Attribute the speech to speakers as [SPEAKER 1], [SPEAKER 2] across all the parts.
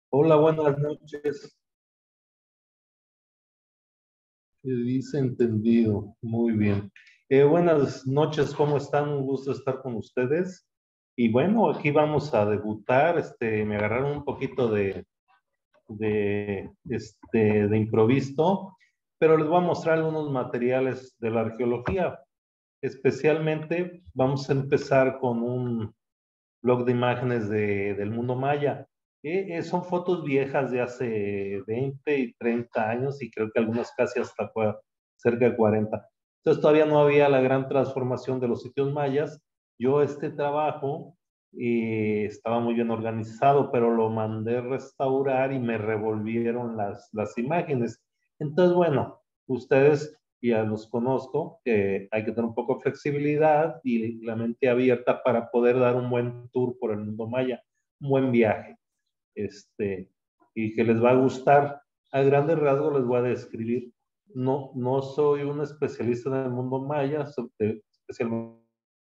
[SPEAKER 1] Hola, buenas noches. Dice entendido. Muy bien. Buenas noches, ¿cómo están? Un gusto estar con ustedes. Y bueno, aquí vamos a debutar. Me agarraron un poquito de improviso, pero les voy a mostrar algunos materiales de la arqueología. Especialmente, vamos a empezar con un blog de imágenes del mundo maya. Son fotos viejas de hace 20 y 30 años y creo que algunas casi hasta cerca de 40. Entonces todavía no había la gran transformación de los sitios mayas. Yo este trabajo estaba muy bien organizado, pero lo mandé restaurar y me revolvieron las imágenes. Entonces, bueno, ustedes ya los conozco, que hay que tener un poco de flexibilidad y la mente abierta para poder dar un buen tour por el mundo maya, un buen viaje, este, y que les va a gustar. A grandes rasgos les voy a describir. No soy un especialista en el mundo maya, especialmente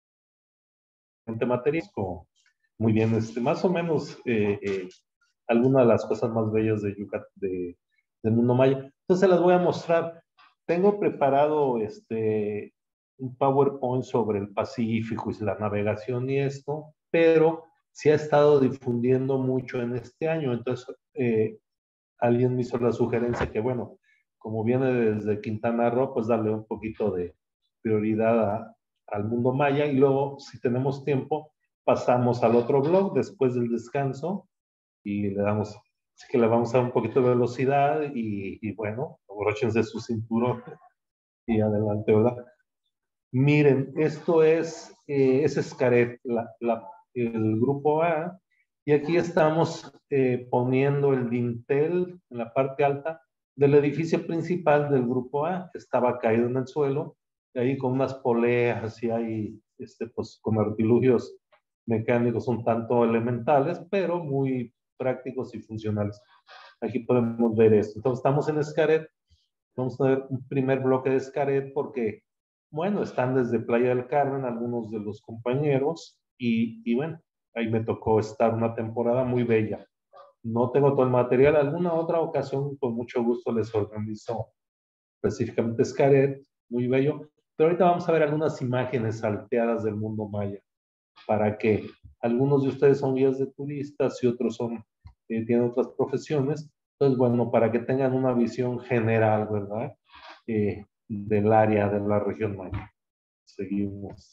[SPEAKER 1] matemático. Muy bien, más o menos algunas de las cosas más bellas de Yucatán, del mundo maya. Entonces las voy a mostrar. Tengo preparado un PowerPoint sobre el Pacífico y la navegación y esto, pero se ha estado difundiendo mucho en este año. Entonces, alguien me hizo la sugerencia que, bueno, como viene desde Quintana Roo, pues darle un poquito de prioridad al mundo maya y luego, si tenemos tiempo, pasamos al otro blog después del descanso y le damos, así que le vamos a dar un poquito de velocidad y bueno, abróchense su cinturón y adelante, ¿verdad? Miren, esto es Xcaret, el grupo A, y aquí estamos poniendo el dintel en la parte alta del edificio principal del grupo A. Estaba caído en el suelo, y ahí con unas poleas y ahí, pues, con artilugios mecánicos un tanto elementales, pero muy prácticos y funcionales. Aquí podemos ver esto. Entonces, estamos en Xcaret. Vamos a ver un primer bloque de Xcaret porque, bueno, están desde Playa del Carmen algunos de los compañeros y bueno, ahí me tocó estar una temporada muy bella. No tengo todo el material, alguna otra ocasión con mucho gusto les organizo específicamente Xcaret, muy bello, pero ahorita vamos a ver algunas imágenes salteadas del mundo maya para que algunos de ustedes son guías de turistas y otros tienen otras profesiones. Entonces, bueno, para que tengan una visión general, ¿verdad? Del área de la región maya. Seguimos.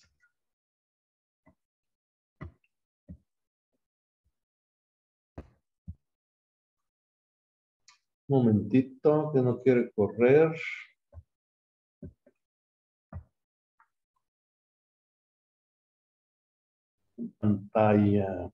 [SPEAKER 1] Un momentito, que no quiere correr. Pantalla.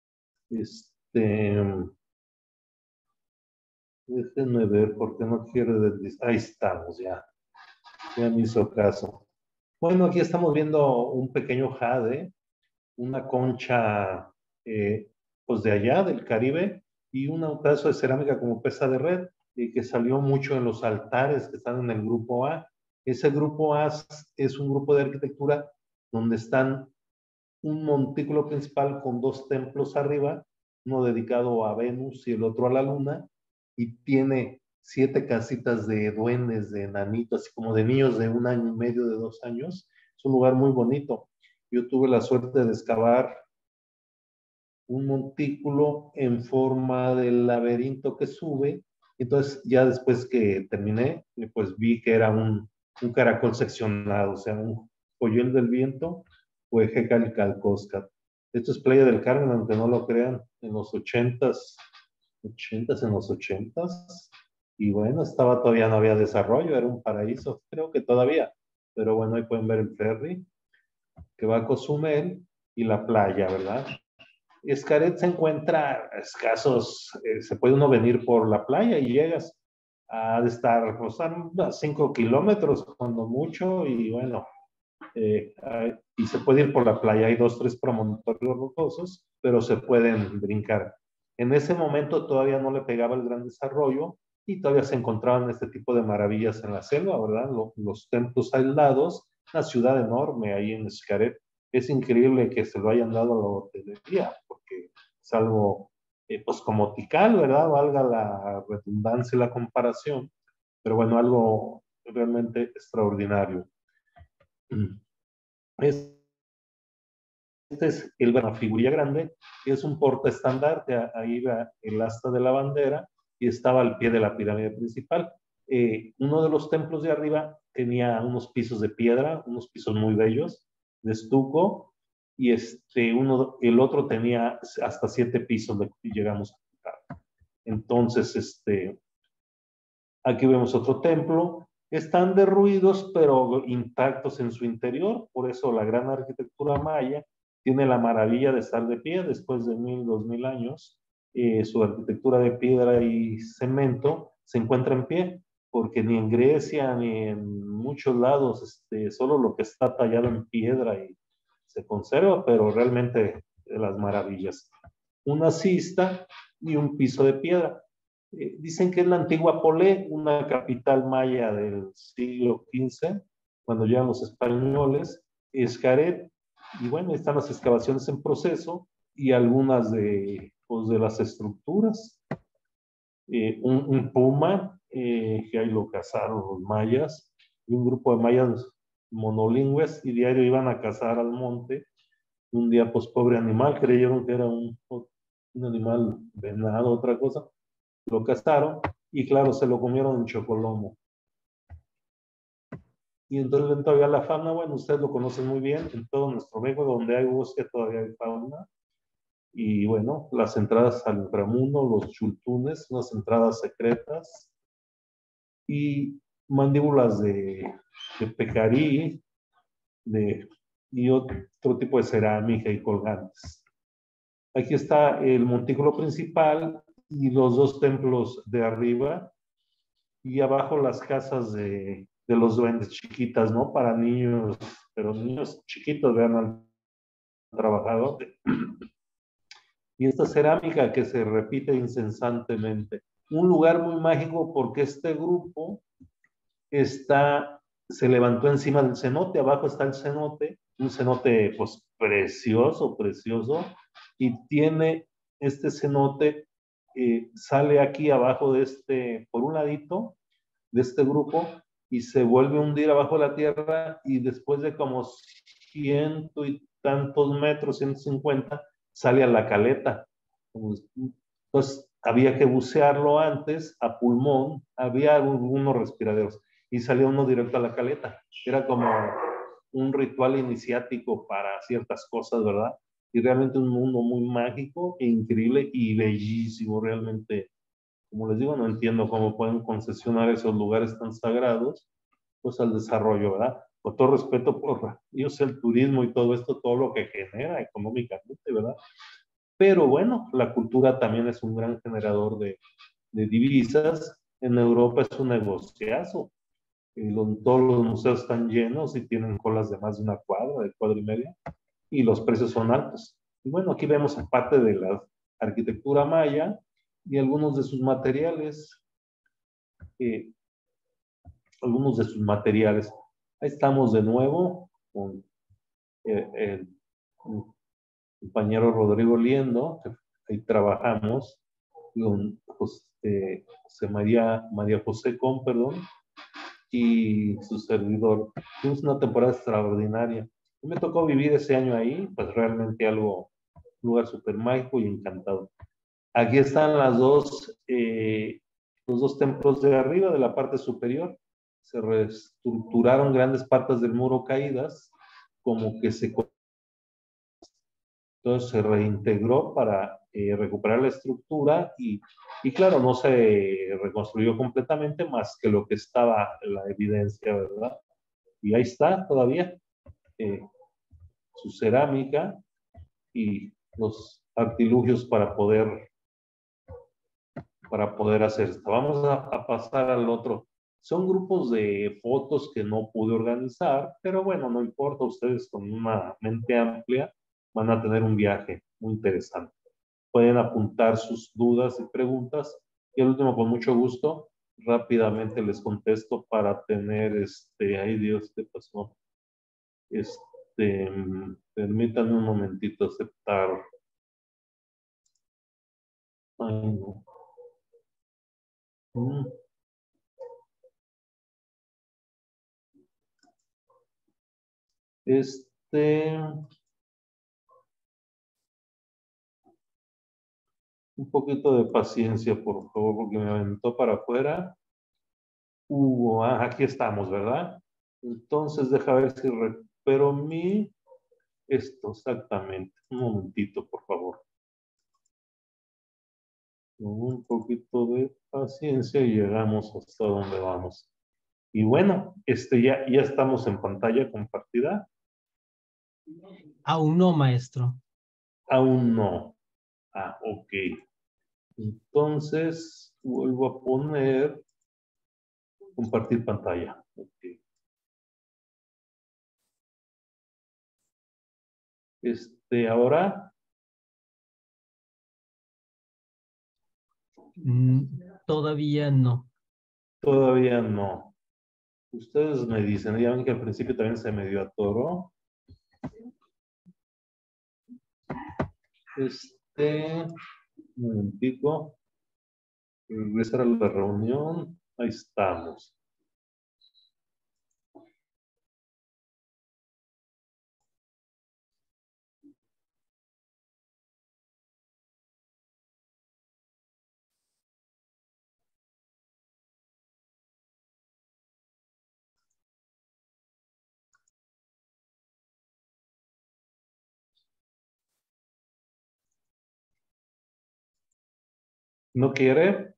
[SPEAKER 1] Déjenme ver por qué no quiere deslizar. Ahí estamos, ya. Ya me hizo caso. Bueno, aquí estamos viendo un pequeño jade, una concha, pues de allá, del Caribe, y un pedazo de cerámica como pesa de red, y que salió mucho en los altares que están en el grupo A. Ese grupo A es un grupo de arquitectura donde están un montículo principal con dos templos arriba, uno dedicado a Venus y el otro a la Luna, y tiene 7 casitas de duendes, de enanitos, así como de niños de 1 año y medio, de 2 años. Es un lugar muy bonito. Yo tuve la suerte de excavar un montículo en forma de laberinto que sube. Entonces, ya después que terminé, pues vi que era un caracol seccionado, o sea, un polluelo del viento o Ejecali calcosca. Esto es Playa del Carmen, aunque no lo crean, en los ochentas, en los ochentas. Y bueno, todavía no había desarrollo, era un paraíso, creo que todavía. Pero bueno, ahí pueden ver el ferry que va a Cozumel y la playa, ¿verdad? Xcaret se encuentra a escasos, se puede uno venir por la playa y llegas a estar pues, a 5 kilómetros cuando mucho y bueno, y se puede ir por la playa, hay 2, 3 promontorios rocosos, pero se pueden brincar. En ese momento todavía no le pegaba el gran desarrollo y todavía se encontraban este tipo de maravillas en la selva, ¿verdad? Los templos aislados, una ciudad enorme ahí en Xcaret. Es increíble que se lo hayan dado a la hotelería, porque es algo pues como Tikal, ¿verdad? Valga la redundancia y la comparación, pero bueno, algo realmente extraordinario. Este es una figurilla grande, que es un portaestandarte, ahí va el asta de la bandera y estaba al pie de la pirámide principal. Uno de los templos de arriba tenía unos pisos de piedra, unos pisos muy bellos, de estuco, y el otro tenía hasta 7 pisos, llegamos a tocar. Entonces, aquí vemos otro templo. Están derruidos, pero intactos en su interior. Por eso la gran arquitectura maya tiene la maravilla de estar de pie después de 1000, 2000 años. Su arquitectura de piedra y cemento se encuentra en pie, porque ni en Grecia ni en muchos lados, solo lo que está tallado en piedra y se conserva, pero realmente de las maravillas. Una cista y un piso de piedra. Dicen que es la antigua Polé, una capital maya del siglo XV, cuando llegan los españoles, Xcaret, y bueno, están las excavaciones en proceso y algunas pues, de las estructuras. Un puma, que ahí lo cazaron los mayas, y un grupo de mayas monolingües, y diario iban a cazar al monte. Un día, pues pobre animal, creyeron que era un animal venado, otra cosa, lo cazaron y claro, se lo comieron en Chocolomo. Y entonces ven todavía la fauna, bueno, ustedes lo conocen muy bien, en todo nuestro México, donde hay bosque todavía hay fauna. Y bueno, las entradas al inframundo, los chultunes, unas entradas secretas y mandíbulas de pecarí de, y otro tipo de cerámica y colgantes. Aquí está el montículo principal y los dos templos de arriba, y abajo las casas de los duendes chiquitas, ¿no? Para niños, pero niños chiquitos, vean al trabajador. Y esta cerámica que se repite incesantemente. Un lugar muy mágico porque este grupo se levantó encima del cenote, abajo está el cenote, un cenote pues precioso, precioso, y tiene este cenote, sale aquí abajo por un ladito, de este grupo, y se vuelve a hundir abajo de la tierra, y después de como ciento y tantos metros, 150, sale a la caleta. Entonces había que bucearlo antes a pulmón, había algunos respiraderos, y salía uno directo a la caleta. Era como un ritual iniciático para ciertas cosas, ¿verdad? Y realmente un mundo muy mágico e increíble y bellísimo, realmente. Como les digo, no entiendo cómo pueden concesionar esos lugares tan sagrados, pues al desarrollo, ¿verdad? Con todo respeto por, yo sé, el turismo y todo esto, todo lo que genera económicamente, ¿verdad? Pero bueno, la cultura también es un gran generador de divisas. En Europa es un negociazo. Todos los museos están llenos y tienen colas de más de una cuadra, de cuadra y media, y los precios son altos. Y bueno, aquí vemos parte de la arquitectura maya y eh, algunos de sus materiales. Ahí estamos de nuevo con el compañero Rodrigo Liendo, que ahí trabajamos, con José María José Con, perdón, y su servidor. Tuvimos una temporada extraordinaria. Y me tocó vivir ese año ahí, pues realmente un lugar súper mágico y encantado. Aquí están los dos templos de arriba, de la parte superior. Se reestructuraron grandes partes del muro caídas, como que entonces se reintegró para recuperar la estructura y claro, no se reconstruyó completamente más que lo que estaba en la evidencia, ¿verdad? Y ahí está todavía eh, su cerámica y los artilugios para poder hacer esto. Vamos a pasar al otro. Son grupos de fotos que no pude organizar, pero bueno, no importa, ustedes con una mente amplia van a tener un viaje muy interesante. Pueden apuntar sus dudas y preguntas. Y el último, con mucho gusto, rápidamente les contesto para tener ay Dios, ¿qué pasó? Permítanme un momentito aceptar Ay, no. Mm. Un poquito de paciencia, por favor, porque me aventó para afuera. Hugo, aquí estamos, ¿verdad? Entonces, deja ver si recupero esto exactamente. Un momentito, por favor. Con un poquito de paciencia y llegamos hasta donde vamos. Y bueno, ya estamos en pantalla compartida.
[SPEAKER 2] Aún no, maestro.
[SPEAKER 1] Aún no. Ok. Entonces, vuelvo a poner compartir pantalla. Ok. Ahora,
[SPEAKER 2] Todavía no.
[SPEAKER 1] todavía no. Ustedes me dicen, ya ven que al principio también se me dio a toro. Un momentito. Regresar a la reunión. Ahí estamos. ¿No quiere?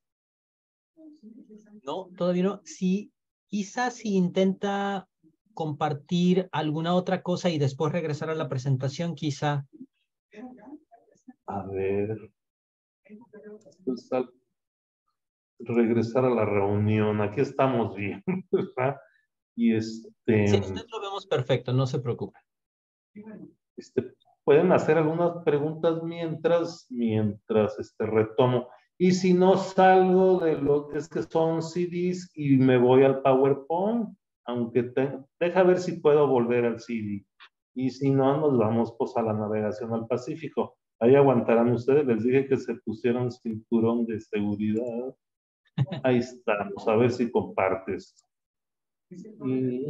[SPEAKER 2] No, todavía no. Sí, quizás si intenta compartir alguna otra cosa y después regresar a la presentación, quizá.
[SPEAKER 1] A ver. Pues, regresar a la reunión. Aquí estamos bien, ¿verdad? Y
[SPEAKER 2] Sí, usted lo vemos perfecto, no se preocupe.
[SPEAKER 1] este, pueden hacer algunas preguntas mientras retomo. Y si no salgo de lo que es que son CDs y me voy al PowerPoint, aunque deja ver si puedo volver al CD. Y si no, nos vamos pues a la navegación al Pacífico. Ahí aguantarán ustedes, les dije que se pusieron cinturón de seguridad. Ahí estamos, a ver si compartes. Y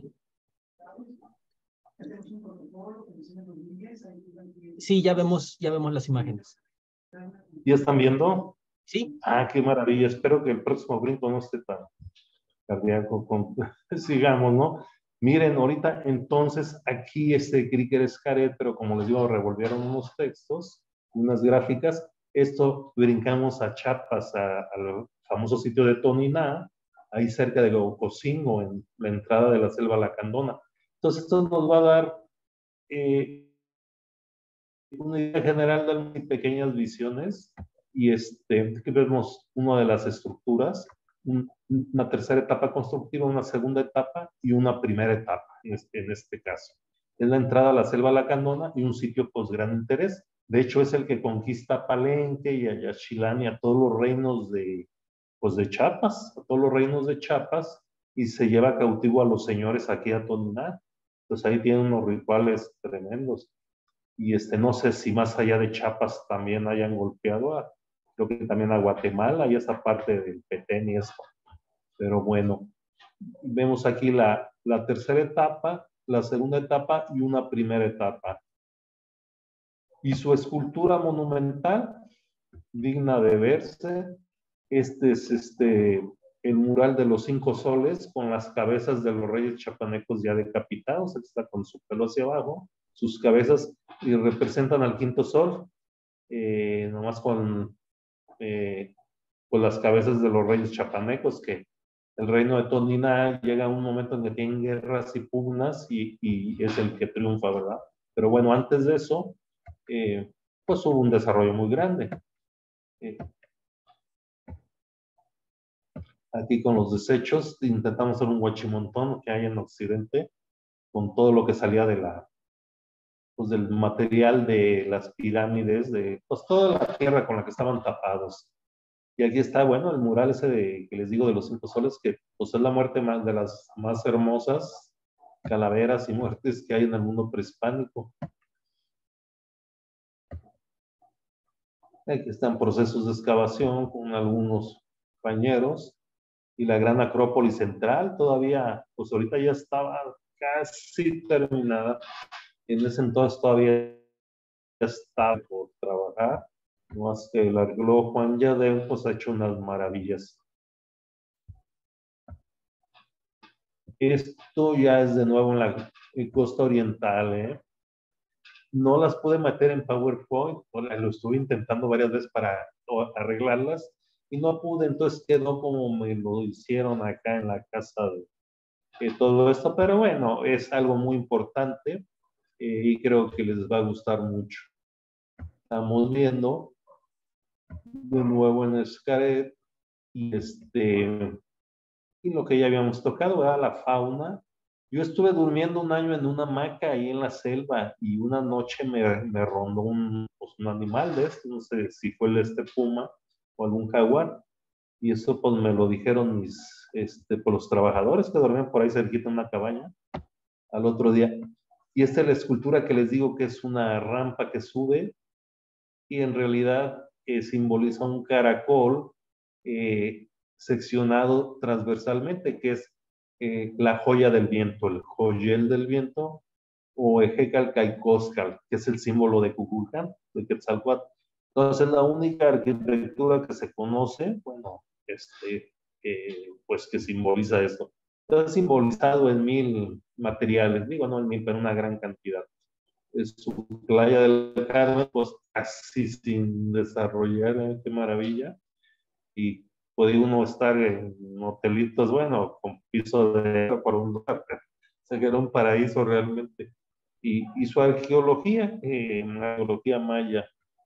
[SPEAKER 2] Sí, ya vemos las imágenes.
[SPEAKER 1] ¿ya están viendo?
[SPEAKER 2] Sí,
[SPEAKER 1] Qué maravilla. Espero que el próximo brinco no esté tan cardíaco. Sigamos, ¿no? Miren, ahorita entonces aquí Cricker es Jared, pero como les digo, revolvieron unos textos, unas gráficas. Esto brincamos a Chiapas, al famoso sitio de Toniná, ahí cerca de Ocosingo, en la entrada de la selva Lacandona. Entonces, esto nos va a dar una idea general de muy pequeñas visiones y aquí vemos una de las estructuras, una tercera etapa constructiva, una segunda etapa y una primera etapa en este caso. Es la entrada a la selva lacandona y un sitio pues gran interés. De hecho es el que conquista Palenque y a Yaxchilán y a todos los reinos pues de Chiapas, a todos los reinos de Chiapas y se lleva cautivo a los señores aquí a Toniná. Pues ahí tienen unos rituales tremendos y no sé si más allá de Chiapas también hayan golpeado creo que también a Guatemala y esa parte del Petén y eso. Pero bueno, vemos aquí la tercera etapa, la segunda etapa y una primera etapa. Y su escultura monumental, digna de verse, es el mural de los 5 soles con las cabezas de los reyes chapanecos ya decapitados, está con su pelo hacia abajo, sus cabezas y representan al quinto sol, nomás con las cabezas de los reyes chapanecos, que el reino de Toniná llega a un momento en que tienen guerras y pugnas y es el que triunfa, ¿verdad? Pero bueno, antes de eso, pues hubo un desarrollo muy grande. Aquí con los desechos intentamos hacer un huachimontón que hay en Occidente, con todo lo que salía pues del material de las pirámides, de pues toda la tierra con la que estaban tapados. Y aquí está, bueno, el mural ese que les digo de los 5 soles, que pues es la muerte más de las más hermosas calaveras y muertes que hay en el mundo prehispánico. que está en procesos de excavación con algunos compañeros, y la gran Acrópolis Central todavía, pues ahorita ya estaba casi terminada. En ese entonces todavía estaba por trabajar, no más que el arqueólogo Juan Yadel pues ha hecho unas maravillas. Esto ya es de nuevo en la costa oriental, ¿eh? No las pude meter en PowerPoint, lo estuve intentando varias veces para arreglarlas y no pude, entonces quedó como me lo hicieron acá en la casa de todo esto, pero bueno, es algo muy importante y creo que les va a gustar mucho. Estamos viendo de nuevo en Xcaret y y lo que ya habíamos tocado era la fauna. Yo estuve durmiendo un año en una hamaca ahí en la selva y una noche me rondó pues, un animal de este, no sé si fue puma o algún jaguar, y eso pues me lo dijeron pues, los trabajadores que dormían por ahí cerquita en una cabaña al otro día. Y esta es la escultura que les digo que es una rampa que sube y en realidad simboliza un caracol eh, seccionado transversalmente, que es la joya del viento, el joyel del viento, o Ejecalcaicoscal, que es el símbolo de Cuculcán, de Quetzalcóatl. Entonces, la única arquitectura que se conoce, bueno, pues que simboliza esto. Está simbolizado en 1000 materiales, digo no en 1000, pero una gran cantidad. Es su playa del Carmen, pues casi sin desarrollar, qué maravilla. Y puede uno estar en hotelitos, bueno, con piso de por un lugar, se quedó un paraíso realmente. Y su arqueología, una arqueología maya,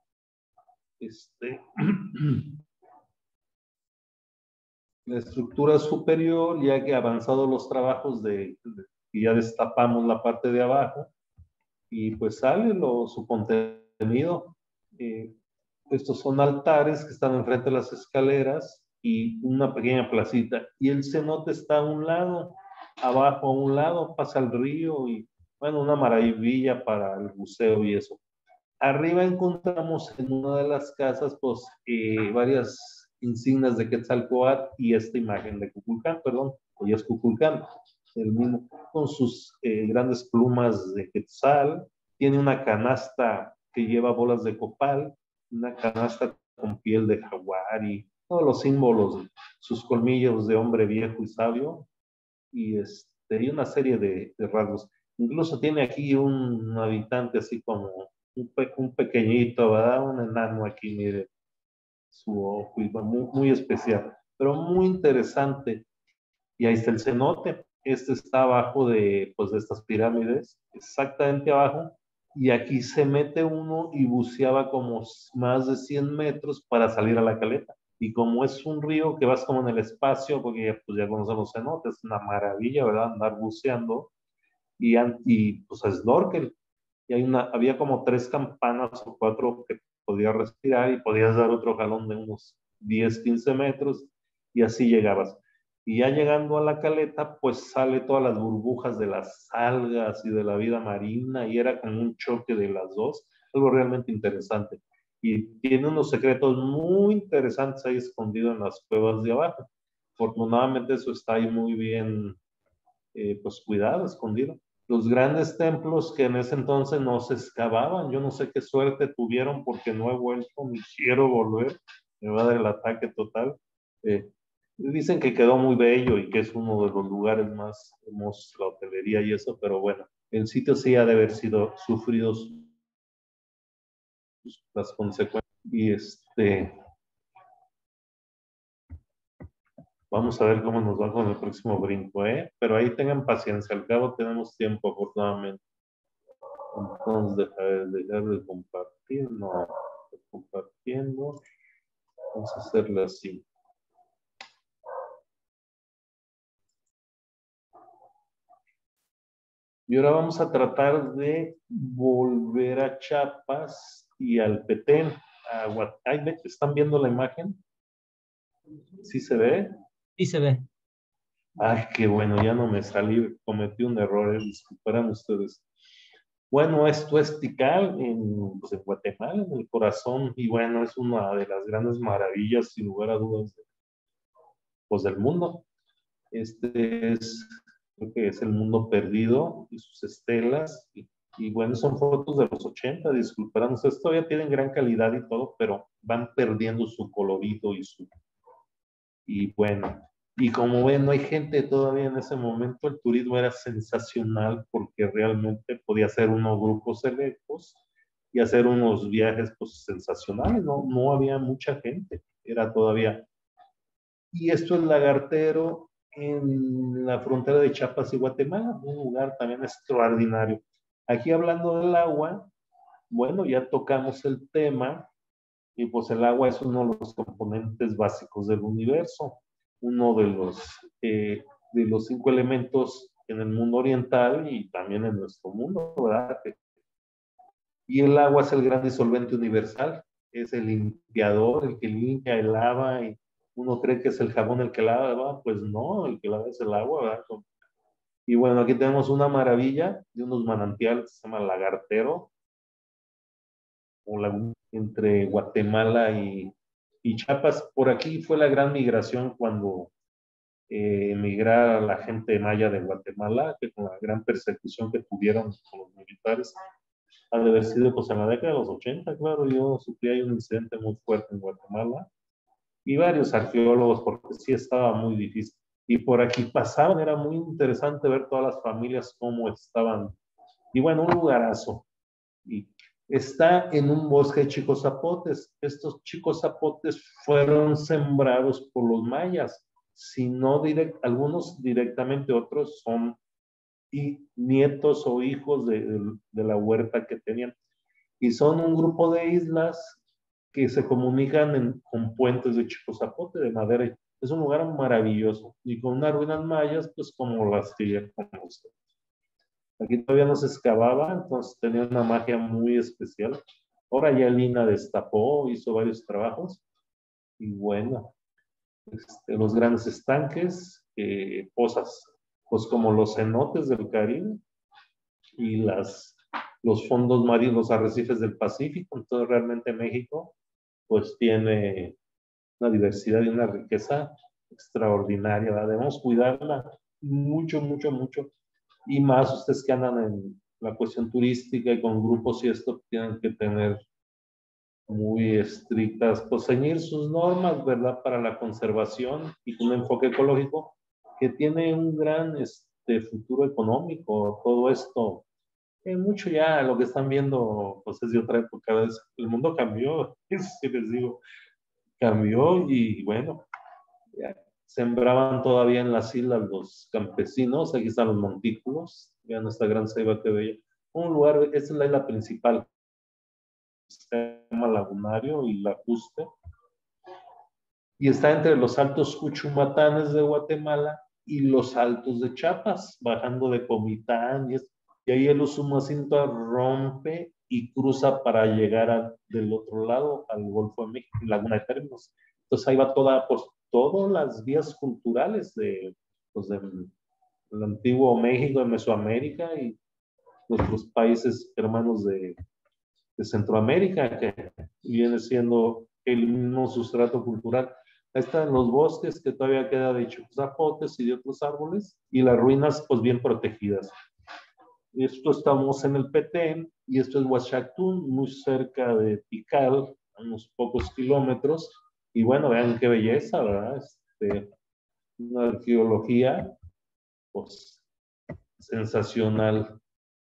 [SPEAKER 1] la estructura superior, ya que avanzados los trabajos y ya destapamos la parte de abajo, y pues sale su contenido. Eh, Estos son altares que están enfrente de las escaleras y una pequeña placita. Y el cenote está a un lado, abajo a un lado pasa el río y bueno, una maravilla para el buceo y eso. Arriba encontramos en una de las casas pues varias insignias de Quetzalcóatl y esta imagen de Cuculcán, perdón, hoy es Cuculcán, el mismo, con sus grandes plumas de Quetzal, tiene una canasta que lleva bolas de copal, una canasta con piel de jaguar y todos los símbolos, sus colmillos de hombre viejo y sabio, y una serie de rasgos. Incluso tiene aquí un habitante así como un pequeñito, ¿verdad? Un enano aquí, mire, su ojo, y muy, muy especial, pero muy interesante. Y ahí está el cenote. Este está abajo pues, de estas pirámides, exactamente abajo. Y aquí se mete uno y buceaba como más de 100 metros para salir a la caleta. Y como es un río que vas como en el espacio, porque ya, pues, ya conocemos los cenotes, es una maravilla, ¿verdad? Andar buceando y pues a snorkel. Y había como 3 campanas o 4 que podías respirar y podías dar otro jalón de unos 10, 15 metros y así llegabas. Y ya llegando a la caleta, pues sale todas las burbujas de las algas y de la vida marina y era como un choque de las dos, algo realmente interesante. Y tiene unos secretos muy interesantes ahí escondidos en las cuevas de abajo. Afortunadamente eso está ahí muy bien pues cuidado, escondido. Los grandes templos que en ese entonces no se excavaban, yo no sé qué suerte tuvieron porque no he vuelto, ni quiero volver, me va a dar el ataque total. Dicen que quedó muy bello y que es uno de los lugares más hermosos, la hotelería y eso, pero bueno, el sitio sí ha de haber sido sufrido las consecuencias. Y vamos a ver cómo nos va con el próximo brinco, ¿eh? Pero ahí tengan paciencia, al cabo tenemos tiempo, afortunadamente. Entonces, dejar de compartir, no, compartiendo, vamos a hacerlo así. Y ahora vamos a tratar de volver a Chiapas y al Petén. ¿Están viendo la imagen? ¿Sí se ve?
[SPEAKER 2] Sí se ve.
[SPEAKER 1] Ay, qué bueno, ya no me salí, cometí un error, disculparán ustedes. Bueno, esto es Tikal, pues, en Guatemala, en el corazón, y bueno, es una de las grandes maravillas, sin lugar a dudas, pues, del mundo. Creo que es el mundo perdido y sus estelas, y bueno, son fotos de los 80, disculparán, ustedes todavía tienen gran calidad y todo, pero van perdiendo su colorido y bueno, y como ven, no hay gente todavía en ese momento, el turismo era sensacional porque realmente podía hacer unos grupos selectos y hacer unos viajes pues sensacionales, no había mucha gente, era todavía. Y esto es Lagartero en la frontera de Chiapas y Guatemala, un lugar también extraordinario. Aquí hablando del agua, bueno, ya tocamos el tema y pues el agua es uno de los componentes básicos del universo, uno de los 5 elementos en el mundo oriental y también en nuestro mundo, ¿verdad? Y el agua es el gran disolvente universal, es el limpiador, el que limpia, el lava, y uno cree que es el jabón el que lava, pues no, el que lava es el agua, ¿verdad? Y bueno, aquí tenemos una maravilla de unos manantiales, se llama Lagartero, o laguna, entre Guatemala y Chiapas. Por aquí fue la gran migración cuando emigrara la gente maya de Guatemala, que con la gran persecución que tuvieron con los militares, ha de haber sido pues en la década de los 80, claro, yo sufrí ahí un incidente muy fuerte en Guatemala, y varios arqueólogos, porque sí estaba muy difícil. Y por aquí pasaban, era muy interesante ver todas las familias cómo estaban. Y bueno, un lugarazo. Y está en un bosque de chicos zapotes. Estos chicos zapotes fueron sembrados por los mayas, si no algunos directamente, otros son nietos o hijos de la huerta que tenían. Y son un grupo de islas que se comunican con puentes de chico zapote, de madera. Es un lugar maravilloso y con unas ruinas mayas, pues como las que ya conocen. Aquí todavía no se excavaba, entonces tenía una magia muy especial. Ahora ya Lina destapó, hizo varios trabajos y bueno, los grandes estanques, pozas, pues como los cenotes del Caribe y los fondos marinos, los arrecifes del Pacífico. Entonces realmente México pues tiene una diversidad y una riqueza extraordinaria, ¿verdad? Debemos cuidarla mucho, mucho, mucho. Y más ustedes que andan en la cuestión turística y con grupos y esto, tienen que tener muy estrictas, pues ceñir sus normas, ¿verdad? Para la conservación y con un enfoque ecológico que tiene un gran futuro económico, todo esto. Mucho ya lo que están viendo, pues es de otra época. El mundo cambió, si les digo, cambió y bueno, ya sembraban todavía en las islas los campesinos. Aquí están los montículos, vean esta gran ceiba que veía. Un lugar, esta es la isla principal, se llama Lagunario y La Juste, y está entre los altos Cuchumatanes de Guatemala y los altos de Chiapas, bajando de Comitán, y ahí el Usumacinta rompe y cruza para llegar del otro lado, al Golfo de México, Laguna de Términos. Entonces ahí va pues, todas las vías culturales pues, del antiguo México, de Mesoamérica y nuestros países hermanos de Centroamérica, que viene siendo el mismo sustrato cultural. Ahí están los bosques que todavía queda de zapotes y de otros árboles, y las ruinas pues bien protegidas. Esto estamos en el Petén y esto es Huachactún, muy cerca de Tikal, a unos pocos kilómetros. Y bueno, vean qué belleza, ¿verdad? Una arqueología pues sensacional.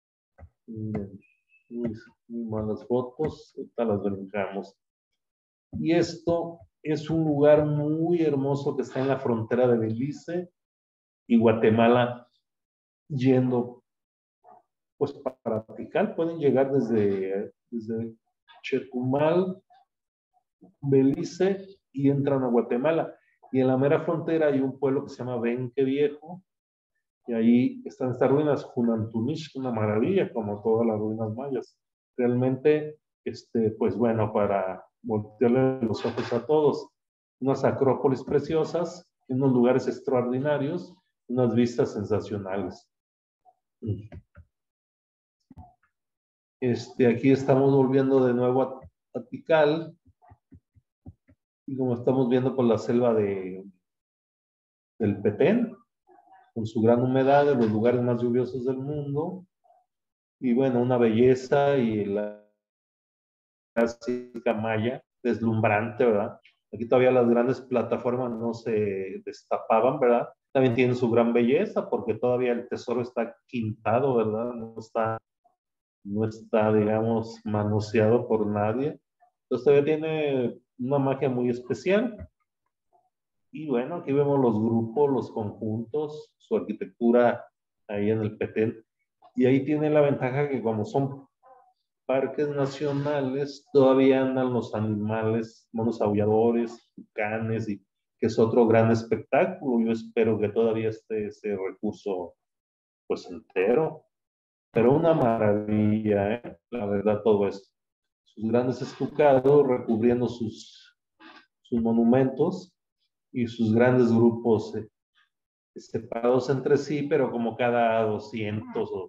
[SPEAKER 1] Muy, muy malas fotos, ahorita las brincamos. Y esto es un lugar muy hermoso que está en la frontera de Belice y Guatemala, yendo pues para Tikal. Pueden llegar desde Chetumal, Belice, y entran a Guatemala. Y en la mera frontera hay un pueblo que se llama Benque Viejo, y ahí están estas ruinas, Junantunich, una maravilla, como todas las ruinas mayas. Realmente, pues bueno, para voltearle los ojos a todos, unas acrópolis preciosas, unos lugares extraordinarios, unas vistas sensacionales. Aquí estamos volviendo de nuevo a Tikal. Y como estamos viendo por la selva del Petén, con su gran humedad, de los lugares más lluviosos del mundo. Y bueno, una belleza y la clásica maya, deslumbrante, ¿verdad? Aquí todavía las grandes plataformas no se destapaban, ¿verdad? También tienen su gran belleza porque todavía el tesoro está quintado, ¿verdad? No está, digamos, manoseado por nadie. Entonces todavía tiene una magia muy especial. Y bueno, aquí vemos los grupos, los conjuntos, su arquitectura ahí en el Petén. Y ahí tiene la ventaja que como son parques nacionales, todavía andan los animales, monos aulladores, tucanes, y que es otro gran espectáculo. Yo espero que todavía esté ese recurso pues entero. Pero una maravilla, ¿eh? La verdad, todo esto. Sus grandes estucados recubriendo sus monumentos y sus grandes grupos separados entre sí, pero como cada 200 o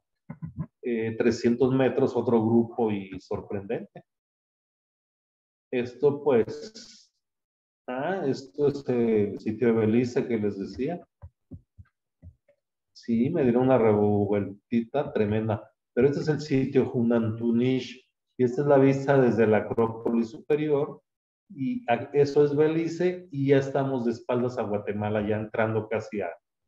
[SPEAKER 1] 300 metros otro grupo y sorprendente. Esto pues, esto es el sitio de Belice que les decía. Sí, me dieron una revueltita tremenda. Pero este es el sitio Junantunish y esta es la vista desde la Acrópolis Superior y eso es Belice y ya estamos de espaldas a Guatemala, ya entrando casi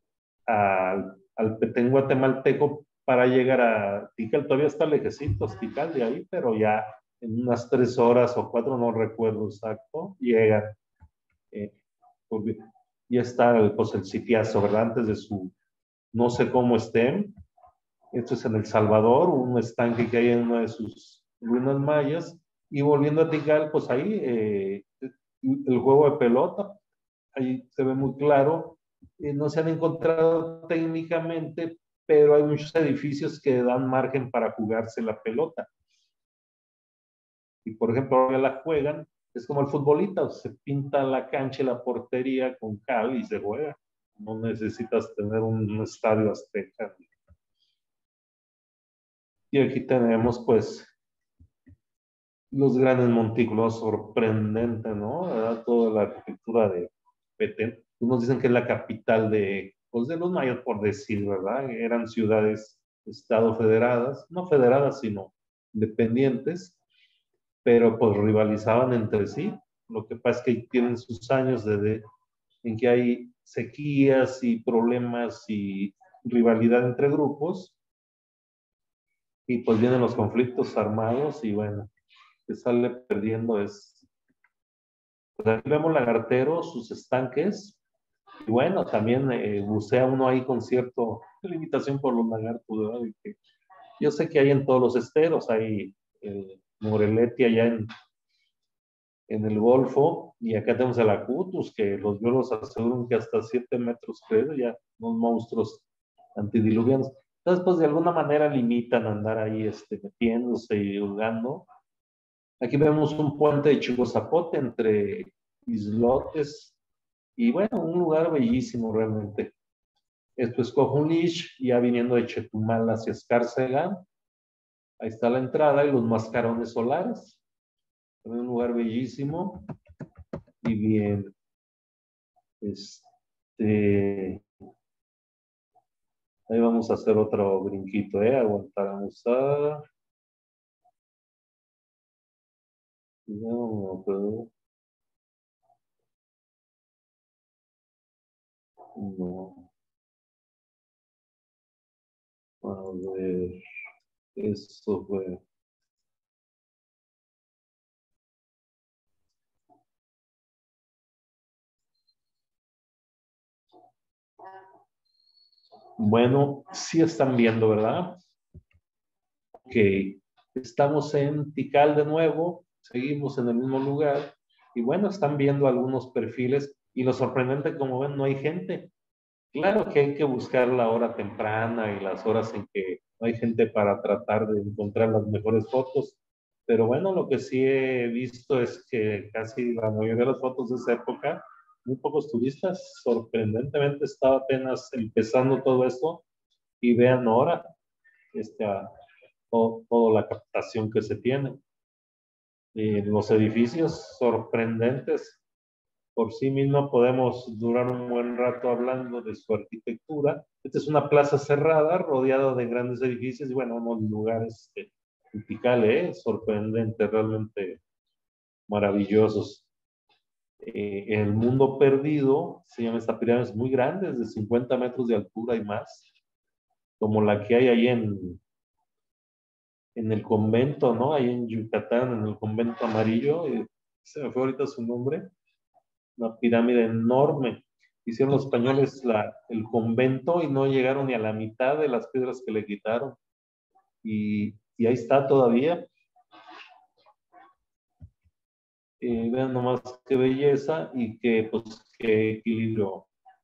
[SPEAKER 1] al Petén guatemalteco para llegar a Tikal. Todavía está lejecitos Tikal de ahí, pero ya en unas 3 horas o 4, no recuerdo exacto, llegan. Eh, porque ya está pues, el sitiazo, ¿verdad? Antes de su, no sé cómo estén. Esto es en El Salvador, un estanque que hay en una de sus ruinas mayas. Y volviendo a Tikal, pues ahí el juego de pelota, ahí se ve muy claro. No se han encontrado técnicamente, pero hay muchos edificios que dan margen para jugarse la pelota. Y por ejemplo, ahora la juegan, es como el futbolista, se pinta la cancha y la portería con cal y se juega. No necesitas tener un estadio azteca. Y aquí tenemos pues los grandes montículos, sorprendente, ¿no? ¿Verdad? Toda la arquitectura de Petén. Unos dicen que es la capital pues de los mayas, por decir, ¿verdad? Eran ciudades, estado federadas, no federadas, sino independientes, pero pues rivalizaban entre sí. Lo que pasa es que tienen sus años en que hay sequías y problemas y rivalidad entre grupos, y pues vienen los conflictos armados y bueno, que sale perdiendo pues aquí vemos lagarteros, sus estanques, y bueno, también bucea uno ahí con cierta limitación por los lagartos, ¿verdad? Y que yo sé que hay en todos los esteros, hay Moreletti allá en el Golfo, y acá tenemos el Acutus, que los biólogos aseguran que hasta 7 metros, creo, ya, unos monstruos antidiluvianos. Entonces, pues de alguna manera limitan a andar ahí metiéndose y jugando. Aquí vemos un puente de Chivo Zapote entre islotes y bueno, un lugar bellísimo realmente. Esto es Cojunlich, ya viniendo de Chetumal hacia Escárcega. Ahí está la entrada y los mascarones solares. Un lugar bellísimo y bien. Ahí vamos a hacer otro brinquito, aguantar, vamos a. No, pero. No. A ver. Eso fue. Bueno, sí están viendo, ¿verdad? Que estamos en Tikal de nuevo, seguimos en el mismo lugar y bueno, están viendo algunos perfiles y lo sorprendente, como ven, no hay gente. Claro que hay que buscar la hora temprana y las horas en que no hay gente para tratar de encontrar las mejores fotos, pero bueno, lo que sí he visto es que casi la mayoría de las fotos de esa época, muy pocos turistas, sorprendentemente estaba apenas empezando todo esto y vean ahora, toda la captación que se tiene. Los edificios sorprendentes. Por sí mismo podemos durar un buen rato hablando de su arquitectura. Esta es una plaza cerrada, rodeada de grandes edificios y bueno, unos lugares tropicales, sorprendentes, realmente maravillosos. El mundo perdido, se llama esta pirámide, es muy grande, es de 50 metros de altura y más, como la que hay ahí en el convento, ¿no? Ahí en Yucatán, en el convento amarillo, se me fue ahorita su nombre, una pirámide enorme. Hicieron los españoles el convento y no llegaron ni a la mitad de las piedras que le quitaron. Y ahí está todavía. Vean nomás qué belleza y qué equilibrio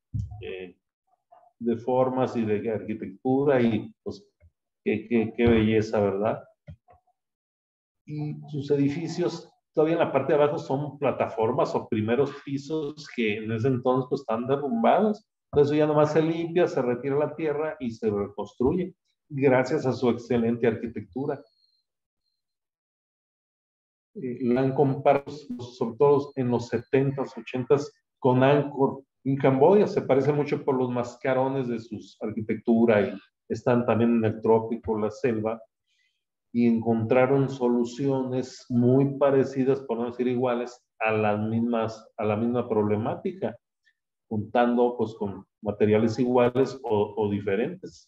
[SPEAKER 1] de formas y de arquitectura y pues qué belleza, ¿verdad? Y sus edificios todavía en la parte de abajo son plataformas o primeros pisos que en ese entonces pues, están derrumbados. Entonces ya nomás se limpia, se retira la tierra y se reconstruye gracias a su excelente arquitectura. La han comparado sobre todo en los 70s, 80s con Angkor en Camboya. Se parece mucho por los mascarones de su arquitectura y están también en el trópico, la selva, y encontraron soluciones muy parecidas, por no decir iguales, a la misma problemática, juntando pues con materiales iguales o diferentes.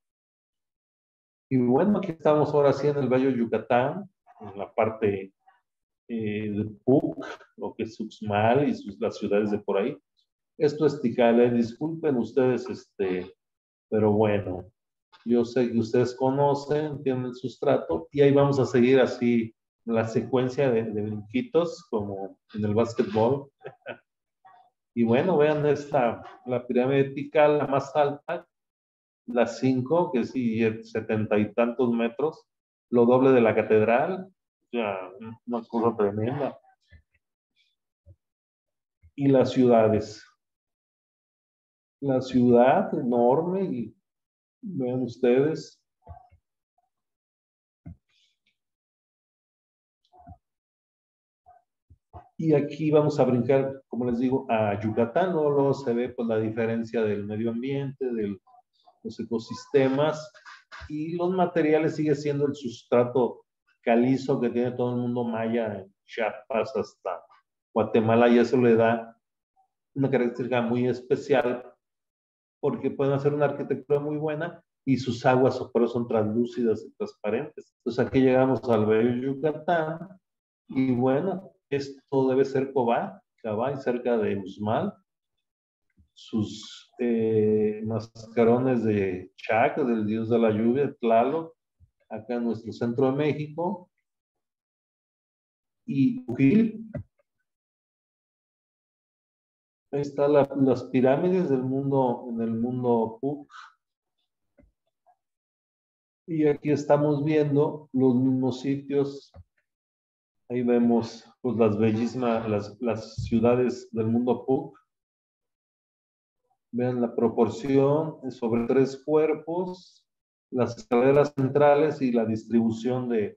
[SPEAKER 1] Y bueno, aquí estamos ahora sí en el Valle de Yucatán, en la parte de Puc, lo que es Uxmal y las ciudades de por ahí. Esto es Tikal, disculpen ustedes, pero bueno, yo sé que ustedes conocen, tienen el sustrato, y ahí vamos a seguir así la secuencia de brinquitos, como en el básquetbol. Y bueno, vean la pirámide de Tikal, la más alta, la 5, que sí, 70 y tantos metros, lo doble de la catedral, ya, una cosa tremenda. Y las ciudades. La ciudad enorme, y vean ustedes. Y aquí vamos a brincar, como les digo, a Yucatán, ¿no? Luego se ve pues, la diferencia del medio ambiente, de los ecosistemas, y los materiales sigue siendo el sustrato calizo que tiene todo el mundo maya, en Chiapas hasta Guatemala, y eso le da una característica muy especial, porque pueden hacer una arquitectura muy buena y sus aguas pero son translúcidas y transparentes. Entonces aquí llegamos al bello Yucatán, y bueno, esto debe ser Cabay, cerca de Uxmal. Sus mascarones de Chac, del dios de la lluvia, Tlaloc, acá en nuestro centro de México. Y Ujil, ahí están las pirámides del mundo, en el mundo Puc. Y aquí estamos viendo los mismos sitios. Ahí vemos pues, las bellísimas, las ciudades del mundo Puc. Vean la proporción sobre 3 cuerpos, las escaleras centrales y la distribución de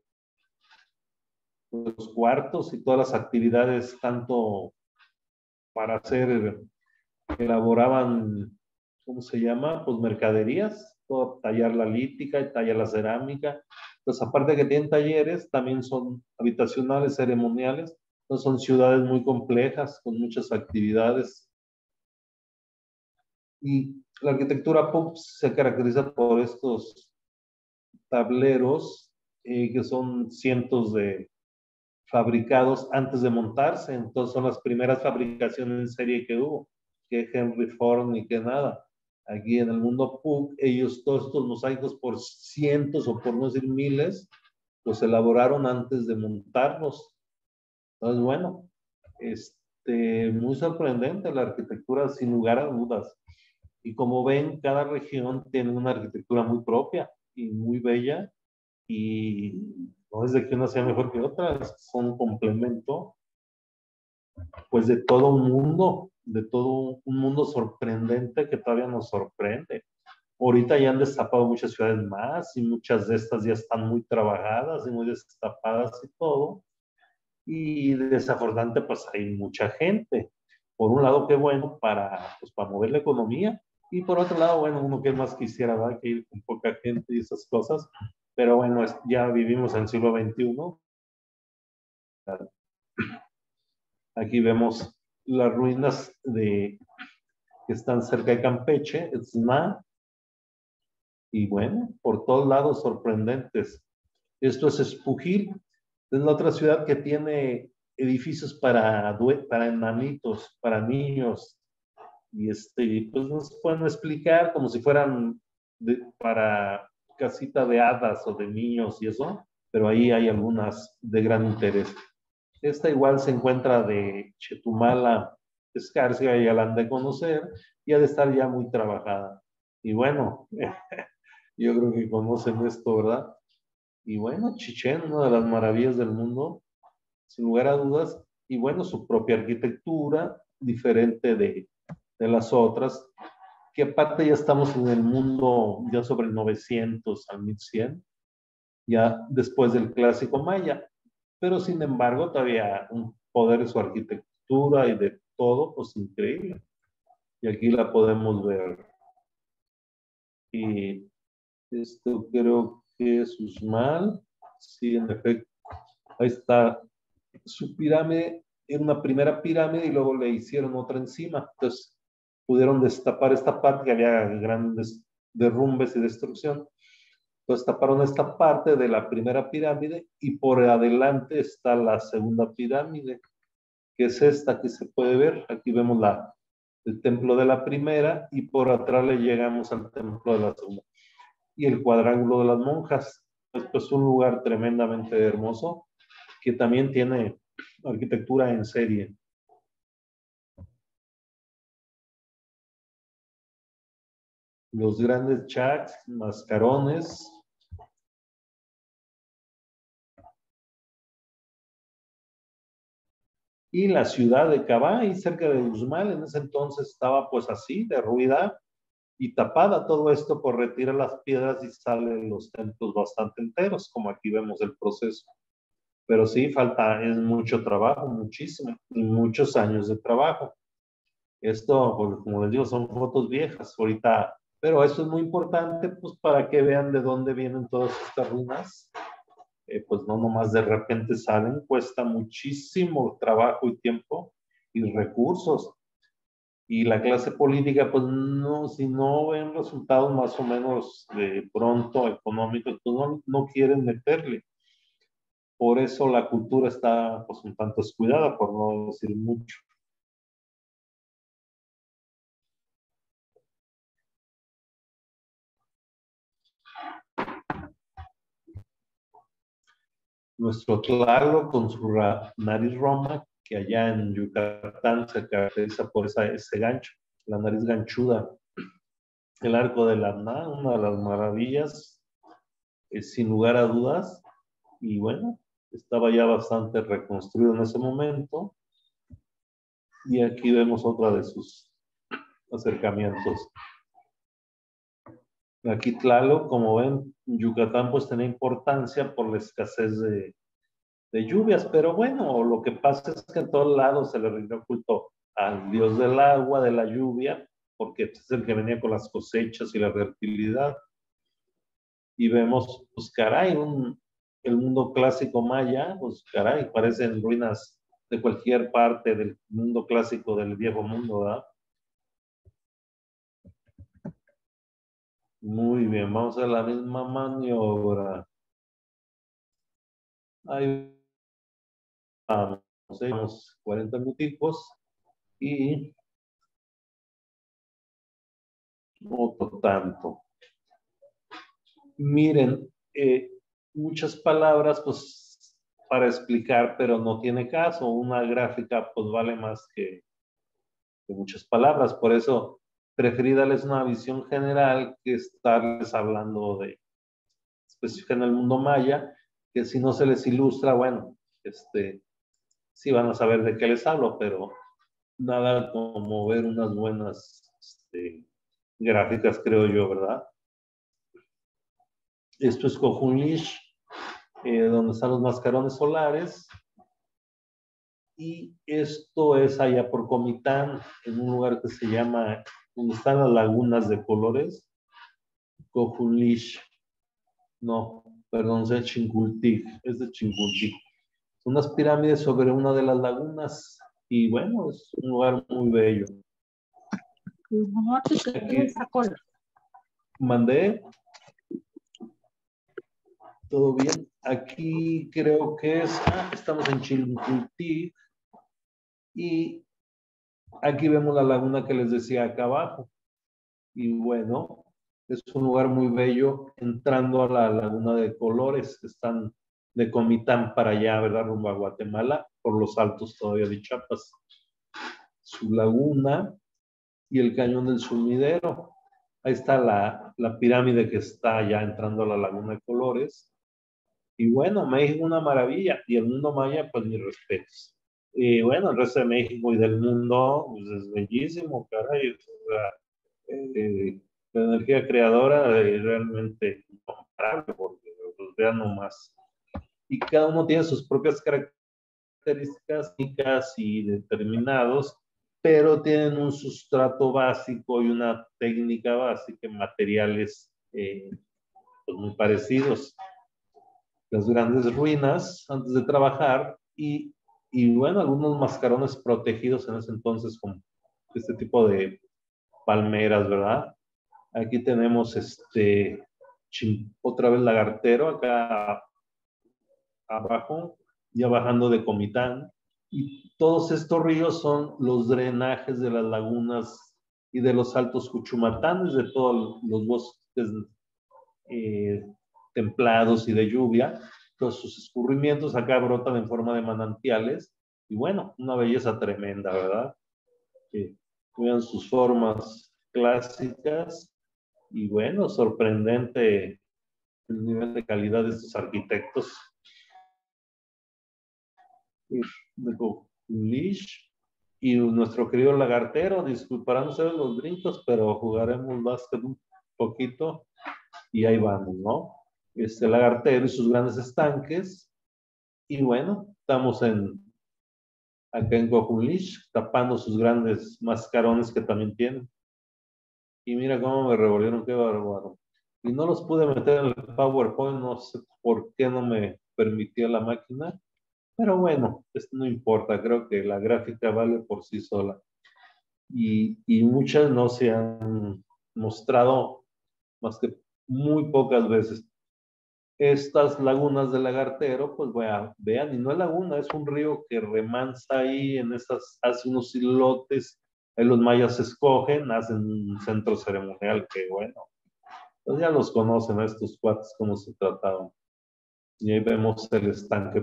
[SPEAKER 1] los cuartos y todas las actividades, tanto para hacer, elaboraban, ¿cómo se llama? Pues mercaderías, todo, tallar la lítica y tallar la cerámica. Entonces, aparte de que tienen talleres, también son habitacionales, ceremoniales. Entonces, son ciudades muy complejas, con muchas actividades. Y la arquitectura pop se caracteriza por estos tableros que son cientos de fabricados antes de montarse. Entonces son las primeras fabricaciones en serie que hubo, que Henry Ford ni que nada. Aquí en el mundo punk, ellos todos estos mosaicos por cientos o por no decir miles, los elaboraron antes de montarlos. Entonces, bueno, muy sorprendente la arquitectura, sin lugar a dudas. Y como ven, cada región tiene una arquitectura muy propia y muy bella, y no es de que una sea mejor que otra, son un complemento, pues de todo un mundo sorprendente que todavía nos sorprende. Ahorita ya han destapado muchas ciudades más y muchas de estas ya están muy trabajadas y muy destapadas y todo. Y desafortunadamente pues hay mucha gente. Por un lado, qué bueno pues, para mover la economía. Y por otro lado, bueno, uno que más quisiera, ¿verdad? Que ir con poca gente y esas cosas. Pero bueno, ya vivimos en el siglo XXI. Aquí vemos las ruinas que están cerca de Campeche, Etzna, y bueno, por todos lados sorprendentes. Esto es Espujil, es la otra ciudad que tiene edificios para enanitos, para niños, y pues nos pueden explicar como si fueran para casita de hadas o de niños y eso, pero ahí hay algunas de gran interés. Esta igual se encuentra de Chetumala, Escarcia, ya la han de conocer y ha de estar ya muy trabajada. Y bueno, yo creo que conocen esto, ¿verdad? Y bueno, Chichén, una de las maravillas del mundo, sin lugar a dudas, y bueno, su propia arquitectura, diferente de las otras, que aparte ya estamos en el mundo ya sobre el 900 al 1100, ya después del clásico maya, pero sin embargo todavía un poder de su arquitectura y de todo, pues increíble. Y aquí la podemos ver. Y esto creo que es Uxmal. Sí, en efecto. Ahí está su pirámide, era una primera pirámide y luego le hicieron otra encima. Entonces pudieron destapar esta parte que había grandes derrumbes y destrucción. Entonces taparon esta parte de la primera pirámide y por adelante está la segunda pirámide, que es esta que se puede ver. Aquí vemos el templo de la primera y por atrás le llegamos al templo de la segunda. Y el cuadrángulo de las monjas. Esto es un lugar tremendamente hermoso que también tiene arquitectura en serie. Los grandes chaks, mascarones. Y la ciudad de Cabay, cerca de Uxmal, en ese entonces estaba pues así, derruida y tapada. Todo esto por retirar las piedras y salen los templos bastante enteros, como aquí vemos el proceso. Pero sí, es mucho trabajo, muchísimo, y muchos años de trabajo. Esto, pues, como les digo, son fotos viejas ahorita, pero eso es muy importante, pues, para que vean de dónde vienen todas estas ruinas. Pues no nomás de repente salen, cuesta muchísimo trabajo y tiempo y recursos. Y la clase política, pues no, si no ven resultados más o menos de pronto económicos, pues no quieren meterle. Por eso la cultura está pues un tanto descuidada, por no decir mucho. Nuestro Tlaloc con su nariz roma, que allá en Yucatán se caracteriza por ese gancho, la nariz ganchuda. El Arco de la Na, una de las maravillas, sin lugar a dudas, y bueno, estaba ya bastante reconstruido en ese momento, y aquí vemos otra de sus acercamientos. Aquí Tlaloc, como ven, Yucatán pues tenía importancia por la escasez de lluvias, pero bueno, lo que pasa es que en todos lados se le rindió culto al dios del agua, de la lluvia, porque es el que venía con las cosechas y la fertilidad. Y vemos, pues caray, el mundo clásico maya, pues caray, parecen ruinas de cualquier parte del mundo clásico del viejo mundo, ¿verdad? Muy bien, vamos a hacer la misma maniobra. Ahí vamos, tenemos 40 minuticos y otro tanto. Miren, muchas palabras, pues, para explicar, pero no tiene caso. Una gráfica, pues, vale más que muchas palabras. Por eso, preferí darles una visión general que estarles hablando de específica en el mundo maya, que si no se les ilustra, bueno, sí van a saber de qué les hablo, pero nada como ver unas buenas gráficas, creo yo, ¿verdad? Esto es Cojunlish, donde están los mascarones solares. Y esto es allá por Comitán, en un lugar que se llama, donde están las lagunas de colores, Cojunlish. No, perdón, es de Chincultic, es de Chincultic. Son unas pirámides sobre una de las lagunas y bueno, es un lugar muy bello. Aquí, mandé, todo bien. Aquí creo que es, estamos en Chincultic y aquí vemos la laguna que les decía acá abajo. Y bueno, es un lugar muy bello entrando a la laguna de colores que están de Comitán para allá, ¿verdad? Rumbo a Guatemala, por los altos todavía de Chiapas. Su laguna y el cañón del Sumidero. Ahí está la pirámide que está ya entrando a la laguna de colores. Y bueno, México una maravilla. Y el mundo maya, pues mis respetos. Y bueno, el resto de México y del mundo, pues es bellísimo, caray. O sea, la energía creadora es realmente incomparable, porque pues, vean nomás. Y cada uno tiene sus propias características únicas y determinados, pero tienen un sustrato básico y una técnica básica en materiales pues muy parecidos. Las grandes ruinas antes de trabajar y bueno, algunos mascarones protegidos en ese entonces con este tipo de palmeras, ¿verdad? Aquí tenemos otra vez Lagartero, acá abajo, ya bajando de Comitán. Y todos estos ríos son los drenajes de las lagunas y de los altos cuchumatanes, de todos los bosques eh, templados y de lluvia. Todos sus escurrimientos acá brotan en forma de manantiales. Y bueno, una belleza tremenda, ¿verdad? Vean sus formas clásicas y bueno, sorprendente el nivel de calidad de estos arquitectos. Lish y nuestro querido Lagartero, disculparán ustedes los brincos, pero jugaremos básquet un poquito y ahí vamos, ¿no? Lagartero y sus grandes estanques. Y bueno, estamos acá en Cojunlish, tapando sus grandes mascarones que también tienen. Y mira cómo me revolvieron, qué bárbaro. Y no los pude meter en el PowerPoint, no sé por qué no me permitía la máquina, pero bueno, esto no importa, creo que la gráfica vale por sí sola. Y muchas no se han mostrado más que muy pocas veces. Estas lagunas de Lagartero, pues vean, y no es laguna, es un río que remansa ahí en estas, hace unos islotes, ahí los mayas escogen, hacen un centro ceremonial que bueno, pues ya los conocen a estos cuates cómo se trataban. Y ahí vemos el estanque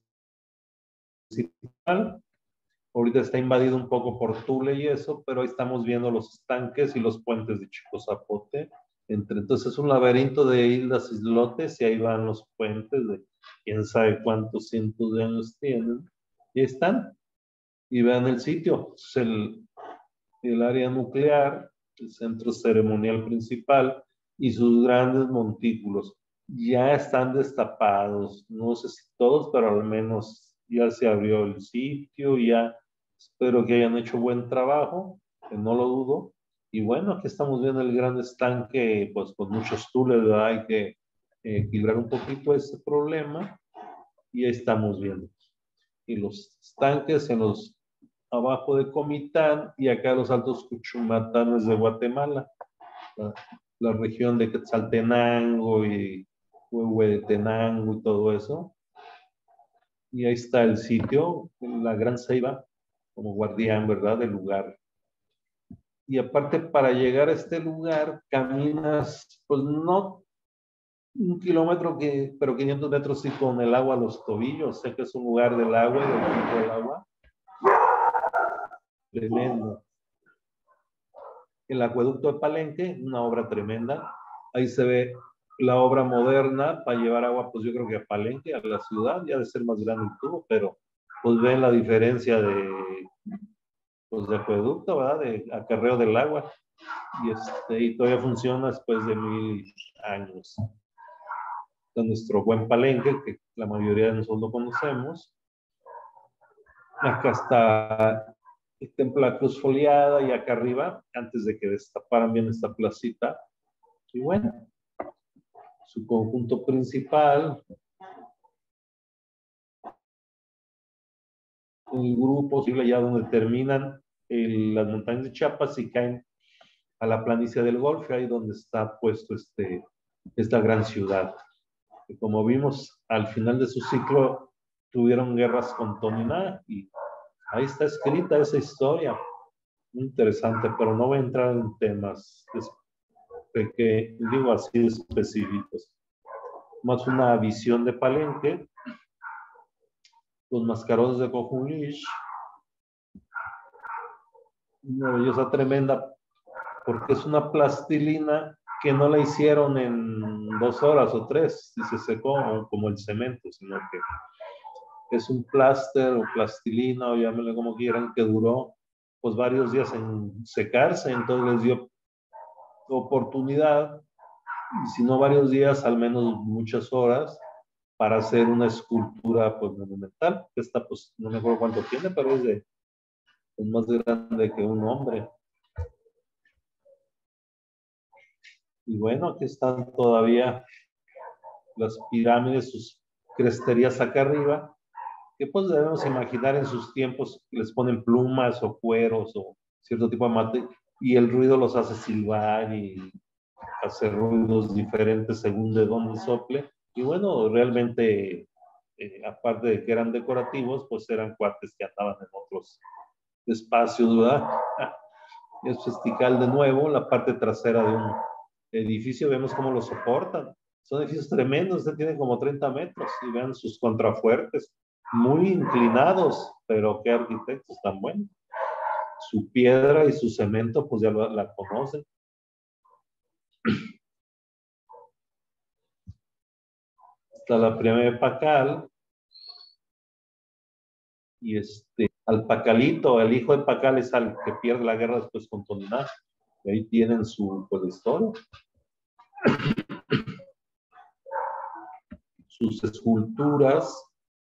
[SPEAKER 1] principal. Ahorita está invadido un poco por Tule y eso, pero ahí estamos viendo los estanques y los puentes de Chico Zapote. Entonces es un laberinto de islas, islotes, y ahí van los puentes de quién sabe cuántos cientos de años tienen. Y ahí están. Y vean el sitio. Es el área nuclear, el centro ceremonial principal y sus grandes montículos. Ya están destapados. No sé si todos, pero al menos ya se abrió el sitio, ya espero que hayan hecho buen trabajo, que no lo dudo. Y bueno, aquí estamos viendo el gran estanque, pues con muchos tules, ¿verdad? Hay que equilibrar un poquito ese problema y ahí estamos viendo. Y los estanques en los abajo de Comitán y acá los altos Cuchumatanes de Guatemala, la, la región de Quetzaltenango y Huehuetenango y todo eso. Y ahí está el sitio, la Gran Ceiba, como guardián, ¿verdad?, del lugar. Y aparte, para llegar a este lugar, caminas, pues no 1 kilómetro, pero 500 metros sí con el agua a los tobillos. Sé que es un lugar del agua y del agua. Tremendo. El acueducto de Palenque, una obra tremenda. Ahí se ve la obra moderna para llevar agua, pues yo creo que a Palenque, a la ciudad, ya de ser más grande el tubo, pero pues ven la diferencia de acueducto, ¿verdad? De acarreo del agua. y todavía funciona después de 1000 años. De nuestro buen Palenque, que la mayoría de nosotros lo conocemos. Acá está el Templo de la Cruz Foliada y acá arriba, antes de que destaparan bien esta placita. Y bueno, su conjunto principal, un grupo posible ya donde terminan las montañas de Chiapas y caen a la planicie del Golfo, ahí donde está puesto esta gran ciudad. Que como vimos, al final de su ciclo tuvieron guerras con Tominá y ahí está escrita esa historia. Muy interesante, pero no voy a entrar en temas de que digo así específicos. Más una visión de Palenque, los mascarones de Cojunlich, una belleza tremenda, porque es una plastilina que no la hicieron en 2 horas o 3, y se secó como el cemento, sino que es un pláster o plastilina, o llámenle como quieran, que duró pues varios días en secarse, entonces les dio oportunidad, y si no varios días, al menos muchas horas, para hacer una escultura pues monumental. Esta pues no me acuerdo cuánto tiene, pero es más grande que un hombre. Y bueno, aquí están todavía las pirámides, sus cresterías acá arriba, que pues debemos imaginar en sus tiempos les ponen plumas o cueros o cierto tipo de mate, y el ruido los hace silbar y hacer ruidos diferentes según de dónde sople. Y bueno, realmente, aparte de que eran decorativos, pues eran cuates que andaban en otros espacios, ¿verdad? Es festival de nuevo, la parte trasera de un edificio, vemos cómo lo soportan. Son edificios tremendos, tienen como 30 metros y vean sus contrafuertes, muy inclinados, pero qué arquitectos tan buenos. Su piedra y su cemento, pues ya la conocen. Está la primera de Pacal, y al Pacalito, el hijo de Pacal es al que pierde la guerra después con Toniná. Y ahí tienen su pues, historia. Sus esculturas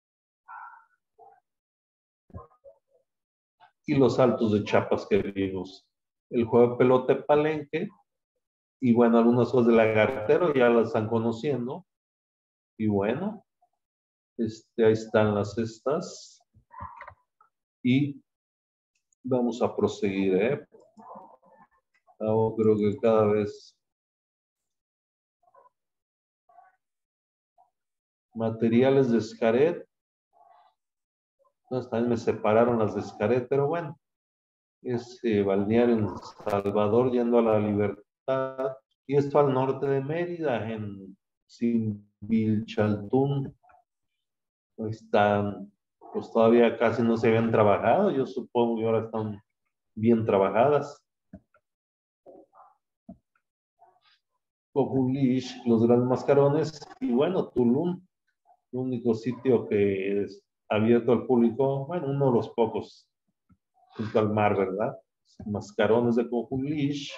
[SPEAKER 1] y los saltos de Chiapas que vimos. El juego de pelota de Palenque, y bueno, algunas cosas de Lagartero ya las están conociendo. Y bueno, ahí están las estas. Y vamos a proseguir, ¿eh? Ahora creo que cada vez materiales de Xcaret. No, también me separaron las de Xcaret, pero bueno, es balneario en Salvador yendo a la Libertad, y esto al norte de Mérida, en Simbilchaltún. Ahí están, pues todavía casi no se habían trabajado, yo supongo que ahora están bien trabajadas. Cojulich, los grandes mascarones, y bueno, Tulum, el único sitio que es abierto al público, bueno, uno de los pocos junto al mar, ¿verdad? Mascarones de Cojulich,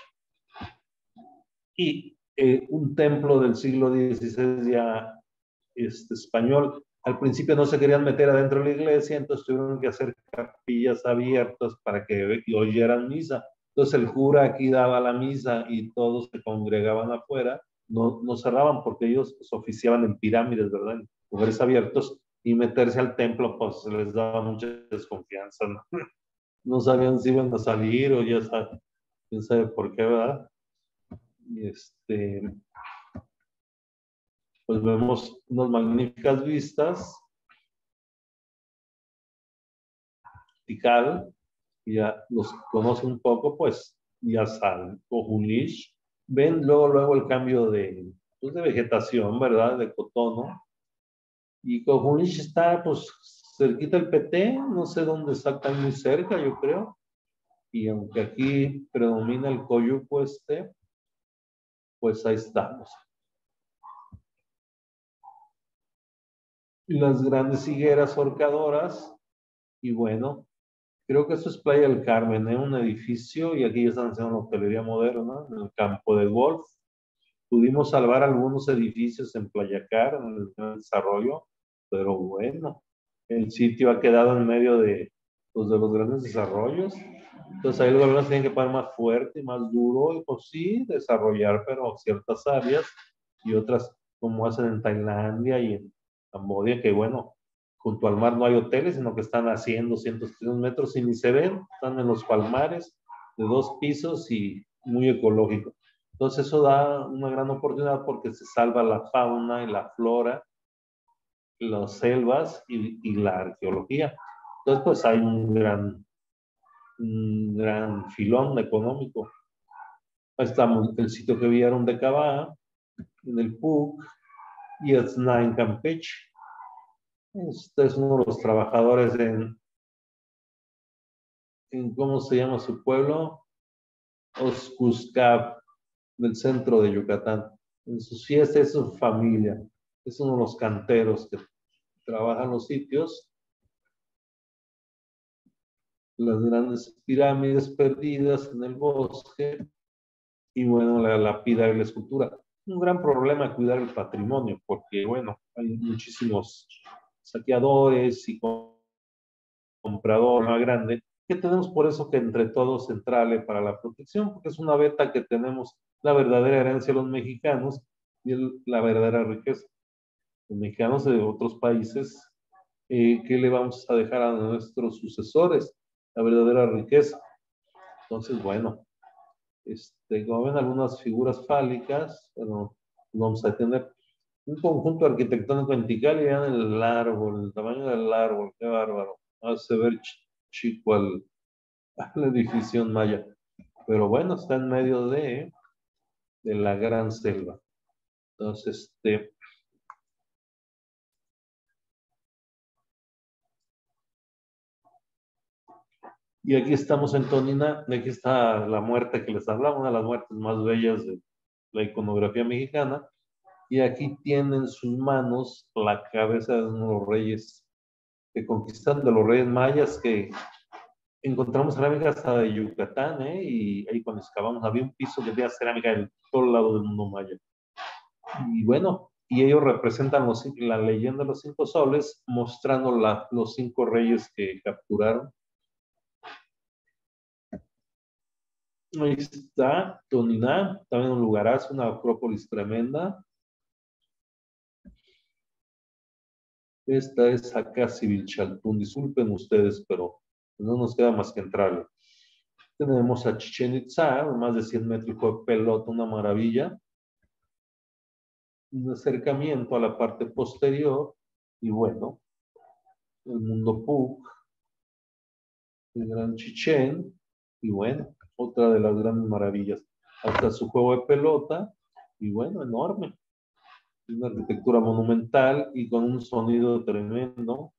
[SPEAKER 1] y un templo del siglo XVI ya español. Al principio no se querían meter adentro de la iglesia, entonces tuvieron que hacer capillas abiertas para que oyeran misa. Entonces el cura aquí daba la misa y todos se congregaban afuera, no cerraban porque ellos pues, oficiaban en pirámides, ¿verdad? En lugares abiertos, y meterse al templo pues les daba mucha desconfianza, ¿no? No sabían si iban a salir o ya saben, quién sabe por qué, ¿verdad? Y pues vemos unas magníficas vistas. Tikal, ya los conoce un poco, pues ya saben, Cojulich, ven luego el cambio pues, de vegetación, ¿verdad? De cotono. Y Cojulich está, pues, cerquita del PT, no sé dónde está, muy cerca, yo creo. Y aunque aquí predomina el coyuco pues ahí estamos. Las grandes higueras horcadoras, y bueno, Creo que esto es Playa del Carmen, ¿eh? Un edificio, y aquí ya están haciendo una hotelería moderna en el campo de golf. Pudimos salvar algunos edificios en Playa Car, en el desarrollo, pero bueno, el sitio ha quedado en medio de, pues, de los grandes desarrollos. Entonces ahí los gobiernos tienen que poner más fuerte y más duro, y pues sí, desarrollar, pero ciertas áreas y otras, como hacen en Tailandia y en Camboya, que bueno, junto al mar no hay hoteles, sino que están a 100, 200, 300 metros y ni se ven, están en los palmares de 2 pisos y muy ecológico. Entonces eso da una gran oportunidad porque se salva la fauna y la flora, las selvas y la arqueología. Entonces pues hay un gran filón económico. Ahí estamos, el sitio que vieron de Cabá, en el PUC, y Etzna en Campeche. Este es uno de los trabajadores en ¿cómo se llama su pueblo? Oscuscap, del centro de Yucatán. En sus fiestas es su familia. Es uno de los canteros que trabajan los sitios. Las grandes pirámides perdidas en el bosque y bueno, la lápida y la escultura. Un gran problema cuidar el patrimonio porque bueno, hay muchísimos saqueadores y comprador más grande, que tenemos por eso que entre todos centrarle para la protección, porque es una beta que tenemos la verdadera herencia de los mexicanos y la verdadera riqueza. Los mexicanos de otros países, ¿qué le vamos a dejar a nuestros sucesores? La verdadera riqueza. Entonces, bueno, como ven algunas figuras fálicas, bueno, vamos a tener un conjunto arquitectónico en Tikal y vean el árbol, el tamaño del árbol, qué bárbaro. Hace ver chico al edificio maya. Pero bueno, está en medio de la gran selva. Entonces, y aquí estamos en Tonina, y aquí está la muerte que les hablaba, una de las muertes más bellas de la iconografía mexicana. Y aquí tiene en sus manos la cabeza de uno de los reyes que conquistan, de los reyes mayas, que encontramos cerámica hasta de Yucatán, ¿eh? Y ahí cuando excavamos había un piso que tenía cerámica de todo el lado del mundo maya. Y bueno, y ellos representan la leyenda de los 5 soles, mostrando los 5 reyes que capturaron. Ahí está Toniná, también un lugarazo, una acrópolis tremenda. Esta es acá Civilchaltún, disculpen ustedes, pero no nos queda más que entrarle. Tenemos a Chichen Itzá, más de 100 metros de pelota, una maravilla. Un acercamiento a la parte posterior, y bueno, el mundo Puc, el Gran Chichén, y bueno, otra de las grandes maravillas. Hasta su juego de pelota, y bueno, enorme. Una arquitectura monumental y con un sonido tremendo,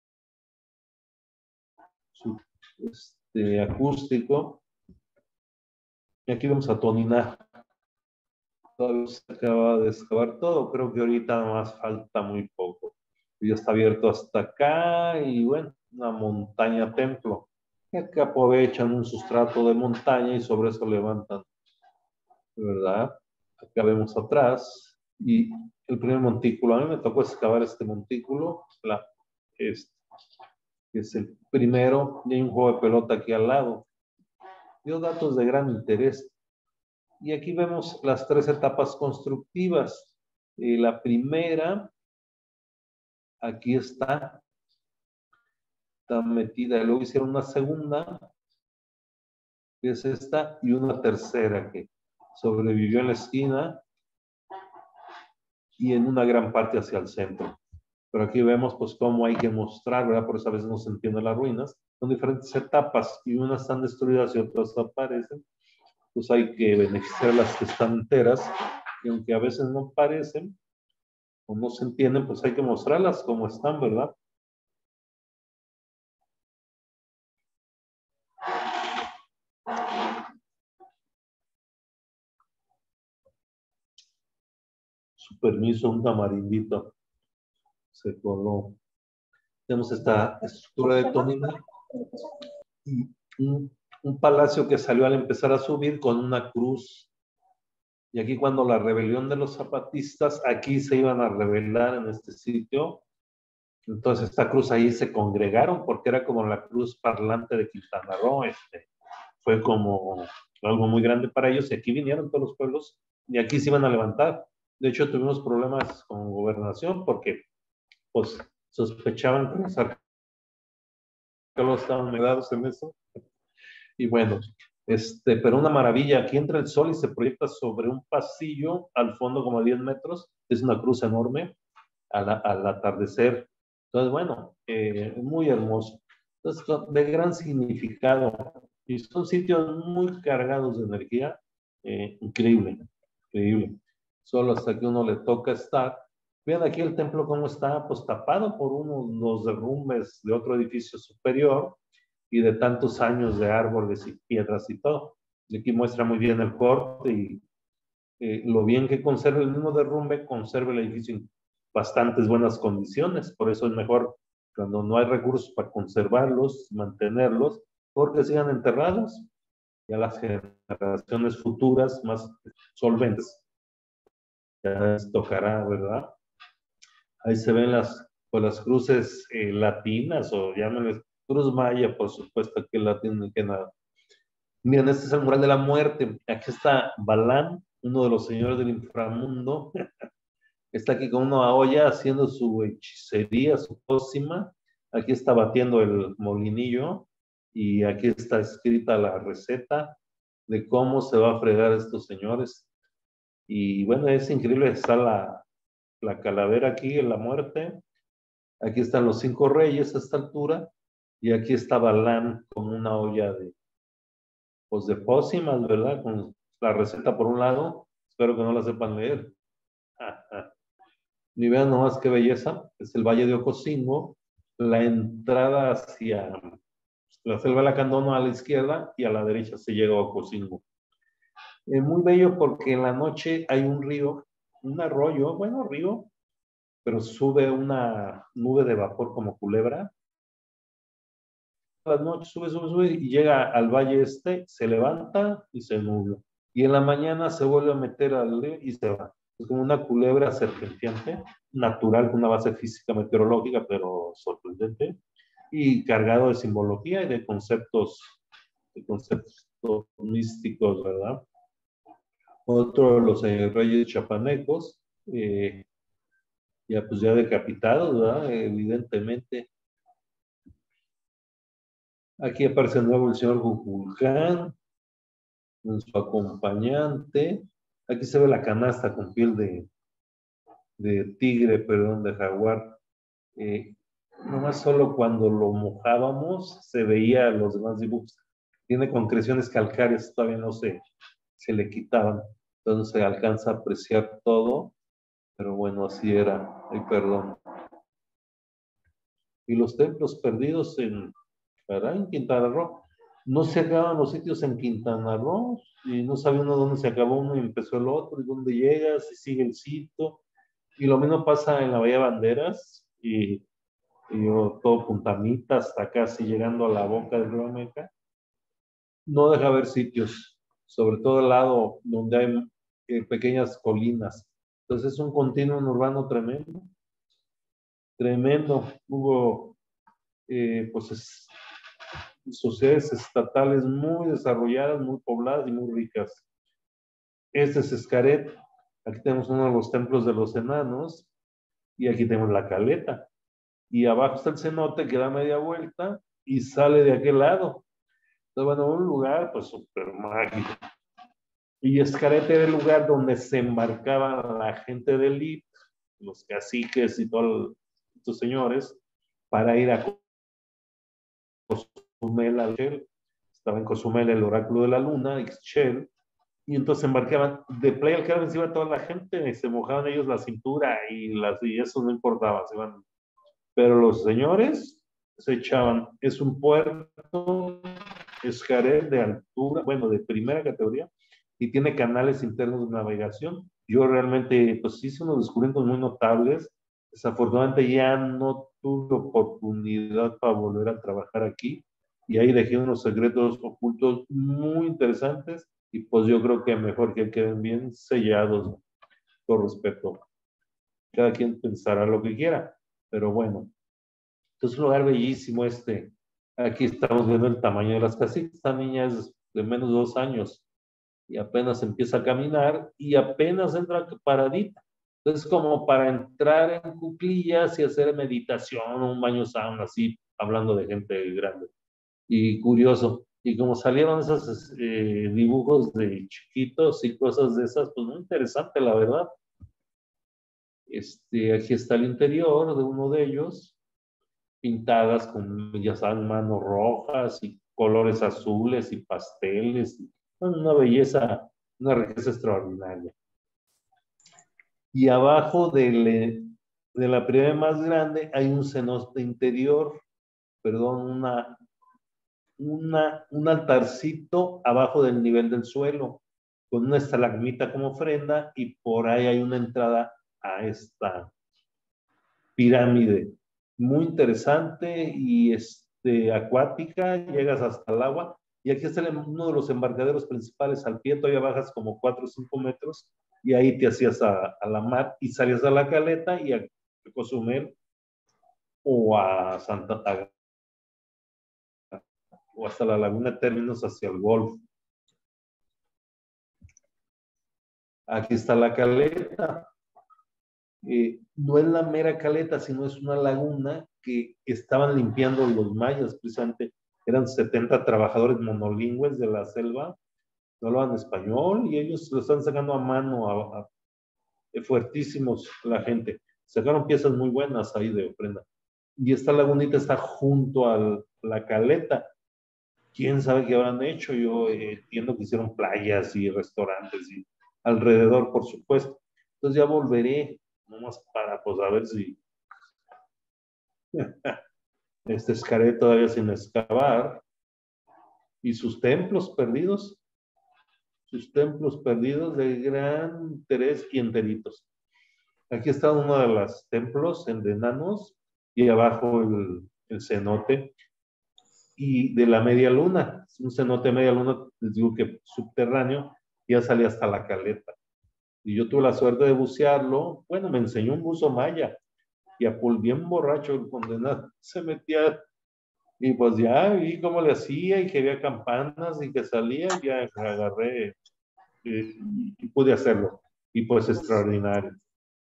[SPEAKER 1] acústico. Y aquí vamos a Toniná. Todavía se acaba de excavar todo, creo que ahorita más falta muy poco. Ya está abierto hasta acá y bueno, una montaña templo. Que aprovechan un sustrato de montaña y sobre eso levantan, ¿verdad? Acá vemos atrás y el primer montículo. A mí me tocó excavar este montículo, este, que es el primero, y hay un juego de pelota aquí al lado. Dio datos de gran interés. Y aquí vemos las 3 etapas constructivas. La primera, aquí está metida. Y luego hicieron una segunda, que es esta, y una tercera que sobrevivió en la esquina y en una gran parte hacia el centro. Pero aquí vemos pues cómo hay que mostrar, ¿verdad? Por eso a veces no se entienden las ruinas. Son diferentes etapas y unas están destruidas y otras aparecen. Pues hay que beneficiar las que están enteras y aunque a veces no parecen o no se entienden, pues hay que mostrarlas como están, ¿verdad? Su permiso, un tamarindito se coló. Tenemos esta estructura de tonina. un palacio que salió al empezar a subir con una cruz. Y aquí cuando la rebelión de los zapatistas, aquí se iban a rebelar en este sitio. Entonces esta cruz ahí se congregaron porque era como la cruz parlante de Quintana Roo. Fue como algo muy grande para ellos y aquí vinieron todos los pueblos y aquí se iban a levantar. De hecho tuvimos problemas con gobernación porque pues sospechaban que los arqueólogos estaban negados en eso. Y bueno, pero una maravilla, aquí entra el sol y se proyecta sobre un pasillo al fondo como a 10 metros, es una cruz enorme al atardecer. Entonces, bueno, muy hermoso. Entonces, de gran significado. Y son sitios muy cargados de energía. Increíble, increíble. Solo hasta que uno le toca estar. Vean aquí el templo cómo está, pues tapado por los derrumbes de otro edificio superior y de tantos años de árboles y piedras y todo. Y aquí muestra muy bien el corte y lo bien que conserva el mismo derrumbe, conserva el edificio en bastantes buenas condiciones. Por eso es mejor cuando no hay recursos para conservarlos, mantenerlos, porque sigan enterrados. Ya las generaciones futuras más solventes ya les tocará, ¿verdad? Ahí se ven pues, las cruces latinas o llámenles cruz maya, por supuesto que latín que nada. Miren, este es el mural de la muerte. Aquí está Balán, uno de los señores del inframundo. Está aquí con una olla haciendo su hechicería, su pócima. Aquí está batiendo el molinillo y aquí está escrita la receta de cómo se va a fregar a estos señores. Y bueno, es increíble, está la calavera aquí en la muerte. Aquí están los 5 reyes a esta altura y aquí está Balán con una olla pues de pócimas, ¿verdad? Con la receta por un lado. Espero que no la sepan leer. Y vean nomás qué belleza. Es el Valle de Ocosingo. La entrada hacia la selva de la Candona a la izquierda y a la derecha se llega a Ocosingo. Muy bello porque en la noche hay un río, un arroyo, bueno, río, pero sube una nube de vapor como culebra. Las noches sube y llega al valle se levanta y se nubla. Y en la mañana se vuelve a meter al río y se va. Es como una culebra serpenteante, natural, con una base física meteorológica, pero sorprendente, y cargado de simbología y de conceptos místicos, ¿verdad? Otro de los reyes chapanecos, ya pues ya decapitados, ¿verdad? Evidentemente. Aquí aparece de nuevo el señor Cuculcán, con su acompañante. Aquí se ve la canasta con piel de tigre, perdón, de jaguar. Nomás solo cuando lo mojábamos se veía los demás dibujos. Tiene concreciones calcáreas, todavía no se le quitaban. Entonces se alcanza a apreciar todo, pero bueno, así era. Ay, perdón. Y los templos perdidos ¿verdad? En Quintana Roo. No se acaban los sitios en Quintana Roo y no sabe uno dónde se acabó uno y empezó el otro y dónde llegas y sigue el sitio. Y lo mismo pasa en la Bahía Banderas y todo Puntamita hasta casi llegando a la boca del río Meca. No deja ver sitios, sobre todo el lado donde hay pequeñas colinas. Entonces es un continuo urbano tremendo, tremendo. Hubo pues sociedades estatales muy desarrolladas, muy pobladas y muy ricas. Este es Xcaret. Aquí tenemos uno de los templos de los enanos y aquí tenemos la caleta. Y abajo está el cenote que da media vuelta y sale de aquel lado. Entonces, bueno, un lugar pues súper mágico. Y Xcaret era el lugar donde se embarcaba la gente de élite, los caciques y todos estos señores, para ir a Cozumel, estaba en Cozumel el oráculo de la luna, Ixchel, y entonces embarcaban de Playa del Carmen, se iba toda la gente, y se mojaban ellos la cintura y eso no importaba, se iban. Pero los señores se echaban, es un puerto, es Xcaret de altura, bueno, de primera categoría, y tiene canales internos de navegación. Yo realmente, pues hice unos descubrimientos muy notables. Desafortunadamente ya no tuve oportunidad para volver a trabajar aquí y ahí dejé unos secretos ocultos muy interesantes y pues yo creo que mejor que queden bien sellados por respeto. Cada quien pensará lo que quiera, pero bueno. Es un lugar bellísimo este. Aquí estamos viendo el tamaño de las casitas. Esta niña es de menos de 2 años y apenas empieza a caminar y apenas entra paradita. Entonces, como para entrar en cuclillas y hacer meditación, un baño sauna, así, hablando de gente grande. Y curioso. Y como salieron esos dibujos de chiquitos y cosas de esas, pues muy interesante, la verdad. Aquí está el interior de uno de ellos, pintadas con, ya saben, manos rojas y colores azules y pasteles. Bueno, una belleza, una riqueza extraordinaria. Y abajo de la pirámide más grande hay un cenote interior, perdón, un altarcito abajo del nivel del suelo, con una estalagmita como ofrenda, y por ahí hay una entrada a esta pirámide. Muy interesante y acuática, llegas hasta el agua, y aquí está uno de los embarcaderos principales al pie, todavía bajas como 4 o 5 metros, y ahí te hacías a la mar y salías a la caleta y a Cozumel o a Santa Taga o hasta la laguna de Términos hacia el Golfo. Aquí está la caleta. No es la mera caleta, sino es una laguna que estaban limpiando los mayas, precisamente. Eran 70 trabajadores monolingües de la selva, no hablaban español y ellos lo están sacando a mano, fuertísimos la gente. Sacaron piezas muy buenas ahí de ofrenda. Y esta lagunita está junto a la caleta. ¿Quién sabe qué habrán hecho? Yo entiendo que hicieron playas y restaurantes y alrededor, por supuesto. Entonces ya volveré, nomás para, pues, a ver si escaré todavía sin excavar. Y sus templos perdidos de gran interés y enteritos. Aquí está uno de los templos de enanos y abajo el cenote y de la media luna. Un cenote de media luna, les digo que subterráneo, ya salía hasta la caleta. Y yo tuve la suerte de bucearlo. Bueno, me enseñó un buzo maya y a Pul bien borracho el condenado se metía y pues ya vi cómo le hacía y que había campanas y que salía, ya agarré y pude hacerlo. Y pues extraordinario.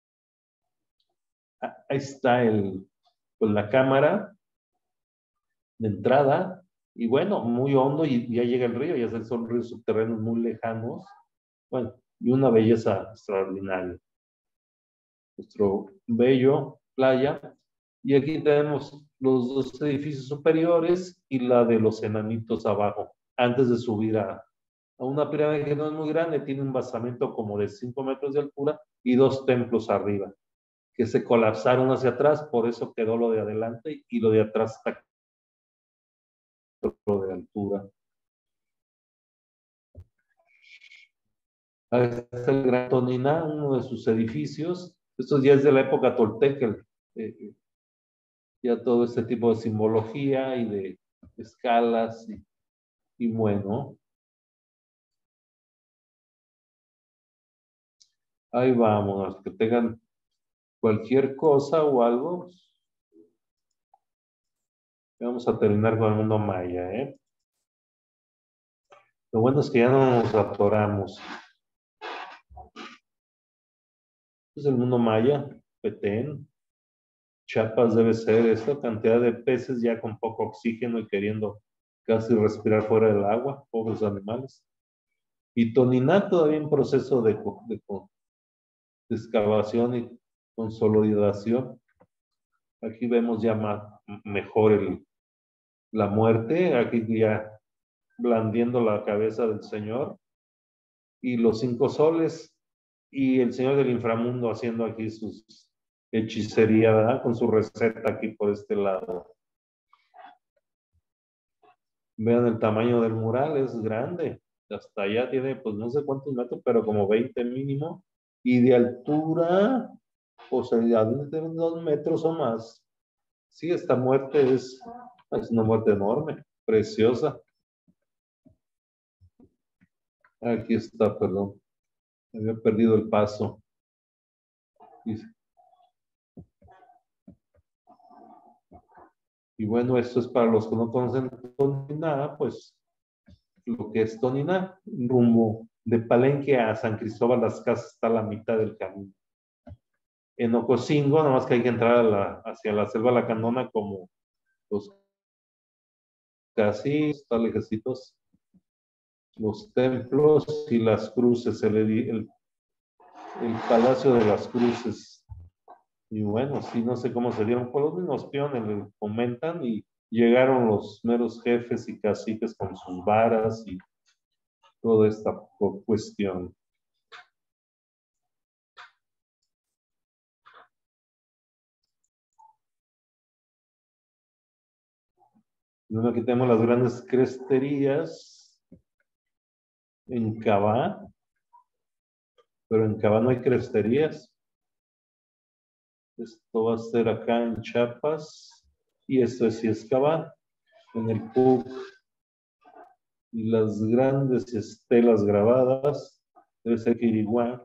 [SPEAKER 1] Ahí está pues la cámara de entrada y bueno, muy hondo y ya llega el río, ya son ríos subterráneos muy lejanos. Bueno, y una belleza extraordinaria. Nuestro bello playa. Y aquí tenemos los dos edificios superiores y la de los enanitos abajo, antes de subir a una pirámide que no es muy grande, tiene un basamento como de 5 metros de altura y 2 templos arriba, que se colapsaron hacia atrás, por eso quedó lo de adelante y lo de atrás está lo de altura. Ahí está el Gran Toniná, uno de sus edificios. Estos ya es de la época tolteca, ya todo este tipo de simbología y de escalas y bueno, ahí vamos, que tengan cualquier cosa o algo. Vamos a terminar con el mundo maya, ¿eh? Lo bueno es que ya no nos atoramos. Es el mundo maya, Petén, Chiapas debe ser esta cantidad de peces ya con poco oxígeno y queriendo casi respirar fuera del agua, pobres animales. Y Toniná todavía en proceso de excavación y consolidación. Aquí vemos ya mejor la muerte, aquí ya blandiendo la cabeza del Señor y los 5 soles y el Señor del inframundo haciendo aquí sus hechicería, ¿verdad? Con su receta aquí por este lado. Vean el tamaño del mural, es grande. Hasta allá tiene, pues no sé cuántos metros, pero como 20 mínimo. Y de altura, o sea, de 2 metros o más. Sí, esta muerte es una muerte enorme, preciosa. Aquí está, perdón. Había perdido el paso. Y bueno, esto es para los que no conocen Toniná, pues lo que es Toniná, rumbo de Palenque a San Cristóbal Las Casas está a la mitad del camino. En Ocosingo, nada más que hay que entrar hacia la selva Lacandona como los casi, está lejecitos, los templos y las cruces, el Palacio de las Cruces. Y bueno, sí, no sé cómo se dieron por los mismos peones, le comentan, y llegaron los meros jefes y caciques con sus varas y toda esta cuestión. Bueno, aquí tenemos las grandes cresterías en Cabá, pero en Cabá no hay cresterías. Esto va a ser acá en Chiapas y esto sí es Cabá, en el PUC. Y las grandes estelas grabadas, debe ser Quiriguá.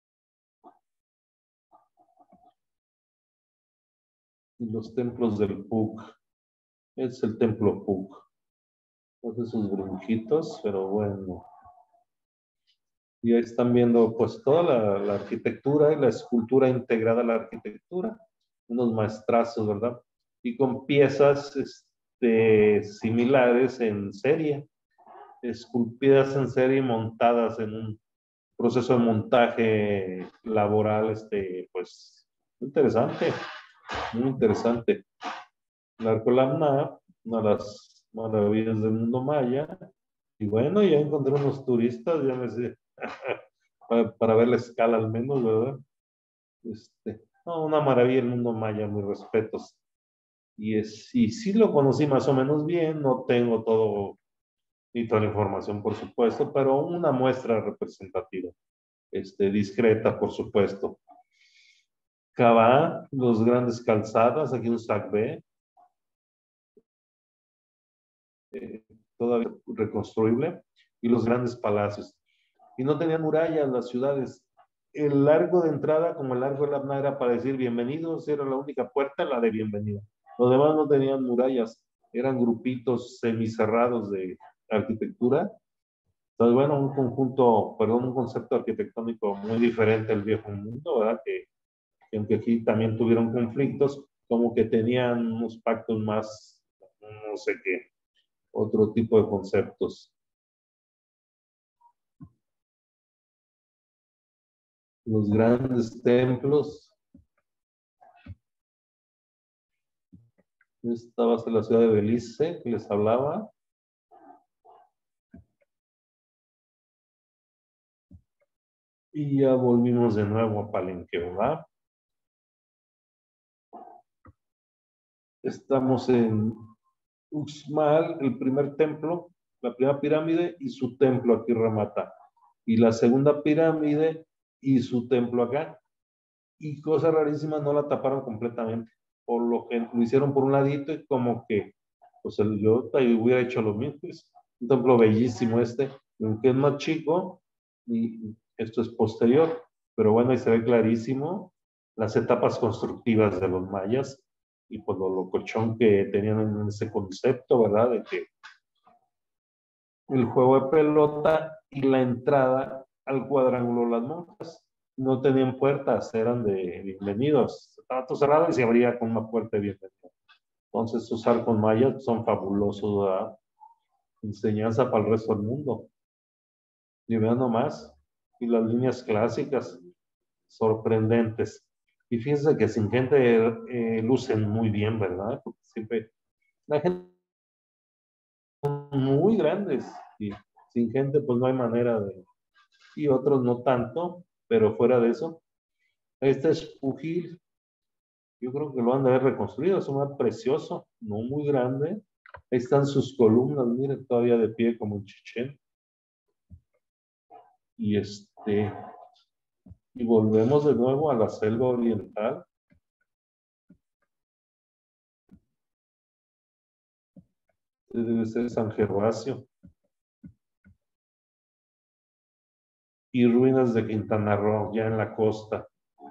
[SPEAKER 1] Y los templos del PUC. Es el templo PUC. Entonces sus brinquitos, pero bueno. Y ahí están viendo pues toda la arquitectura y la escultura integrada a la arquitectura. Unos maestrazos, ¿verdad? Y con piezas similares en serie, esculpidas en serie y montadas en un proceso de montaje laboral, pues, interesante, muy interesante. La Arcolamna, una de las maravillas del mundo maya. Y bueno, ya encontré unos turistas, ya me sé, para ver la escala al menos, ¿verdad? No, una maravilla el mundo maya, mis respetos. Y sí lo conocí más o menos bien, no tengo todo, ni toda la información, por supuesto, pero una muestra representativa, discreta, por supuesto. Cabá, los grandes calzadas, aquí un Sacbé, todavía reconstruible, y los grandes palacios. Y no tenían murallas las ciudades. El largo de entrada, como el largo de la Abna, era para decir bienvenidos, era la única puerta, la de bienvenida. Los demás no tenían murallas, eran grupitos semicerrados de arquitectura. Entonces, bueno, un concepto arquitectónico muy diferente al viejo mundo, ¿verdad? Que aunque aquí también tuvieron conflictos, como que tenían unos pactos más, no sé qué, otro tipo de conceptos. Los grandes templos. Esta va a ser la ciudad de Belice, que les hablaba. Y ya volvimos de nuevo a Palenque, ¿verdad? Estamos en Uxmal, el primer templo, la primera pirámide y su templo aquí remata. Y la segunda pirámide y su templo acá. Y cosa rarísima, no la taparon completamente. Por lo que lo hicieron por un ladito y como que, pues yo hubiera hecho lo mismo. Es un templo bellísimo aunque es más chico y esto es posterior. Pero bueno, ahí se ve clarísimo las etapas constructivas de los mayas y pues lo locochón que tenían en ese concepto, ¿verdad? De que el juego de pelota y la entrada al cuadrángulo las monjas no tenían puertas, eran de bienvenidos. Estaba todo cerrado y se abría con una puerta de bienvenido. Entonces, usar con mayas son fabulosos, ¿verdad? Enseñanza para el resto del mundo. Y vean nomás, y las líneas clásicas, sorprendentes. Y fíjense que sin gente lucen muy bien, ¿verdad? Porque siempre la gente muy grandes y sin gente pues no hay manera de, y otros no tanto, pero fuera de eso, este es Fujil, yo creo que lo han de haber reconstruido, es un lugar precioso, no muy grande, ahí están sus columnas, miren, todavía de pie como en Chichén, y y volvemos de nuevo a la selva oriental. Debe ser San Gervasio. Y ruinas de Quintana Roo, ya en la costa.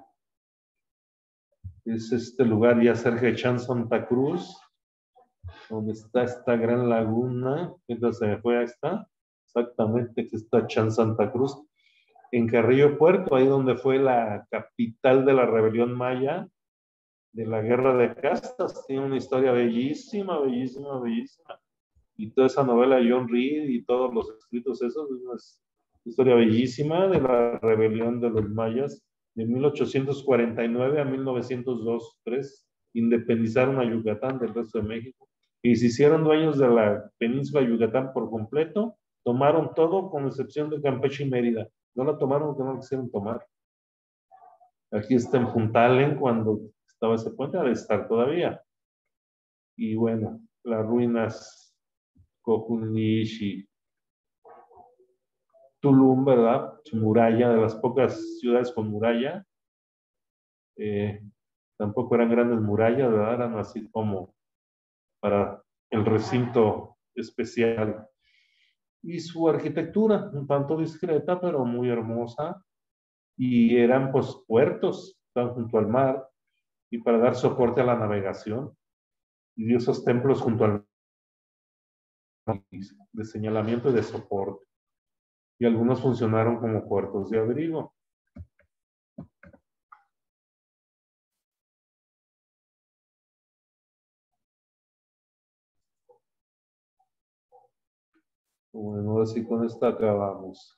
[SPEAKER 1] Es este lugar ya cerca de Chan Santa Cruz, donde está esta gran laguna. Entonces se me fue a esta. Exactamente, que está Chan Santa Cruz. En Carrillo Puerto, ahí donde fue la capital de la rebelión maya, de la guerra de castas. Tiene una historia bellísima, bellísima, bellísima. Y toda esa novela de John Reed y todos los escritos esos, es una historia bellísima de la rebelión de los mayas de 1849 a 1902-3. Independizaron a Yucatán del resto de México y se hicieron dueños de la península de Yucatán por completo. Tomaron todo con excepción de Campeche y Mérida. No la tomaron porque no la quisieron tomar. Aquí está en Punta Allen, cuando estaba ese puente, ha de estar todavía. Y bueno, las ruinas Cojunishi, Tulum, ¿verdad? Su muralla, de las pocas ciudades con muralla. Tampoco eran grandes murallas, ¿verdad? Eran así como para el recinto especial. Y su arquitectura, un tanto discreta, pero muy hermosa. Y eran pues puertos, estaban junto al mar, y para dar soporte a la navegación. Y esos templos junto al mar, de señalamiento y de soporte. Y algunos funcionaron como puertos de abrigo. Bueno, así con esta acabamos.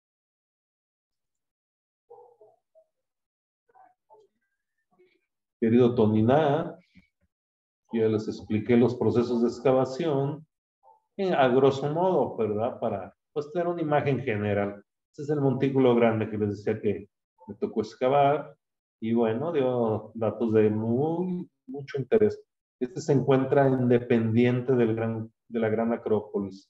[SPEAKER 1] Querido Toniná, ya les expliqué los procesos de excavación, a grosso modo, ¿verdad? Para pues, tener una imagen general. Este es el montículo grande que les decía que me tocó excavar y bueno, dio datos de mucho interés. Este se encuentra independiente de la gran Acrópolis.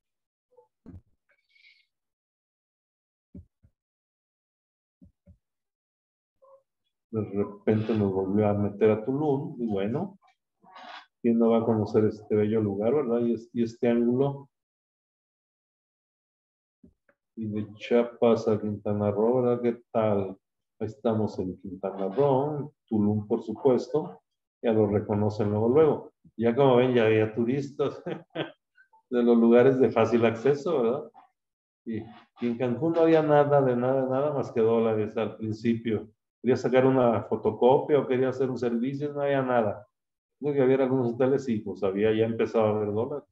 [SPEAKER 1] De repente nos volvió a meter a Tulum y bueno, ¿quién no va a conocer este bello lugar, verdad? Y este ángulo. Y de Chiapas a Quintana Roo, ¿verdad? ¿Qué tal? Ahí estamos en Quintana Roo, Tulum, por supuesto. Ya lo reconocen luego, luego. Ya como ven, ya había turistas de los lugares de fácil acceso, ¿verdad? Y, y en Cancún no había nada, de nada, nada más que dólares al principio. Quería sacar una fotocopia o quería hacer un servicio, no había nada. No que había algunos hoteles y pues había ya empezado a haber dólares.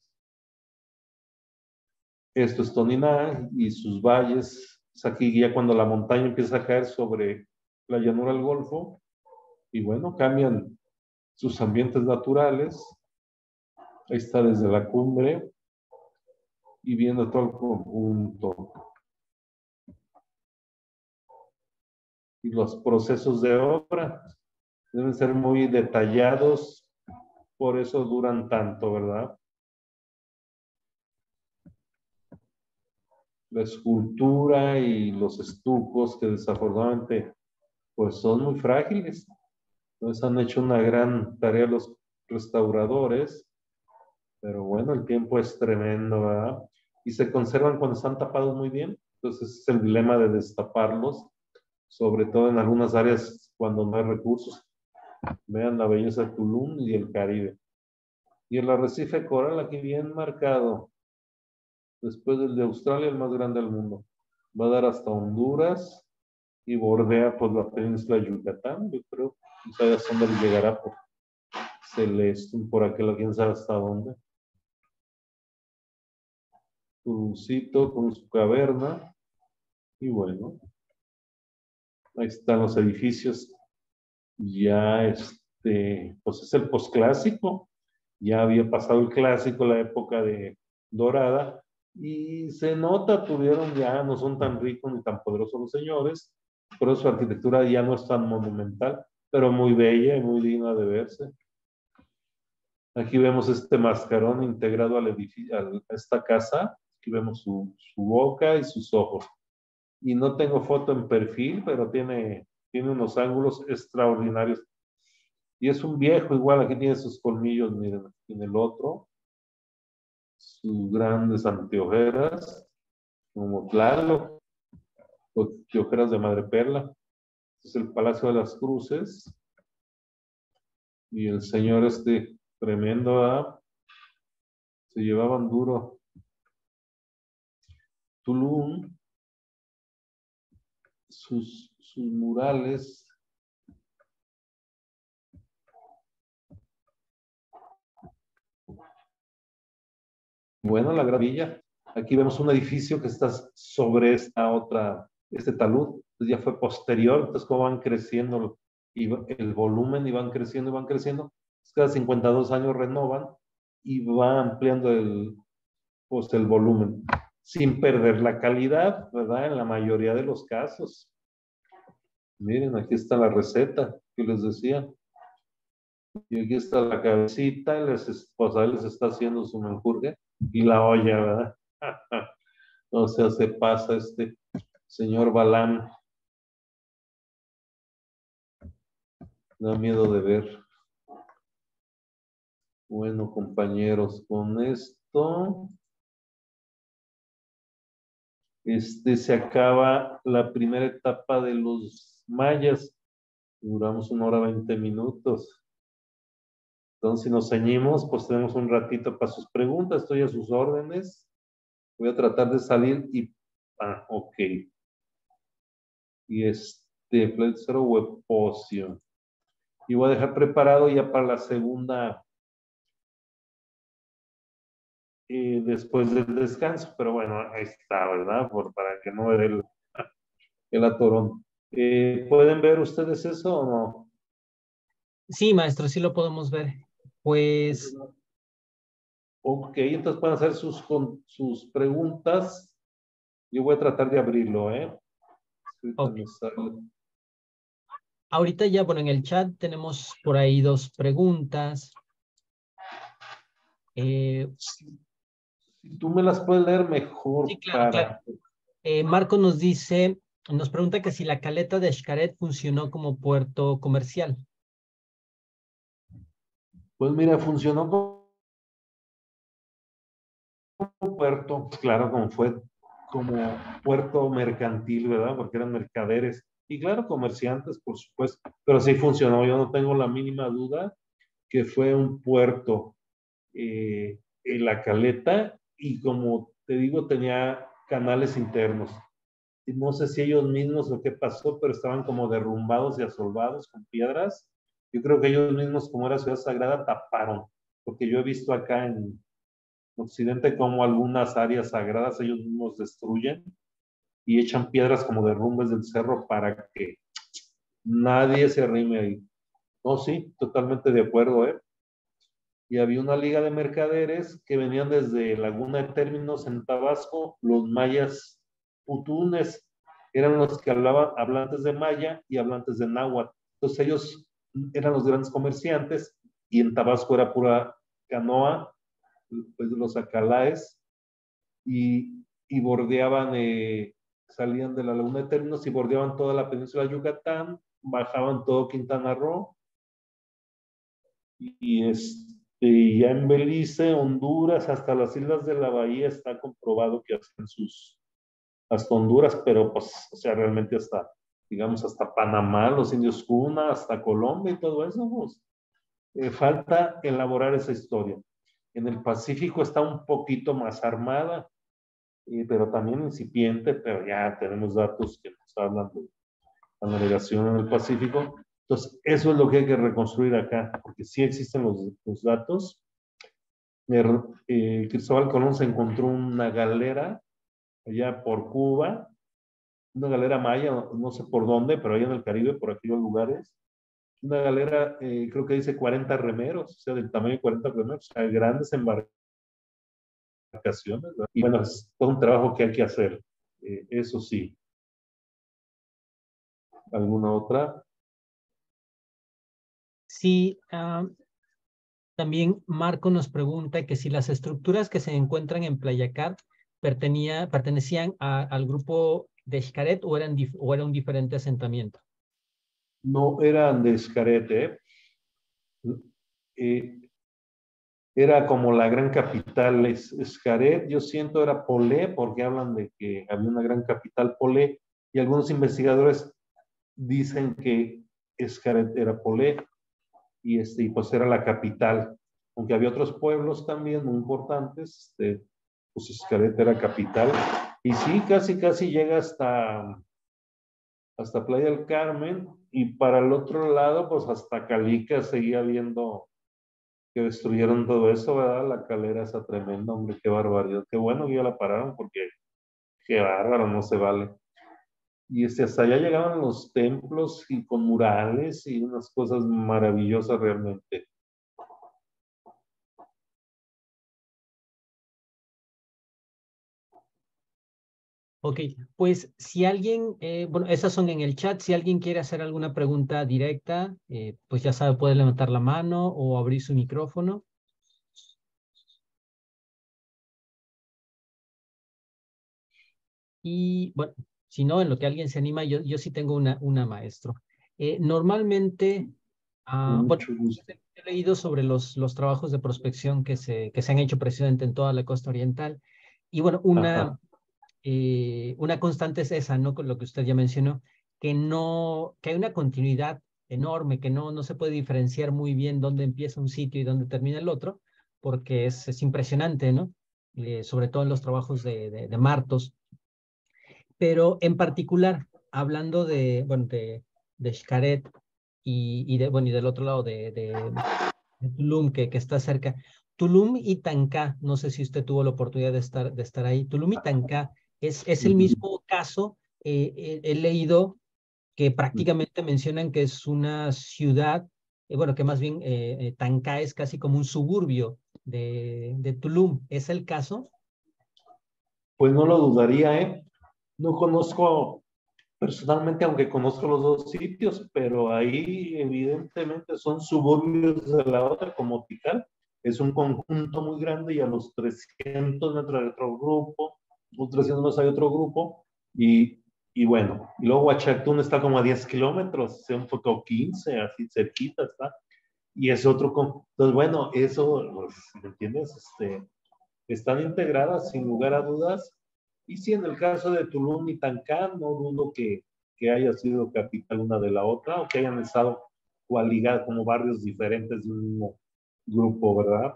[SPEAKER 1] Esto es Toniná y sus valles. Es aquí ya cuando la montaña empieza a caer sobre la llanura del Golfo. Y bueno, cambian sus ambientes naturales. Ahí está desde la cumbre y viendo todo el conjunto. Y los procesos de obra deben ser muy detallados, por eso duran tanto, ¿verdad? La escultura y los estucos que desafortunadamente pues son muy frágiles. Entonces han hecho una gran tarea los restauradores, pero bueno, el tiempo es tremendo, ¿verdad? Y se conservan cuando están tapados muy bien. Entonces es el dilema de destaparlos, sobre todo en algunas áreas cuando no hay recursos. Vean la belleza de Tulum y el Caribe. Y el arrecife coral aquí bien marcado, después del de Australia, el más grande del mundo. Va a dar hasta Honduras y bordea por la península de Yucatán, yo creo. No sé hasta dónde llegará por Celeste, por aquel, quién sabe hasta dónde. Tulumcito con su caverna. Y bueno, ahí están los edificios. Ya pues es el posclásico. Ya había pasado el clásico, la época de dorada. Y se nota, ya no son tan ricos ni tan poderosos los señores, pero su arquitectura ya no es tan monumental, pero muy bella y muy digna de verse. Aquí vemos este mascarón integrado al edificio, a esta casa. Aquí vemos su boca y sus ojos. Y no tengo foto en perfil, pero tiene unos ángulos extraordinarios. Y es un viejo, igual aquí tiene sus colmillos, miren, en el otro. sus grandes anteojeras, como Tlaloc, o anteojeras de madreperla. Este es el Palacio de las Cruces. Y el señor tremendo, se llevaban duro. Tulum, sus murales. Bueno, la gravilla. Aquí vemos un edificio que está sobre este talud. Entonces ya fue posterior. Entonces, cómo van creciendo el volumen, y van creciendo y van creciendo. Cada 52 años renovan y va ampliando el volumen, sin perder la calidad, ¿verdad? En la mayoría de los casos. Miren, aquí está la receta que les decía. Y aquí está la cabecita, pues ahí les está haciendo su menjurje, y la olla, ¿verdad? O sea, se pasa este señor Balán. Da miedo de ver. Bueno, compañeros, con esto se acaba la primera etapa de los mayas. Duramos 1 hora 20 minutos. Entonces, si nos ceñimos, pues tenemos un ratito para sus preguntas. Estoy a sus órdenes. Voy a tratar de salir y... ok. Y Fletcher Huepocio. Y voy a dejar preparado ya para la segunda, después del descanso. Pero bueno, ahí está, ¿verdad? Para que no dé el atorón. ¿Pueden ver ustedes eso o no?
[SPEAKER 2] Sí, maestro, sí lo podemos ver. Pues
[SPEAKER 1] Ok, entonces pueden hacer sus preguntas. Yo voy a tratar de abrirlo, ¿eh?
[SPEAKER 2] ok. Ahorita ya, bueno, en el chat tenemos por ahí 2 preguntas.
[SPEAKER 1] Si tú me las puedes leer mejor
[SPEAKER 2] Sí, claro, claro.
[SPEAKER 1] para...
[SPEAKER 2] Marco nos pregunta que si la caleta de Xcaret funcionó como puerto comercial.
[SPEAKER 1] Pues mira, funcionó como puerto, claro, como puerto mercantil, ¿verdad? Porque eran mercaderes y claro, comerciantes, por supuesto, pero sí funcionó. Yo no tengo la mínima duda que fue un puerto, en la Caleta, y como te digo, tenía canales internos. Y no sé si ellos mismos o qué pasó, pero estaban como derrumbados y asolvados con piedras. Yo creo que ellos mismos, como era ciudad sagrada, taparon, porque yo he visto acá en Occidente como algunas áreas sagradas ellos mismos destruyen y echan piedras como derrumbes del cerro para que nadie se arrime ahí. No, sí, totalmente de acuerdo, ¿eh? Y había una liga de mercaderes que venían desde Laguna de Términos en Tabasco, los mayas putunes, eran los que hablantes de maya y hablantes de náhuatl. Entonces ellos eran los grandes comerciantes, y en Tabasco era pura canoa, pues los acalaes, y bordeaban, salían de la Laguna de Términos y bordeaban toda la península de Yucatán, bajaban todo Quintana Roo, y ya en Belice, Honduras, hasta las islas de la Bahía está comprobado que hacen hasta Honduras, pero pues, o sea, realmente hasta, digamos, hasta Panamá, los indios Cuna, hasta Colombia y todo eso, pues, falta elaborar esa historia. En el Pacífico está un poquito más armada, pero también incipiente, pero ya tenemos datos que nos hablan de la navegación en el Pacífico. Entonces, eso es lo que hay que reconstruir acá, porque sí existen los datos. Cristóbal Colón se encontró una galera allá por Cuba, una galera maya, no sé por dónde, pero allá en el Caribe, por aquellos lugares. Una galera, creo que dice 40 remeros, o sea, del tamaño de 40 remeros, o sea, grandes embarcaciones, ¿verdad? Y bueno, es todo un trabajo que hay que hacer, eso sí. ¿Alguna otra?
[SPEAKER 2] Sí, también Marco nos pregunta que si las estructuras que se encuentran en Playa Cat pertenecían al grupo de Xcaret o era un diferente asentamiento.
[SPEAKER 1] No eran de Xcaret, ¿eh? era como la gran capital. Xcaret, yo siento, era Polé, porque hablan de que había una gran capital Polé, y algunos investigadores dicen que Xcaret era Polé, y pues era la capital. Aunque había otros pueblos también muy importantes, pues Xcaret era capital. Y sí, casi, casi llega hasta Playa del Carmen, y para el otro lado, pues hasta Calica seguía viendo que destruyeron todo eso, ¿verdad? La calera esa tremenda, hombre, qué barbaridad. Qué bueno que ya la pararon, porque qué bárbaro, no se vale. Y hasta allá llegaban los templos y con murales y unas cosas maravillosas realmente.
[SPEAKER 2] Ok, pues si alguien, bueno, esas son en el chat, si alguien quiere hacer alguna pregunta directa, pues ya sabe, puede levantar la mano o abrir su micrófono. Y bueno, si no, en lo que alguien se anima, yo sí tengo una maestro. Normalmente,
[SPEAKER 1] Con
[SPEAKER 2] bueno,
[SPEAKER 1] mucho gusto.
[SPEAKER 2] he leído sobre los trabajos de prospección que se han hecho precisamente en toda la costa oriental. Y bueno,
[SPEAKER 1] Ajá.
[SPEAKER 2] una constante es esa, ¿no? Con lo que usted ya mencionó, que no, que hay una continuidad enorme, que no se puede diferenciar muy bien dónde empieza un sitio y dónde termina el otro, porque es impresionante, ¿no? Sobre todo en los trabajos de Martos. Pero en particular, hablando de, bueno, de Xcaret bueno, y del otro lado de Tulum, que está cerca. Tulum y Tancá, no sé si usted tuvo la oportunidad de estar ahí. Tulum y Tancá es el
[SPEAKER 1] Ujú,
[SPEAKER 2] mismo caso. He leído que
[SPEAKER 1] ujú.
[SPEAKER 2] prácticamente mencionan que es una ciudad, bueno, que más bien Tancá es casi como un suburbio de Tulum. ¿Es el caso?
[SPEAKER 1] Pues no lo dudaría, ¿eh? No conozco personalmente, aunque conozco los dos sitios, pero ahí evidentemente son suburbios de la otra, como Tikal. Es un conjunto muy grande, y a los 300 metros hay otro grupo, los 300 metros hay otro grupo, y bueno, y luego Huachactún está como a 10 kilómetros, se un poco 15, así cerquita está, y es otro, entonces bueno, eso, pues, ¿me entiendes? Están integradas sin lugar a dudas. Y sí, en el caso de Tulum y Tancán, no dudo que haya sido capital una de la otra, o que hayan estado coaligadas como barrios diferentes de un mismo grupo, ¿verdad?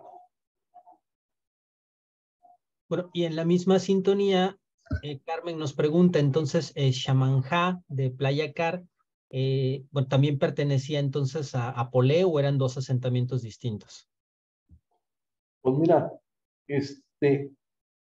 [SPEAKER 2] Bueno, y en la misma sintonía, Carmen nos pregunta, entonces, Shamanjá de Playa Car, bueno, ¿también pertenecía entonces a Polé o eran dos asentamientos distintos?
[SPEAKER 1] Pues mira, este,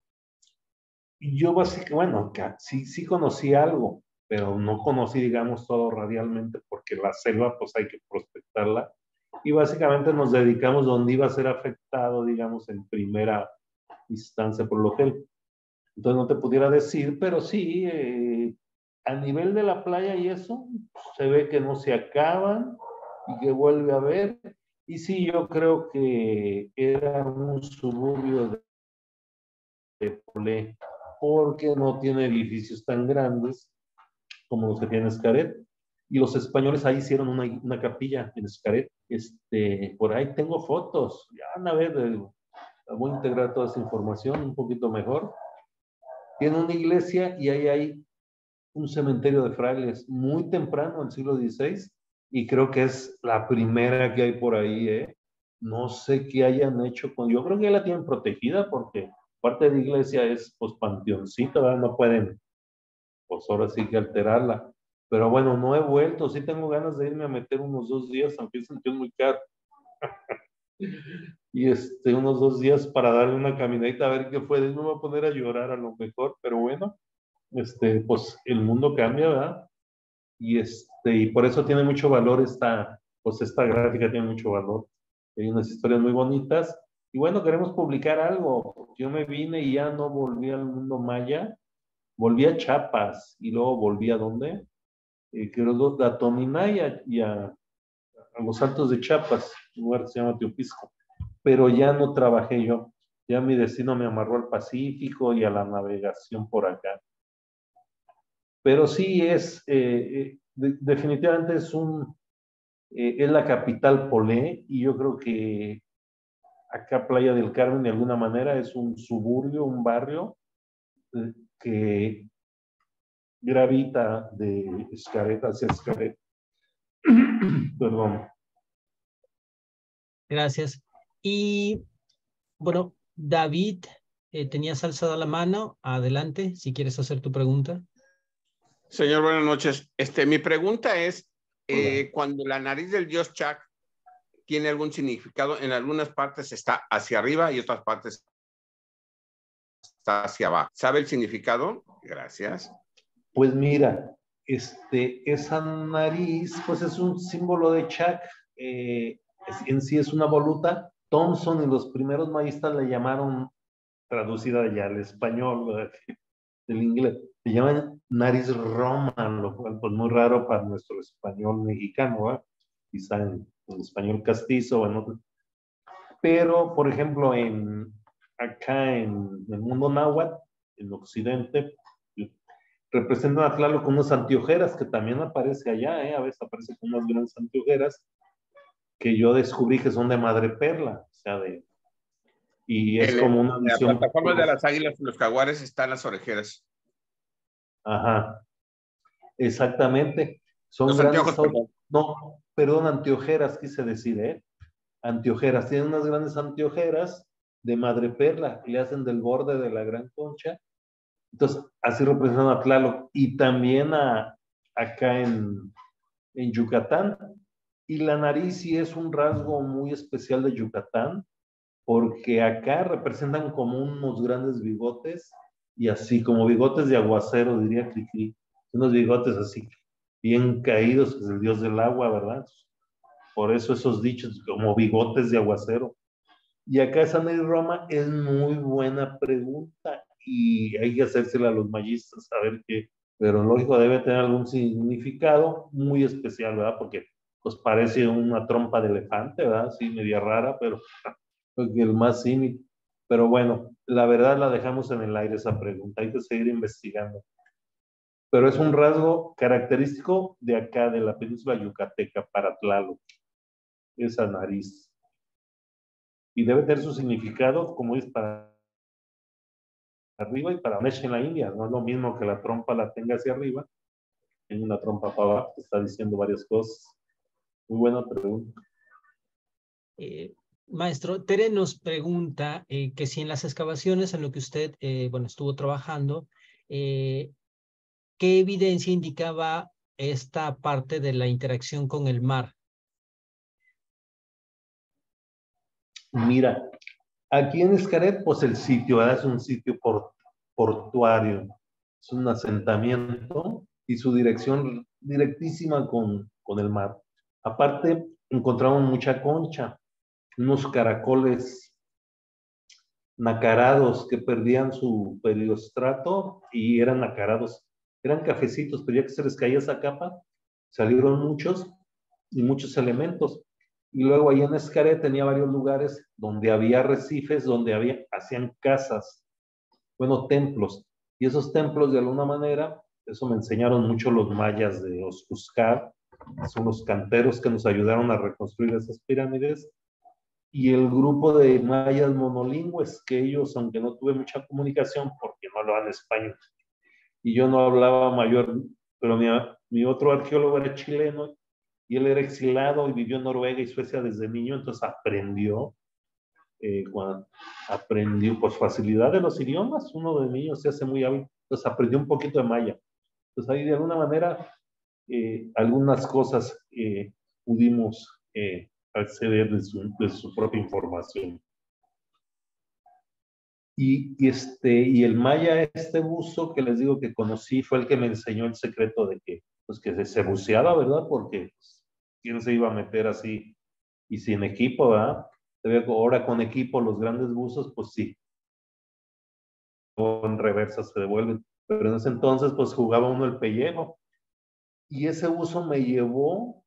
[SPEAKER 1] yo básicamente, bueno, sí, sí conocí algo, pero no conocí, digamos, todo radialmente, porque la selva, pues hay que prospectarla. Y básicamente nos dedicamos donde iba a ser afectado, digamos, en primera instancia por el hotel. Entonces no te pudiera decir, pero sí, a nivel de la playa y eso, se ve que no se acaban y que vuelve a haber. Y sí, yo creo que era un suburbio de Polé, porque no tiene edificios tan grandes como los que tiene Xcaret. Y los españoles ahí hicieron una capilla en Xcaret. Por ahí tengo fotos. Ya van a ver, voy a integrar toda esa información un poquito mejor. Tiene una iglesia y ahí hay un cementerio de frailes muy temprano, del siglo XVI, y creo que es la primera que hay por ahí, ¿eh? No sé qué hayan hecho con... Yo creo que ya la tienen protegida, porque parte de la iglesia es, pues, panteoncito, ¿verdad? No pueden, pues, ahora sí que alterarla. Pero bueno, no he vuelto, sí tengo ganas de irme a meter unos 2 días, aunque dicen que es muy caro. Y unos 2 días para darle una caminadita a ver qué fue. Me voy a poner a llorar a lo mejor, pero bueno, pues el mundo cambia, ¿verdad? Y por eso tiene mucho valor pues esta gráfica tiene mucho valor. Hay unas historias muy bonitas. Y bueno, queremos publicar algo. Yo me vine y ya no volví al mundo maya, volví a Chiapas, y luego volví a ¿dónde? Creo a Tominay a los Altos de Chiapas, un lugar que se llama Teopisco. Pero ya no trabajé yo. Ya mi destino me amarró al Pacífico y a la navegación por acá. Pero sí definitivamente es la capital Polé, y yo creo que acá Playa del Carmen de alguna manera es un suburbio, un barrio que gravita de Xcaret hacia Xcaret. Perdón.
[SPEAKER 2] Gracias. Y bueno, David, tenías alzada la mano. Adelante, si quieres hacer tu pregunta.
[SPEAKER 3] Señor, buenas noches. Mi pregunta es, cuando la nariz del dios Chak tiene algún significado, en algunas partes está hacia arriba y otras partes está hacia abajo. ¿Sabe el significado? Gracias.
[SPEAKER 1] Pues mira, esa nariz, pues es un símbolo de Chak, en sí es una voluta. Thomson y los primeros magistas le llamaron, traducida ya al español, ¿verdad? Del inglés, le llaman nariz Roma, lo cual pues muy raro para nuestro español mexicano, ¿verdad? Quizá en español castizo o en otro. Pero, por ejemplo, acá en el mundo náhuatl, en Occidente, representan a Tlaloc con unas anteojeras, que también aparece allá, a veces aparece con unas grandes anteojeras, que yo descubrí que son de madreperla, o sea, y es como una
[SPEAKER 3] En la
[SPEAKER 1] visión.
[SPEAKER 3] plataforma de las águilas y los jaguares están las orejeras.
[SPEAKER 1] Ajá, exactamente. Son
[SPEAKER 3] Los
[SPEAKER 1] grandes,
[SPEAKER 3] anteojos, perdón.
[SPEAKER 1] no, perdón, anteojeras, quise decir, anteojeras, tienen unas grandes anteojeras de madreperla, que le hacen del borde de la gran concha. Entonces, así representan a Tlaloc y también acá en Yucatán. Y la nariz sí es un rasgo muy especial de Yucatán, porque acá representan como unos grandes bigotes, y así como bigotes de aguacero, diría Cricri, unos bigotes así bien caídos, que es el dios del agua, ¿verdad? Por eso esos dichos como bigotes de aguacero. Y acá esa nariz Roma es muy buena pregunta y hay que hacérsela a los magistas a ver qué, pero lógico debe tener algún significado muy especial, ¿verdad? Porque pues parece una trompa de elefante, ¿verdad? Sí, media rara, pero el más símil. Pero bueno, la verdad la dejamos en el aire esa pregunta, hay que seguir investigando. Pero es un rasgo característico de acá, de la península yucateca, para Tlaloc, esa nariz. Y debe tener su significado, como es para arriba y para Ganesh en la India. No es lo mismo que la trompa la tenga hacia arriba, en una trompa para abajo, está diciendo varias cosas. Muy buena pregunta.
[SPEAKER 2] Maestro, Tere nos pregunta que si en las excavaciones en lo que usted bueno, estuvo trabajando, ¿qué evidencia indicaba esta parte de la interacción con el mar?
[SPEAKER 1] Mira, aquí en Xcaret, pues el sitio, ¿verdad? Es un sitio portuario, es un asentamiento y su dirección directísima con el mar. Aparte, encontramos mucha concha, unos caracoles nacarados que perdían su periostrato y eran nacarados, eran cafecitos, pero ya que se les caía esa capa, salieron muchos y muchos elementos. Y luego ahí en Xcaret tenía varios lugares donde había arrecifes, donde hacían casas, bueno, templos. Y esos templos, de alguna manera, eso me enseñaron mucho los mayas de Oxuscar, son los canteros que nos ayudaron a reconstruir esas pirámides, y el grupo de mayas monolingües, que ellos, aunque no tuve mucha comunicación porque no hablaban español, y yo no hablaba mayor, pero mi otro arqueólogo era chileno, y él era exilado y vivió en Noruega y Suecia desde niño, entonces aprendió pues facilidad de los idiomas, uno de niños se hace muy hábil, entonces aprendió un poquito de maya. Entonces ahí de alguna manera algunas cosas pudimos acceder de su propia información. Y el maya, este buzo que les digo que conocí, fue el que me enseñó el secreto de que, pues, que se buceaba, ¿verdad? Porque pues, quién se iba a meter así y sin equipo, ¿verdad? Ahora con equipo, los grandes buzos, pues sí, o en reversa se devuelven. Pero en ese entonces, pues jugaba uno el pellejo. Y ese buzo me llevó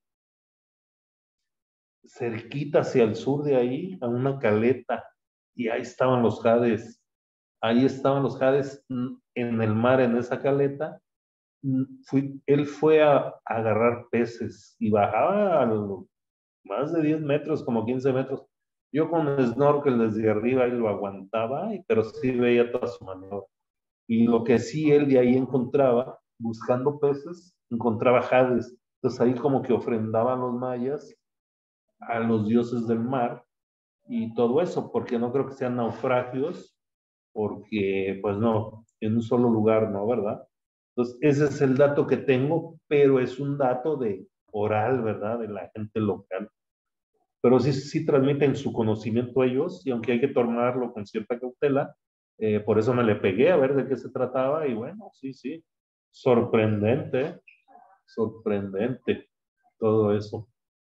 [SPEAKER 1] cerquita hacia el sur de ahí, a una caleta. Y ahí estaban los jades. Ahí estaban los jades en el mar, en esa caleta. Él fue a agarrar peces y bajaba a más de 10 metros, como 15 metros, Yo con snorkel desde arriba ahí lo aguantaba, pero sí veía toda su maniobra. Y lo que sí él de ahí encontraba, buscando peces, encontraba jades. Entonces ahí como que ofrendaban los mayas a los dioses del mar y todo eso, porque no creo que sean naufragios, porque pues no, en un solo lugar no, ¿verdad? Entonces ese es el dato que tengo, pero es un dato de oral, ¿verdad? De la gente local. Pero sí, sí transmiten su conocimiento ellos, y aunque hay que tomarlo con cierta cautela, por eso me le pegué a ver de qué se trataba, y bueno, sí, sí, sorprendente, sorprendente todo eso.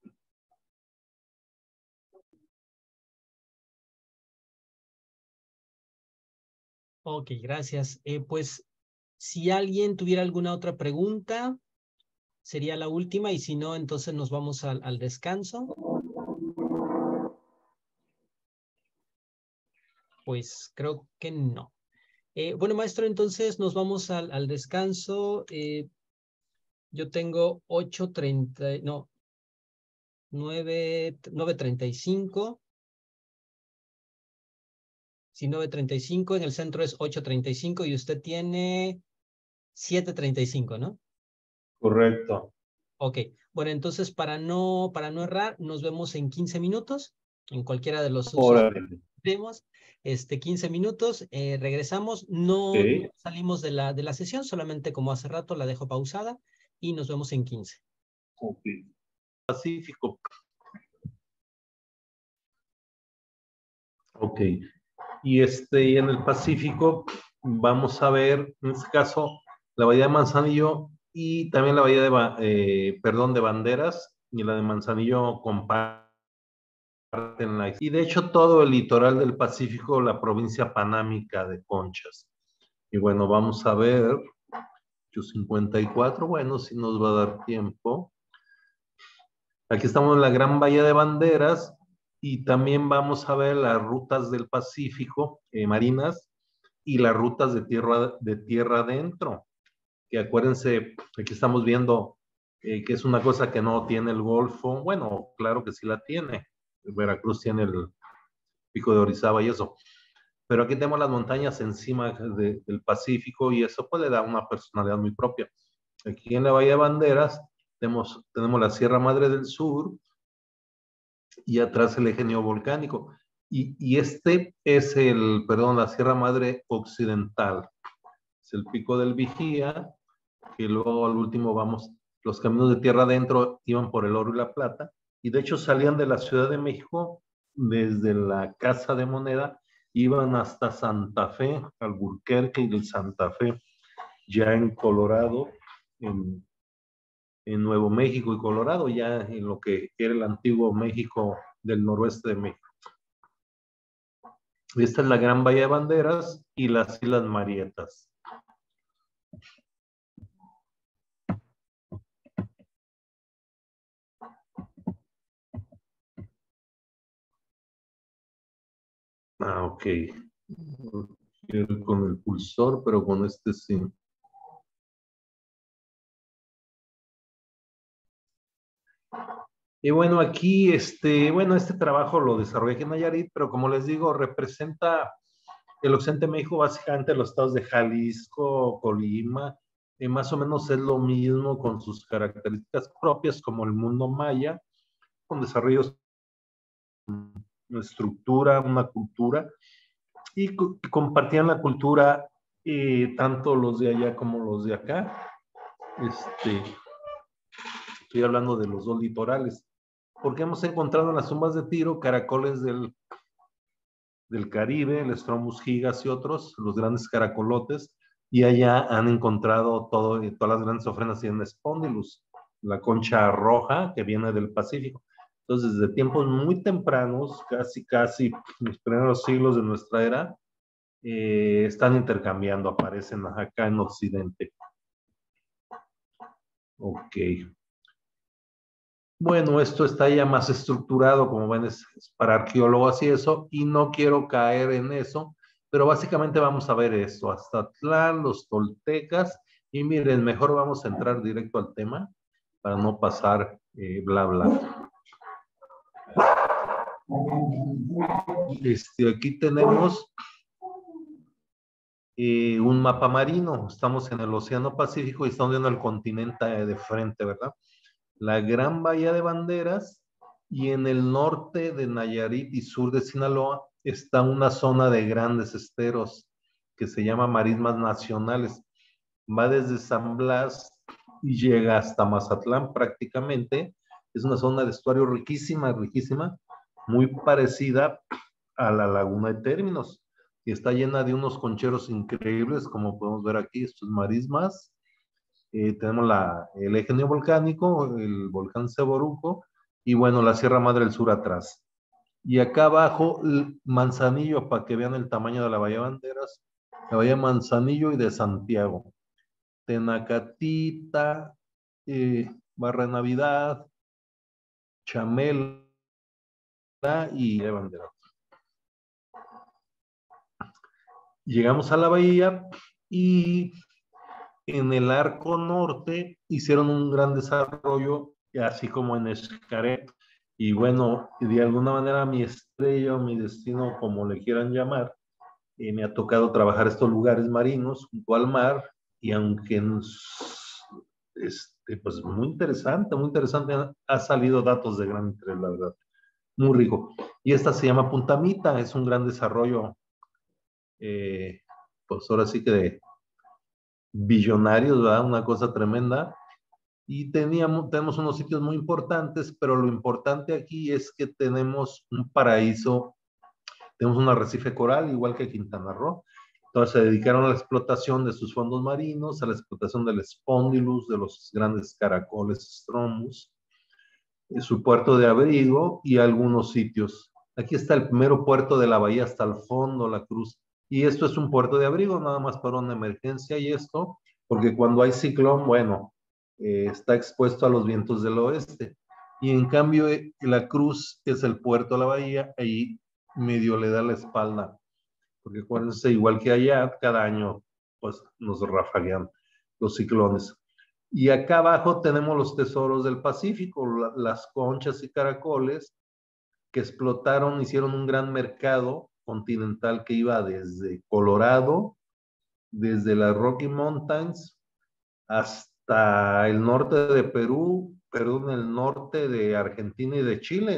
[SPEAKER 2] Ok, gracias. Pues si alguien tuviera alguna otra pregunta, sería la última, y si no, entonces nos vamos al descanso. Pues creo que no. Bueno, maestro, entonces nos vamos al descanso. Yo tengo 8:30, no, 9:35. Sí, 9:35, en el centro es 8:35 y usted tiene 7:35, ¿no?
[SPEAKER 1] Correcto.
[SPEAKER 2] Ok, bueno, entonces para no errar, nos vemos en 15 minutos, en cualquiera de los usos
[SPEAKER 1] Órale.
[SPEAKER 2] que tenemos. 15 minutos, regresamos, no
[SPEAKER 1] Ok.
[SPEAKER 2] salimos de la sesión, solamente como hace rato la dejo pausada y nos vemos en 15.
[SPEAKER 1] Ok. Pacífico. Ok. Y en el Pacífico vamos a ver, en este caso, la bahía de Manzanillo y también la bahía de Banderas, y la de Manzanillo comparten y de hecho todo el litoral del Pacífico, la provincia panámica de Conchas. Y bueno, vamos a ver, 54, bueno, si nos va a dar tiempo. Aquí estamos en la Gran Bahía de Banderas y también vamos a ver las rutas del Pacífico marinas y las rutas de tierra adentro, que acuérdense, aquí estamos viendo que es una cosa que no tiene el Golfo. Bueno, claro que sí la tiene. Veracruz tiene el Pico de Orizaba y eso, pero aquí tenemos las montañas encima del Pacífico y eso pues le da una personalidad muy propia. Aquí en la Bahía de Banderas tenemos la Sierra Madre del Sur y atrás el eje neovolcánico. Y este es la Sierra Madre Occidental. Es el Pico del Vigía, que luego al último los caminos de tierra adentro iban por el Oro y la Plata, y de hecho salían de la Ciudad de México desde la Casa de Moneda, iban hasta Santa Fe, Alburquerque y el Santa Fe, ya en Colorado, en Nuevo México y Colorado, ya en lo que era el antiguo México del noroeste de México. Esta es la Gran Bahía de Banderas y las Islas Marietas. Ah, ok. Con el pulsor, pero con este sí. Y bueno, aquí, este trabajo lo desarrollé en Nayarit, pero como les digo, representa el occidente de México, básicamente los estados de Jalisco, Colima, y más o menos es lo mismo con sus características propias, como el mundo maya, con desarrollos, una estructura, una cultura, y compartían la cultura tanto los de allá como los de acá. Estoy hablando de los dos litorales, porque hemos encontrado en las tumbas de Tiro caracoles del Caribe, el Strombus gigas y otros, los grandes caracolotes, y allá han encontrado todas las grandes ofrendas tienen Spondylus, la concha roja que viene del Pacífico. Entonces, desde tiempos muy tempranos, casi los primeros siglos de nuestra era, están intercambiando, aparecen acá en Occidente. Ok. Bueno, esto está ya más estructurado, como ven, es para arqueólogos y eso, y no quiero caer en eso, pero básicamente vamos a ver esto, Aztlán, los toltecas, y miren, mejor vamos a entrar directo al tema para no pasar bla, bla. Aquí tenemos un mapa marino. Estamos en el Océano Pacífico y estamos viendo el continente de frente, ¿verdad? La Gran Bahía de Banderas, y en el norte de Nayarit y sur de Sinaloa está una zona de grandes esteros que se llama Marismas Nacionales. Va desde San Blas y llega hasta Mazatlán prácticamente. Es una zona de estuario riquísima, riquísima, muy parecida a la Laguna de Términos, y está llena de unos concheros increíbles, como podemos ver aquí, estos marismas. Tenemos el eje neovolcánico, el volcán Ceboruco, y bueno, la Sierra Madre del Sur atrás. Y acá abajo, Manzanillo, para que vean el tamaño de la Bahía Banderas, la Bahía Manzanillo y de Santiago. Tenacatita, Barra de Navidad, Chamela y de Banderas. Llegamos a la bahía y en el arco norte hicieron un gran desarrollo, así como en Xcaret. Y bueno, de alguna manera mi estrella o mi destino, como le quieran llamar, me ha tocado trabajar estos lugares marinos junto al mar, y aunque pues muy interesante, ha salido datos de gran interés, la verdad, muy rico. Y esta se llama Punta Mita, es un gran desarrollo, pues ahora sí que de billonarios, ¿verdad? Una cosa tremenda. Y tenemos unos sitios muy importantes, pero lo importante aquí es que tenemos un paraíso, tenemos un arrecife coral, igual que Quintana Roo. Entonces se dedicaron a la explotación de sus fondos marinos, a la explotación del espondylus, de los grandes caracoles stromus, su puerto de abrigo y algunos sitios. Aquí está el primero puerto de la bahía hasta el fondo, la cruz. Y esto es un puerto de abrigo, nada más para una emergencia y esto, porque cuando hay ciclón, bueno, está expuesto a los vientos del oeste. Y en cambio, la cruz es el puerto de la bahía, ahí medio le da la espalda, porque acuérdense, igual que allá, cada año pues nos rafaguean los ciclones. Y acá abajo tenemos los tesoros del Pacífico, las conchas y caracoles que explotaron, hicieron un gran mercado continental que iba desde Colorado, desde las Rocky Mountains, hasta el norte de Perú, en el norte de Argentina y de Chile,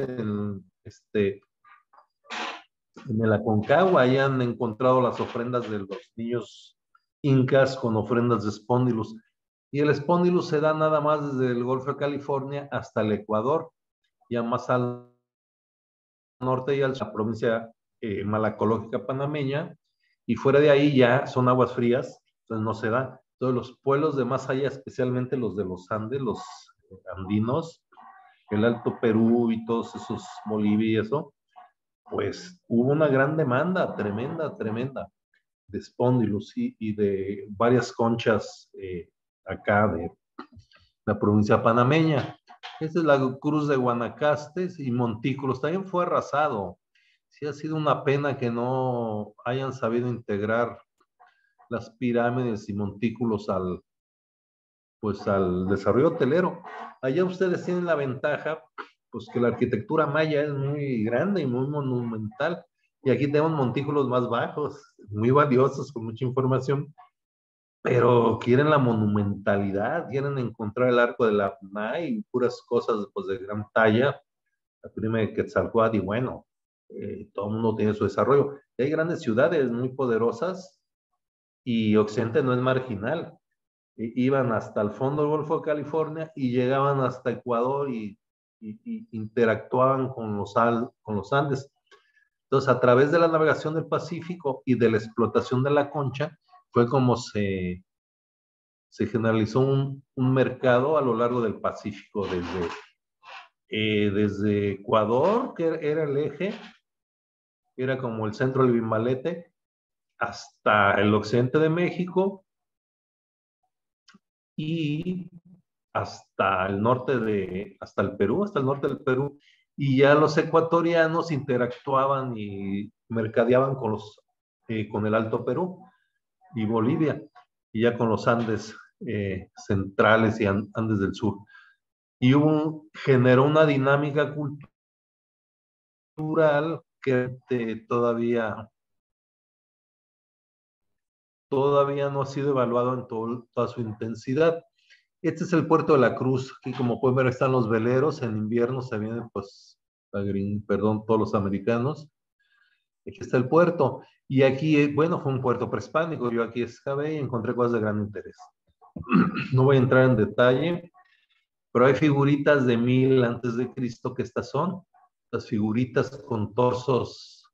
[SPEAKER 1] en el Aconcagua. Ahí han encontrado las ofrendas de los niños incas con ofrendas de espóndilus. Y el espóndilus se da nada más desde el Golfo de California hasta el Ecuador, ya más al norte y a la provincia malacológica panameña, y fuera de ahí ya son aguas frías, entonces no se da. Todos los pueblos de más allá, especialmente los de los Andes, los andinos, el Alto Perú y todos esos, Bolivia y eso, pues hubo una gran demanda, tremenda, tremenda, de espóndilus y de varias conchas acá de la provincia panameña. Esta es la cruz de Guanacastes y Montículos. También fue arrasado. Sí ha sido una pena que no hayan sabido integrar las pirámides y montículos pues al desarrollo hotelero. Allá ustedes tienen la ventaja, pues que la arquitectura maya es muy grande y muy monumental. Y aquí tenemos montículos más bajos, muy valiosos, con mucha información, pero quieren la monumentalidad, quieren encontrar el arco de la y puras cosas pues, de gran talla, la prima de Quetzalcóatl, y bueno, todo el mundo tiene su desarrollo. Y hay grandes ciudades muy poderosas y Occidente no es marginal. Iban hasta el fondo del Golfo de California y llegaban hasta Ecuador y interactuaban con los Andes. Entonces, a través de la navegación del Pacífico y de la explotación de la concha, fue como se generalizó un mercado a lo largo del Pacífico, desde Ecuador, que era el eje, era como el centro del Bimbalete, hasta el occidente de México y hasta el norte hasta el Perú, hasta el norte del Perú. Y ya los ecuatorianos interactuaban y mercadeaban con el Alto Perú y Bolivia, y ya con los Andes centrales y Andes del sur. Y generó una dinámica natural que todavía no ha sido evaluado en toda su intensidad. Este es el puerto de la Cruz. Aquí, como pueden ver, están los veleros. En invierno se vienen, pues, todos los americanos. Aquí está el puerto. Y aquí, bueno, fue un puerto prehispánico. Yo aquí excavé y encontré cosas de gran interés. No voy a entrar en detalle, pero hay figuritas de 1000 antes de Cristo que estas son. Las figuritas con torsos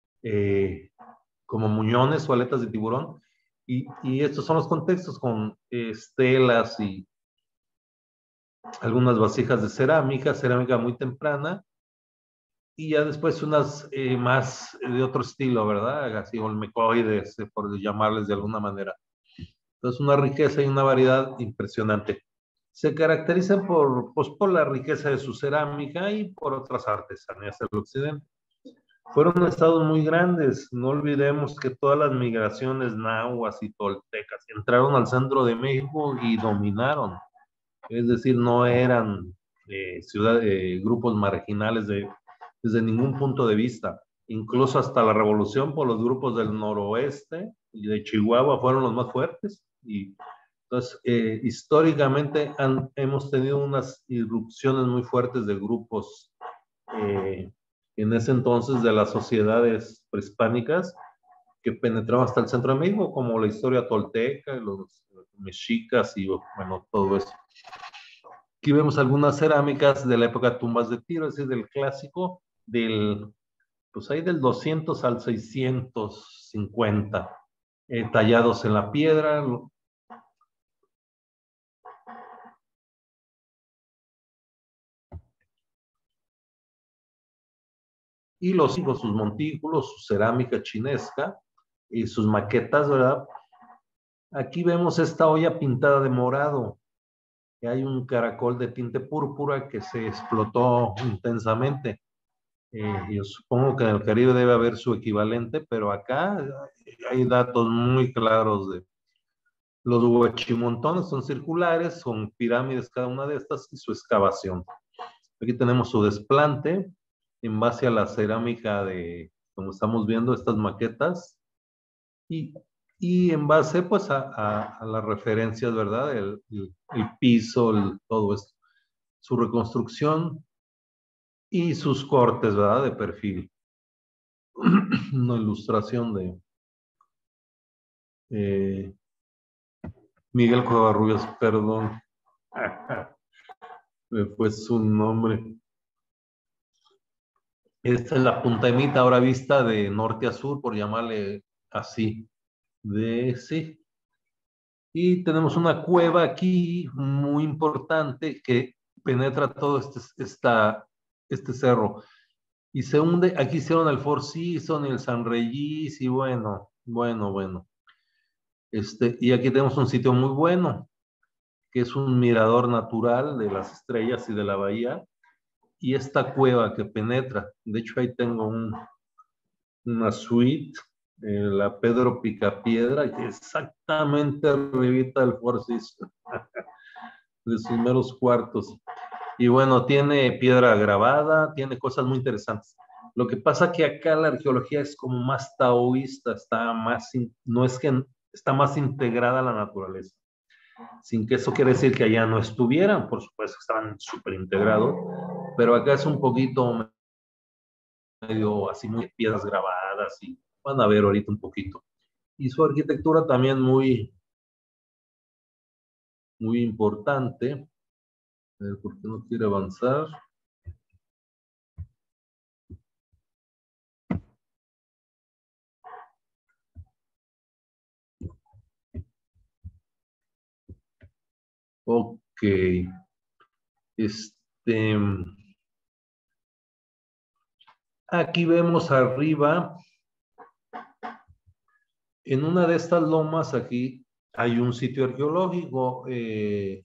[SPEAKER 1] como muñones o aletas de tiburón. Y estos son los contextos con estelas y algunas vasijas de cerámica muy temprana, y ya después unas más de otro estilo, ¿verdad? Así olmecoides, por llamarles de alguna manera. Entonces, una riqueza y una variedad impresionante. Se caracterizan por la riqueza de su cerámica y por otras artesanías del occidente. Fueron estados muy grandes. No olvidemos que todas las migraciones nahuas y toltecas entraron al centro de México y dominaron. Es decir, no eran grupos marginales desde ningún punto de vista. Incluso hasta la revolución, por los grupos del noroeste y de Chihuahua fueron los más fuertes. Y entonces, históricamente hemos tenido unas irrupciones muy fuertes de grupos en ese entonces de las sociedades prehispánicas que penetraban hasta el centro de México, como la historia tolteca, los mexicas y bueno, todo eso. Aquí vemos algunas cerámicas de la época de tumbas de Tiro, es decir, del clásico, pues ahí del 200 al 650, tallados en la piedra. Y sus montículos, su cerámica chinesca y sus maquetas, ¿verdad? Aquí vemos esta olla pintada de morado. Hay un caracol de tinte púrpura que se explotó intensamente. Yo supongo que en el Caribe debe haber su equivalente, pero acá hay datos muy claros de los huachimontones. Son circulares, son pirámides cada una de estas y su excavación. Aquí tenemos su desplante en base a la cerámica como estamos viendo, estas maquetas, y en base pues a las referencias, ¿verdad? El piso, todo esto. Su reconstrucción y sus cortes, ¿verdad? De perfil. Una ilustración de Miguel Covarrubias, perdón. Me fue su nombre. Esta es la puntamita ahora vista de norte a sur, por llamarle así. Sí. Y tenemos una cueva aquí muy importante que penetra todo este cerro. Y se hunde, aquí hicieron el Four Seasons y el San Regis, y bueno. Y aquí tenemos un sitio muy bueno, que es un mirador natural de las estrellas y de la bahía, y esta cueva que penetra. De hecho, ahí tengo una suite, la Pedro Picapiedra, que exactamente arribita del Four Seasons, de sus meros cuartos. Y bueno, tiene piedra grabada, tiene cosas muy interesantes. Lo que pasa que acá la arqueología es como más taoísta, no es que está más integrada a la naturaleza. Sin que eso quiere decir que allá no estuvieran, por supuesto que estaban súper integrados, pero acá es un poquito medio así, muy piedras grabadas, y van a ver ahorita un poquito. Y su arquitectura también muy importante. A ver, ¿por qué no quiere avanzar? Ok. Aquí vemos arriba, en una de estas lomas, aquí hay un sitio arqueológico, es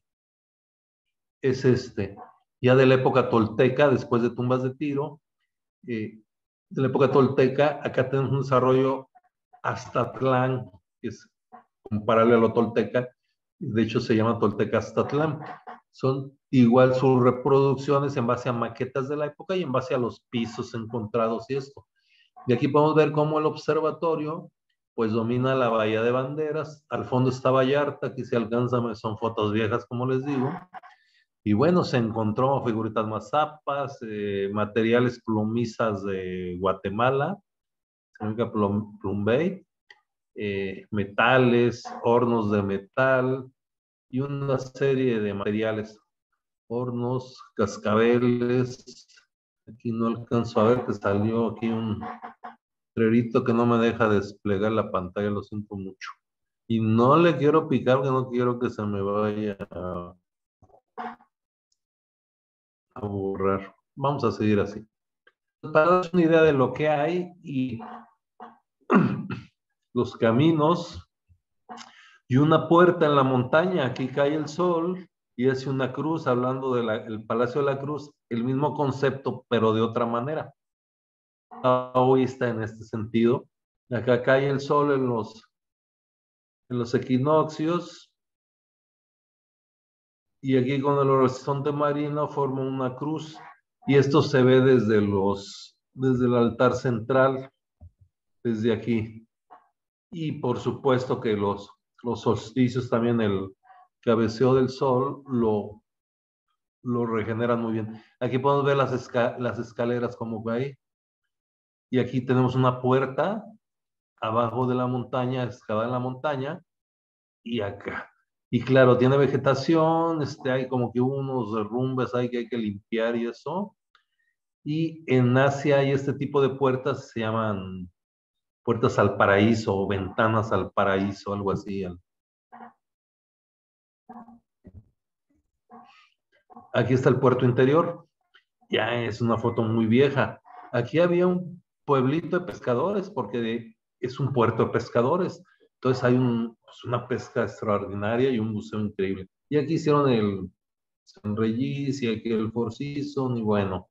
[SPEAKER 1] ya de la época tolteca, después de tumbas de Tiro, de la época tolteca. Acá tenemos un desarrollo Aztatlán, que es comparable a lo tolteca, de hecho se llama Tolteca Aztatlán. Son igual sus reproducciones en base a maquetas de la época y en base a los pisos encontrados y esto. Y aquí podemos ver cómo el observatorio pues domina la Bahía de Banderas. Al fondo está Vallarta, aquí se alcanza, son fotos viejas como les digo. Y bueno, se encontró figuritas mazapas, materiales plumizas de Guatemala, Plumbey, metales, hornos de metal y una serie de materiales, hornos, cascabeles. Aquí no alcanzo a ver que salió aquí un letrerito que no me deja desplegar la pantalla, lo siento mucho. Y no le quiero picar, que no quiero que se me vaya a borrar. Vamos a seguir así. Para darles una idea de lo que hay y los caminos y una puerta en la montaña, aquí cae el sol y hace una cruz, hablando del Palacio de la Cruz, el mismo concepto, pero de otra manera. Hoy está en este sentido. Acá cae el sol en los equinoccios y aquí con el horizonte marino forma una cruz y esto se ve desde el altar central, desde aquí. Y por supuesto que los solsticios también, el cabeceo del sol lo regeneran muy bien. Aquí podemos ver las escaleras como hay. Y aquí tenemos una puerta abajo de la montaña, excavada en la montaña, y acá. Y claro, tiene vegetación, hay como que unos derrumbes ahí que hay que limpiar y eso. Y en Asia hay este tipo de puertas, se llaman puertas al paraíso o ventanas al paraíso, algo así. Aquí está el puerto interior, ya es una foto muy vieja. Aquí había un pueblito de pescadores porque es un puerto de pescadores. Entonces hay una pesca extraordinaria y un museo increíble. Y aquí hicieron el San Regis y aquí el Four Seasons y bueno,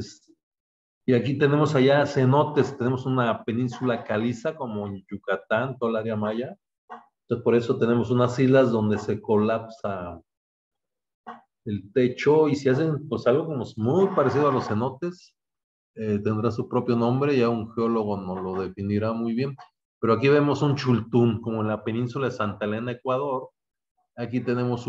[SPEAKER 1] y aquí tenemos allá cenotes, tenemos una península caliza como en Yucatán, toda el área maya. Entonces por eso tenemos unas islas donde se colapsa el techo y se hacen pues algo como muy parecido a los cenotes, tendrá su propio nombre, ya un geólogo nos lo definirá muy bien, pero aquí vemos un chultún, como en la península de Santa Elena, Ecuador. Aquí tenemos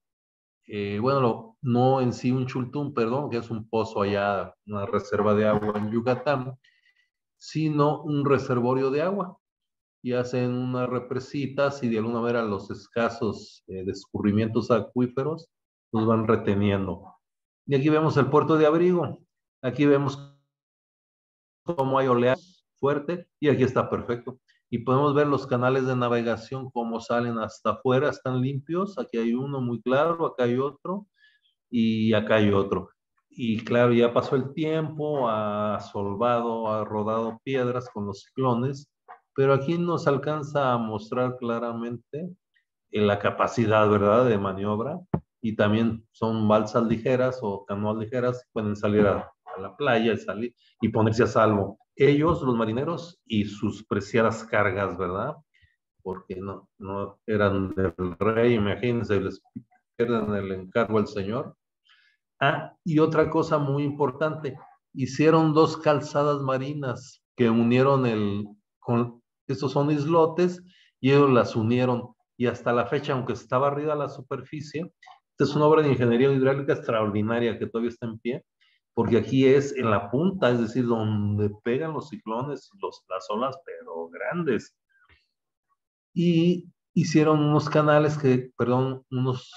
[SPEAKER 1] bueno, no en sí un chultún, perdón, que es un pozo allá, una reserva de agua en Yucatán, sino un reservorio de agua. Y hacen unas represitas y de alguna manera los escasos descubrimientos acuíferos los van reteniendo. Y aquí vemos el puerto de Abrigo. Aquí vemos cómo hay oleaje fuerte y aquí está perfecto. Y podemos ver los canales de navegación, cómo salen hasta afuera, están limpios. Aquí hay uno muy claro, acá hay otro y acá hay otro. Y claro, ya pasó el tiempo, ha solvado, ha rodado piedras con los ciclones, pero aquí nos alcanza a mostrar claramente la capacidad, ¿verdad?, de maniobra. Y también son balsas ligeras o canoas ligeras, pueden salir a la playa y salir y ponerse a salvo. Ellos, los marineros, y sus preciadas cargas, ¿verdad? Porque no eran del rey, imagínense, les pierden el encargo al señor. Ah, y otra cosa muy importante, hicieron dos calzadas marinas que unieron estos son islotes y ellos las unieron y hasta la fecha, aunque estaba arriba de la superficie, esta es una obra de ingeniería hidráulica extraordinaria que todavía está en pie, porque aquí es en la punta, es decir, donde pegan los ciclones, las olas, pero grandes. Y hicieron unos canales unos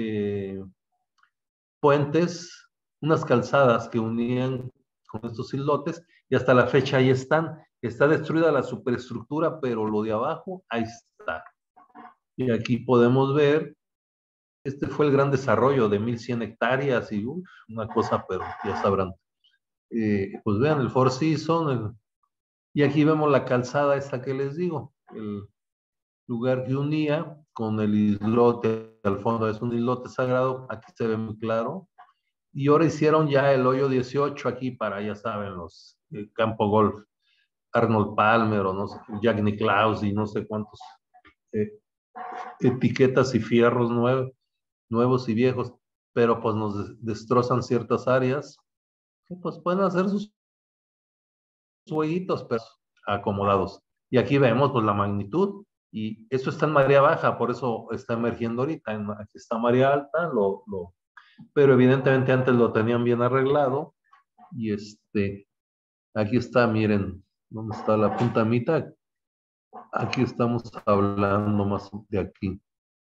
[SPEAKER 1] puentes, unas calzadas que unían con estos islotes y hasta la fecha ahí están. Está destruida la superestructura, pero lo de abajo, ahí está. Y aquí podemos ver, este fue el gran desarrollo de 1100 hectáreas y una cosa, pero ya sabrán. Pues vean el Four Seasons, y aquí vemos la calzada esta que les digo, el lugar que unía con el islote, al fondo es un islote sagrado, aquí se ve muy claro. Y ahora hicieron ya el hoyo 18 aquí para, ya saben, los campo golf. Arnold Palmer o no sé, Jack Nicklaus y no sé cuántos etiquetas y fierros nuevos y viejos. pero pues nos destrozan ciertas áreas, que pues pueden hacer sus jueguitos, pero acomodados. Y aquí vemos pues la magnitud, y eso está en marea baja, por eso está emergiendo ahorita. Aquí está marea alta, pero evidentemente antes lo tenían bien arreglado, y aquí está, miren, ¿dónde está la puntamita? Aquí estamos hablando más de aquí.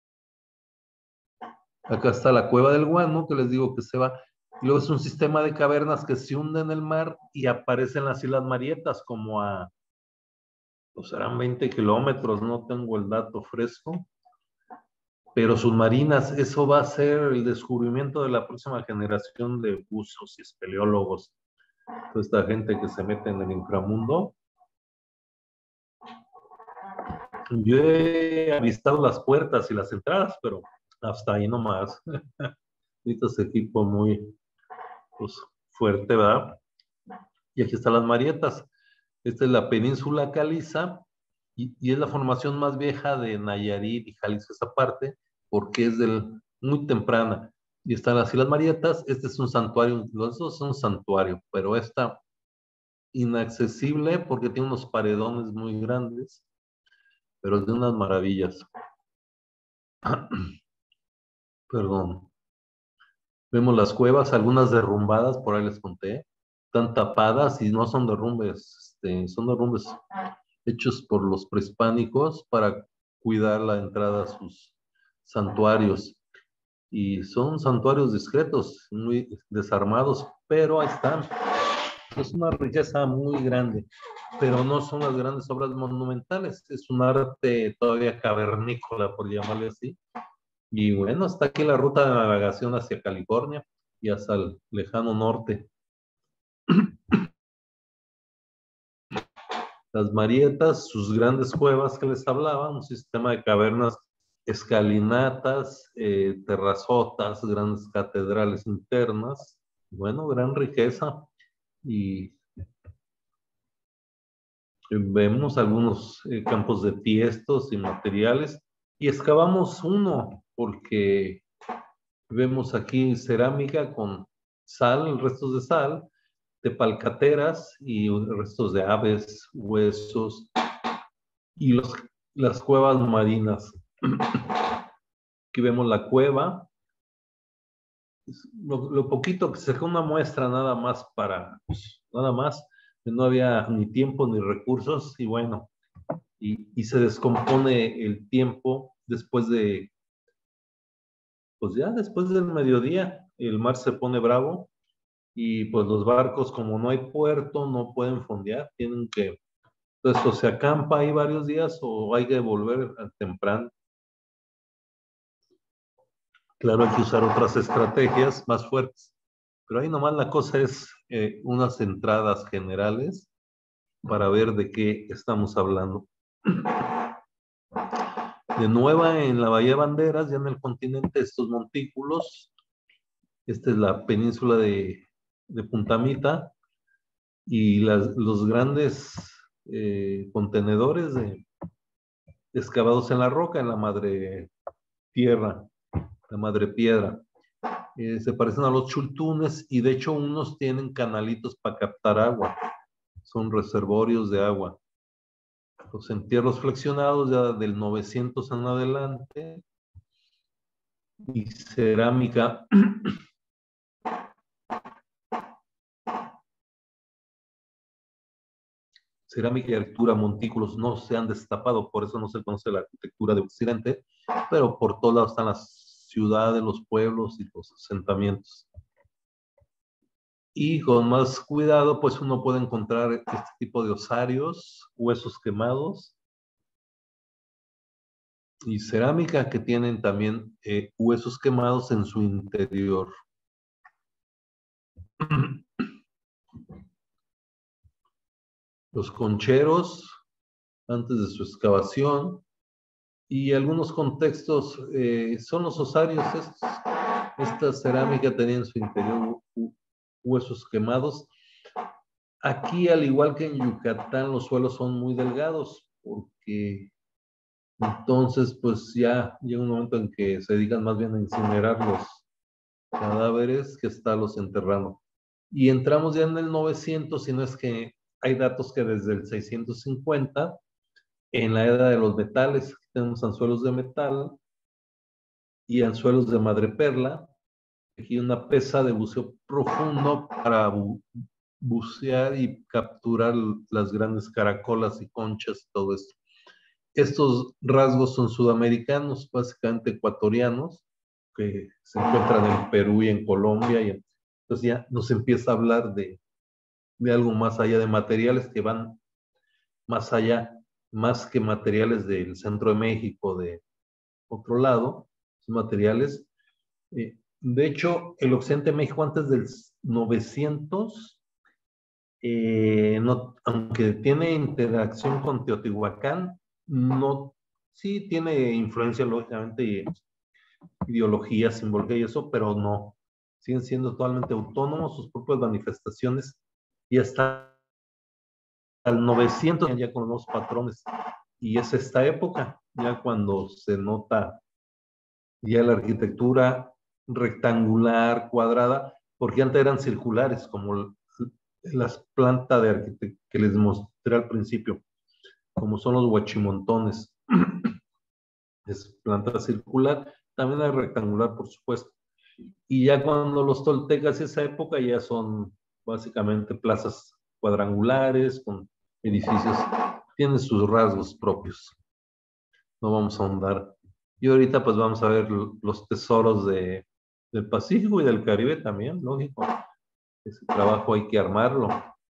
[SPEAKER 1] Acá está la cueva del Guano, que les digo que se va. Y luego es un sistema de cavernas que se hunde en el mar y aparecen las Islas Marietas como pues serán 20 kilómetros, no tengo el dato fresco, pero submarinas, eso va a ser el descubrimiento de la próxima generación de buzos y espeleólogos. Toda esta gente que se mete en el inframundo. Yo he avistado las puertas y las entradas, pero hasta ahí nomás. Ahorita es equipo muy pues, fuerte, ¿verdad? Y aquí están las Marietas. Esta es la península caliza y es la formación más vieja de Nayarit y Jalisco, esa parte, porque es muy temprana. Y están las Islas Marietas. Este es un santuario, los dos son un santuario, pero está inaccesible porque tiene unos paredones muy grandes, pero es de unas maravillas. Perdón. Vemos las cuevas, algunas derrumbadas, por ahí les conté, están tapadas y no son derrumbes, son derrumbes hechos por los prehispánicos para cuidar la entrada a sus santuarios. Y son santuarios discretos, muy desarmados, pero ahí están. Es una riqueza muy grande, pero no son las grandes obras monumentales, es un arte todavía cavernícola, por llamarle así. Y bueno, está aquí la ruta de navegación hacia California y hasta el lejano norte. Las Marietas, sus grandes cuevas que les hablaba, un sistema de cavernas, escalinatas, terrazotas, grandes catedrales internas. Bueno, gran riqueza. Y vemos algunos campos de tiestos y materiales. Y excavamos uno, porque vemos aquí cerámica con sal, restos de sal, tepalcateras y restos de aves, huesos y las cuevas marinas. Aquí vemos la cueva. Lo poquito que se dejó una muestra nada más nada más, no había ni tiempo ni recursos y bueno, y se descompone el tiempo pues ya después del mediodía, el mar se pone bravo y pues los barcos, como no hay puerto, no pueden fondear, entonces o se acampa ahí varios días o hay que volver temprano. Claro, hay que usar otras estrategias más fuertes, pero ahí nomás la cosa es unas entradas generales para ver de qué estamos hablando. De nueva en la Bahía de Banderas, ya en el continente, estos montículos. Esta es la península de Puntamita y los grandes contenedores excavados en la roca, en la madre tierra, la madre piedra. Se parecen a los chultunes y de hecho unos tienen canalitos para captar agua. Son reservorios de agua. Los entierros flexionados ya del 900 en adelante y cerámica. Cerámica y arquitectura, montículos no se han destapado, por eso no se conoce la arquitectura de Occidente, pero por todos lados están las ciudades, los pueblos y los asentamientos. Y con más cuidado, pues uno puede encontrar este tipo de osarios, huesos quemados y cerámica que tienen también huesos quemados en su interior. Los concheros, antes de su excavación, y algunos contextos son los osarios estos. Esta cerámica tenía en su interior huesos quemados. Aquí, al igual que en Yucatán, los suelos son muy delgados, porque entonces, pues ya llega un momento en que se dedican más bien a incinerar cadáveres que está los enterrando. Y entramos ya en el 900, si no es que hay datos que desde el 650, en la era de los metales, tenemos anzuelos de metal y anzuelos de madreperla. Aquí una pesa de buceo profundo para bucear y capturar las grandes caracolas y conchas y todo esto. Estos rasgos son sudamericanos, básicamente ecuatorianos, que se encuentran en Perú y en Colombia. Y entonces ya nos empieza a hablar de algo más allá, de materiales que van más allá, más que materiales del centro de México, de otro lado, son materiales. De hecho, el occidente de México antes del 900, no, aunque tiene interacción con Teotihuacán, no, sí tiene influencia, lógicamente, ideología, simbología y eso, pero no, siguen siendo totalmente autónomos, sus propias manifestaciones, y hasta el 900 ya con los patrones, y es esta época, ya cuando se nota ya la arquitectura rectangular, cuadrada, porque antes eran circulares, como las plantas de arquitectura que les mostré al principio, como son los huachimontones. Es planta circular, también hay rectangular, por supuesto. Y ya cuando los toltecas, esa época, ya son básicamente plazas cuadrangulares, con edificios, tienen sus rasgos propios. No vamos a ahondar. Y ahorita pues vamos a ver los tesoros del Pacífico y del Caribe también, lógico. Ese trabajo hay que armarlo.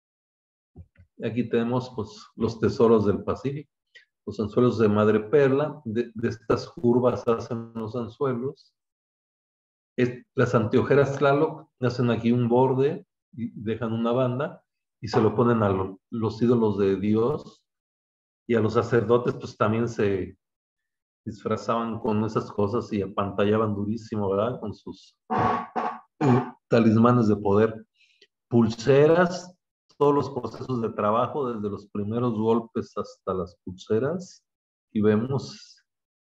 [SPEAKER 1] Aquí tenemos pues los tesoros del Pacífico, los anzuelos de madreperla, de estas curvas hacen los anzuelos. Las anteojeras Tlaloc hacen aquí un borde y dejan una banda y se lo ponen a los ídolos de Dios, y a los sacerdotes pues también se disfrazaban con esas cosas y apantallaban durísimo, ¿verdad? Con sus talismanes de poder. Pulseras, todos los procesos de trabajo, desde los primeros golpes hasta las pulseras. Y vemos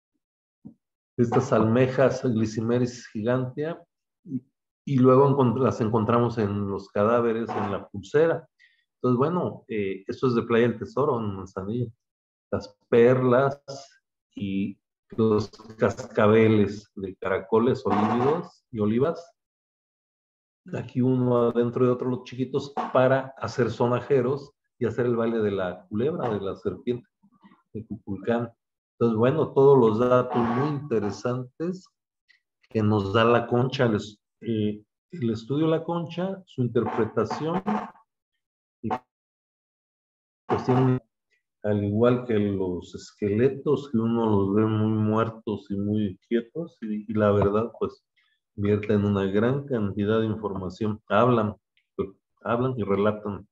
[SPEAKER 1] estas almejas Glicimeris gigantea, y luego las encontramos en los cadáveres, en la pulsera. Entonces, bueno, esto es de Playa del Tesoro, en Manzanillo. Las perlas y los cascabeles de caracoles olívidos y olivas. Aquí uno adentro de otro, los chiquitos, para hacer sonajeros y hacer el baile de la culebra, de la serpiente, de Cuculcán. Entonces, bueno, todos los datos muy interesantes que nos da la concha, el estudio de la concha, su interpretación, y pues tiene, al igual que los esqueletos, que uno los ve muy muertos y muy quietos, y la verdad, pues, vierten una gran cantidad de información. Hablan y relatan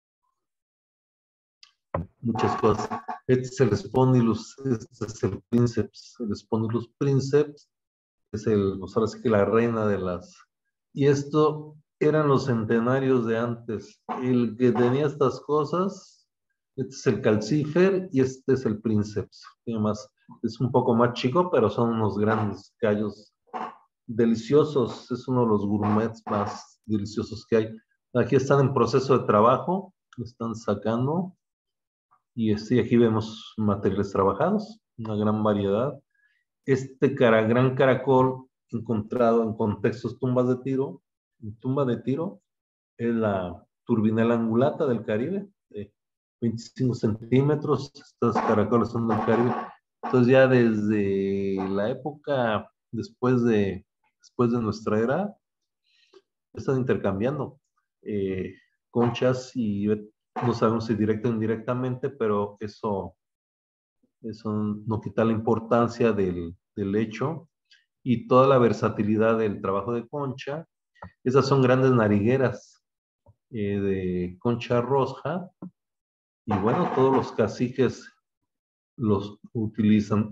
[SPEAKER 1] muchas cosas. Este es el Spondylus, este es el Princeps. El Spondylus Princeps es pues ahora sí que la reina de las... Y esto eran los centenarios de antes. El que tenía estas cosas, este es el Calcifer y este es el Princeps. Tiene más, es un poco más chico, pero son unos grandes callos deliciosos. Es uno de los gourmets más deliciosos que hay. Aquí están en proceso de trabajo, lo están sacando. Y aquí vemos materiales trabajados, una gran variedad. Gran caracol encontrado en contextos tumbas de tiro, en tumba de tiro, es la turbinela angulata del Caribe, de 25 centímetros. Estos caracoles son del Caribe. Entonces ya desde la época después de nuestra era, están intercambiando conchas, y no sabemos si directo o indirectamente, pero eso no quita la importancia del hecho y toda la versatilidad del trabajo de concha. Esas son grandes narigueras de concha roja, y bueno, todos los caciques los utilizan.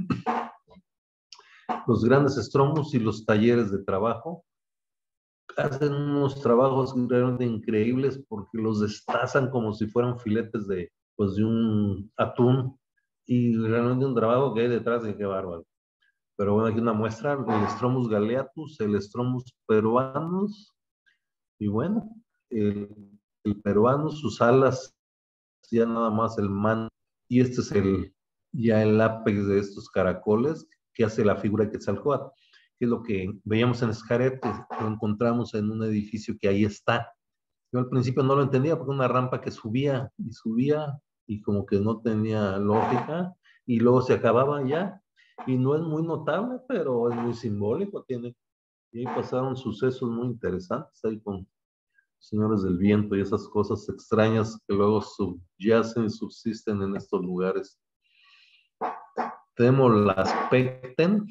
[SPEAKER 1] Los grandes estromos y los talleres de trabajo hacen unos trabajos realmente increíbles, porque los destazan como si fueran filetes de un atún, y realmente un trabajo que hay detrás de qué bárbaro. Pero bueno, aquí una muestra, el Stromus galeatus, el Stromus peruanus, y bueno, el peruano, sus alas, ya nada más el man, y este es ya el ápex de estos caracoles que hace la figura de Quetzalcóatl, que es lo que veíamos en Xcaret, que lo encontramos en un edificio que ahí está. Yo al principio no lo entendía porque una rampa que subía y como que no tenía lógica y luego se acababa ya. Y no es muy notable, pero es muy simbólico. Y ahí pasaron sucesos muy interesantes ahí con señores del viento y esas cosas extrañas que luego subyacen y subsisten en estos lugares. Tenemos las Pecten,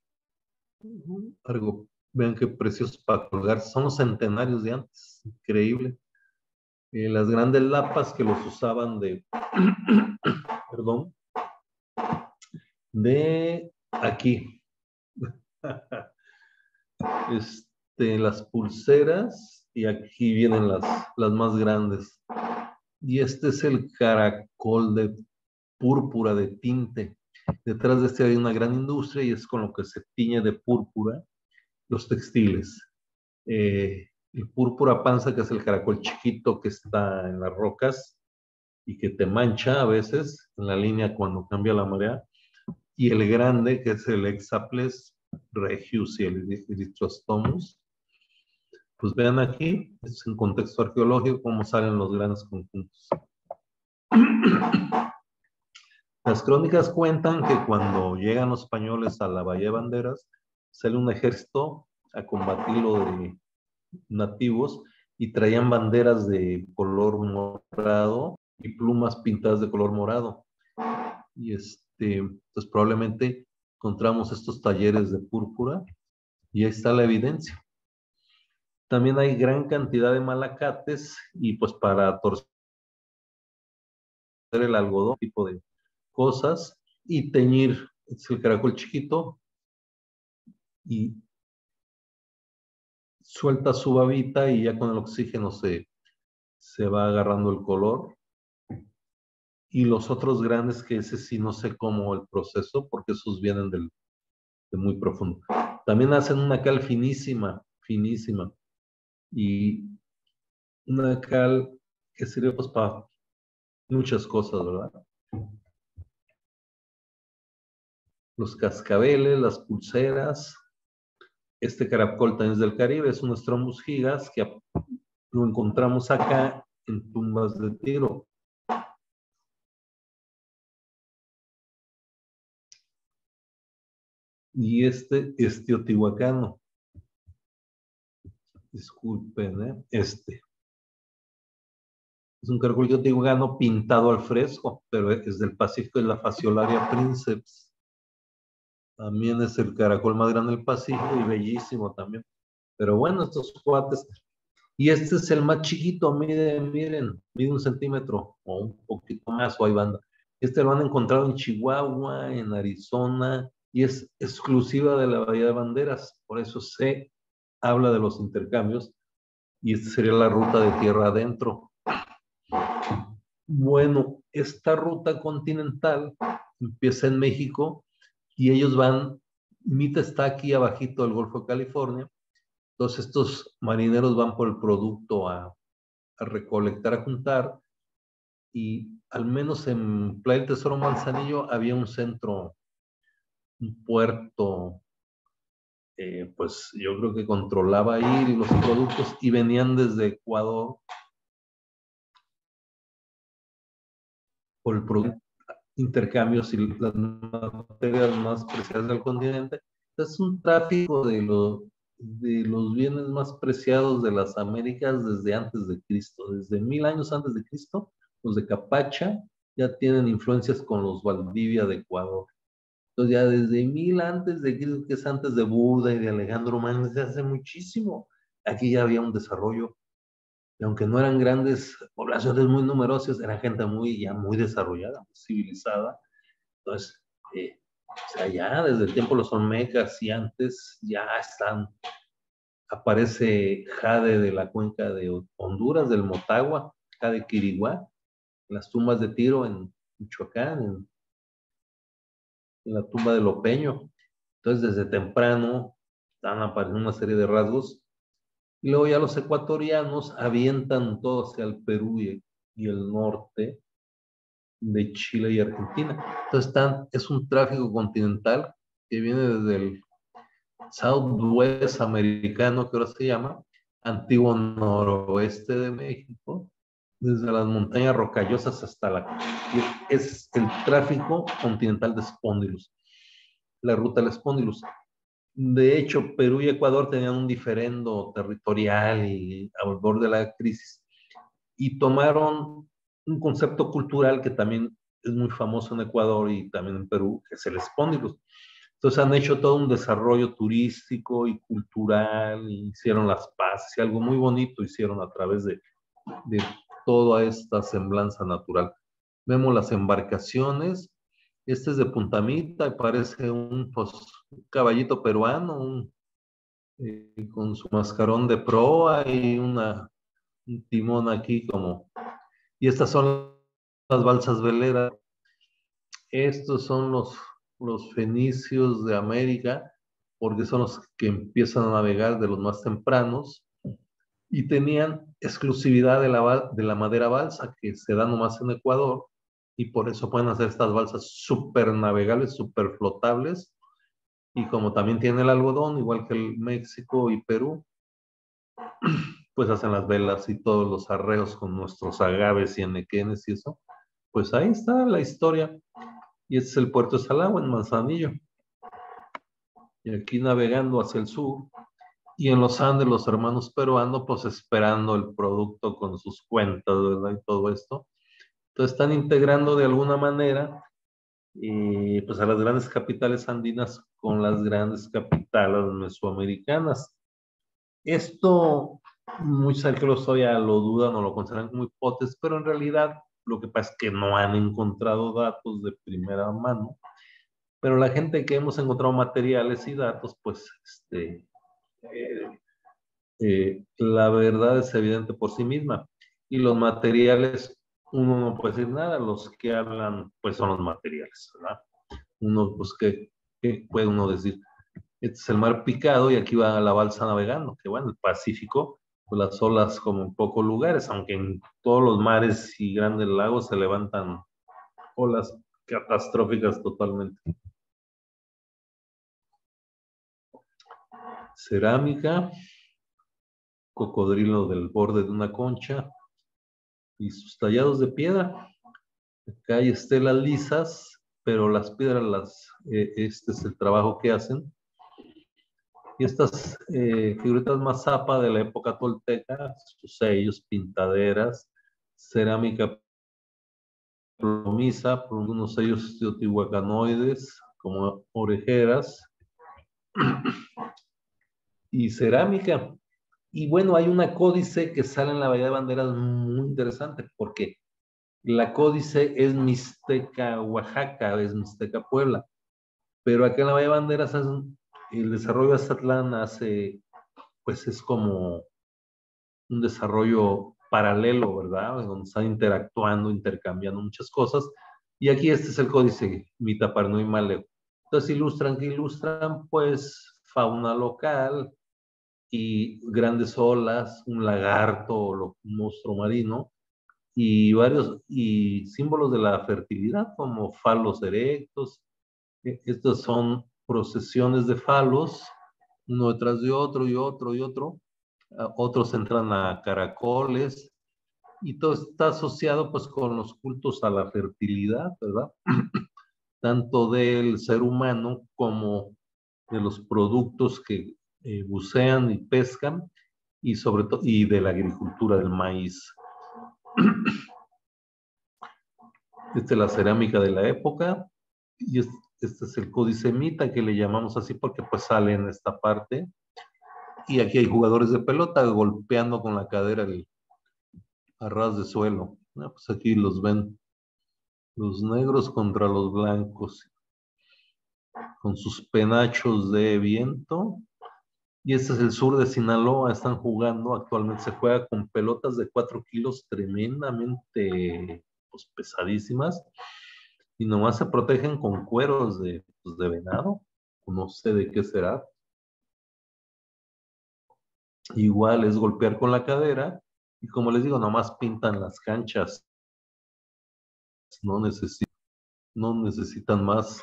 [SPEAKER 1] algo, vean qué precios para colgar, son los centenarios de antes, increíble. Las grandes lapas que los usaban perdón, de aquí. Las pulseras y aquí vienen las más grandes. Y este es el caracol de púrpura, de tinte. Detrás de este hay una gran industria y es con lo que se tiñe de púrpura los textiles. El púrpura panza, que es el caracol chiquito que está en las rocas y que te mancha a veces en la línea cuando cambia la marea. Y el grande, que es el Hexaples regius y el Erythrostomus. Pues vean aquí, es en contexto arqueológico, cómo salen los grandes conjuntos. Las crónicas cuentan que cuando llegan los españoles a la Bahía de Banderas, sale un ejército a combatirlo de nativos y traían banderas de color morado y plumas pintadas de color morado. Y pues probablemente encontramos estos talleres de púrpura y ahí está la evidencia. También hay gran cantidad de malacates y pues para torcer el algodón, tipo de cosas, y teñir, es el caracol chiquito, y suelta su babita y ya con el oxígeno se va agarrando el color. Y los otros grandes, que ese sí no sé cómo el proceso, porque esos vienen de muy profundo. También hacen una cal finísima, finísima, y una cal que sirve pues para muchas cosas, ¿verdad? Los cascabeles, las pulseras. Este caracol también es del Caribe, es un Strombus gigas que lo encontramos acá en tumbas de Tiro. Y este es teotihuacano. Disculpen, es un caracol teotihuacano pintado al fresco, pero es del Pacífico, es la Fasciolaria princeps. También es el caracol más grande del Pacífico y bellísimo también. Pero bueno, estos cuates. Y este es el más chiquito, miren, mide 1 centímetro o un poquito más, o hay banda. Este lo han encontrado en Chihuahua, en Arizona, y es exclusiva de la Bahía de Banderas. Por eso se habla de los intercambios, y esta sería la ruta de tierra adentro. Bueno, esta ruta continental empieza en México y ellos van, Mita está aquí abajito del Golfo de California. Entonces estos marineros van por el producto a recolectar, a juntar, y al menos en Playa del Tesoro Manzanillo había un centro, un puerto, pues yo creo que controlaba ahí los productos y venían desde Ecuador por el producto, intercambios y las materias más preciadas del continente. Es un tráfico de los bienes más preciados de las Américas desde antes de Cristo, desde 1000 años antes de Cristo. Los de Capacha ya tienen influencias con los Valdivia de Ecuador. Entonces ya desde 1000 antes de Cristo, que es antes de Buda y de Alejandro Magno, desde hace muchísimo, aquí ya había un desarrollo. Y aunque no eran grandes poblaciones muy numerosas, era gente ya muy desarrollada, muy civilizada. Entonces, o sea, ya desde el tiempo de los olmecas y antes ya aparece jade de la cuenca de Honduras, del Motagua, jade Quiriguá, en las tumbas de Tiro en Michoacán, en la tumba de Lopeño. Entonces, desde temprano están apareciendo una serie de rasgos. Y luego ya los ecuatorianos avientan todo hacia el Perú y el norte de Chile y Argentina. Entonces, es un tráfico continental que viene desde el Southwest americano, que ahora se llama, antiguo noroeste de México, desde las montañas rocallosas hasta es el tráfico continental de Spondylus, la ruta del Spondylus. De hecho, Perú y Ecuador tenían un diferendo territorial y al borde de la crisis, y tomaron un concepto cultural que también es muy famoso en Ecuador y también en Perú, que es el Spondylus. Entonces han hecho todo un desarrollo turístico y cultural, y hicieron las paces, y algo muy bonito hicieron a través de toda esta semblanza natural. Vemos las embarcaciones. Este es de Puntamita y parece un caballito peruano, con su mascarón de proa y un timón aquí como... Y estas son las balsas veleras. Estos son los fenicios de América, porque son los que empiezan a navegar de los más tempranos, y tenían exclusividad de la madera balsa, que se da nomás en Ecuador, y por eso pueden hacer estas balsas súper navegables, súper flotables, y como también tiene el algodón, igual que el México y Perú, pues hacen las velas y todos los arreos con nuestros agaves y enequenes y eso. Pues ahí está la historia. Y este es el puerto de Salagua, en Manzanillo. Y aquí navegando hacia el sur. Y en los Andes, los hermanos peruanos, pues esperando el producto con sus cuentas, ¿verdad? Y todo esto. Entonces están integrando de alguna manera, pues a las grandes capitales andinas con las grandes capitales mesoamericanas. Esto, muchos arqueólogos todavía lo dudan o lo consideran como hipótesis, pero en realidad lo que pasa es que no han encontrado datos de primera mano. Pero la gente que hemos encontrado materiales y datos, pues la verdad es evidente por sí misma. Y los materiales, uno no puede decir nada, los que hablan, pues son los materiales, ¿verdad? Uno, pues, ¿qué puede uno decir? Este es el mar picado y aquí va la balsa navegando, que bueno, el Pacífico, pues las olas como en pocos lugares, aunque en todos los mares y grandes lagos se levantan olas catastróficas totalmente. Cerámica, cocodrilo del borde de una concha y sus tallados de piedra. Acá hay estelas lisas, pero las piedras, este es el trabajo que hacen. Y estas figuritas mazapa de la época tolteca, sus sellos, pintaderas, cerámica plomiza, unos sellos teotihuacanoides, como orejeras, y cerámica. Y bueno, hay una códice que sale en la Bahía de Banderas muy interesante, porque la códice es Mixteca, Oaxaca, es Mixteca, Puebla. Pero acá en la Bahía de Banderas el desarrollo de Azatlán pues es como un desarrollo paralelo, ¿verdad? Donde están interactuando, intercambiando muchas cosas. Y aquí este es el códice Mitaparnú y Maleo. Entonces ilustran, pues fauna local y grandes olas, un lagarto o un monstruo marino, y varios símbolos de la fertilidad, como falos erectos. Estos son procesiones de falos, uno detrás de otro y otro y otro. Otros entran a caracoles, y todo está asociado pues con los cultos a la fertilidad, ¿verdad? Tanto del ser humano como de los productos que bucean y pescan, y sobre todo y de la agricultura del maíz. Esta es la cerámica de la época, y este es el códice Mita, que le llamamos así porque pues sale en esta parte. Y aquí hay jugadores de pelota golpeando con la cadera a ras de suelo. Pues aquí los ven, los negros contra los blancos, con sus penachos de viento. Y este es el sur de Sinaloa, están jugando, actualmente se juega con pelotas de 4 kilos tremendamente pues, pesadísimas, y nomás se protegen con cueros de venado. no sé de qué será. Igual es golpear con la cadera y como les digo, nomás pintan las canchas. No necesitan más.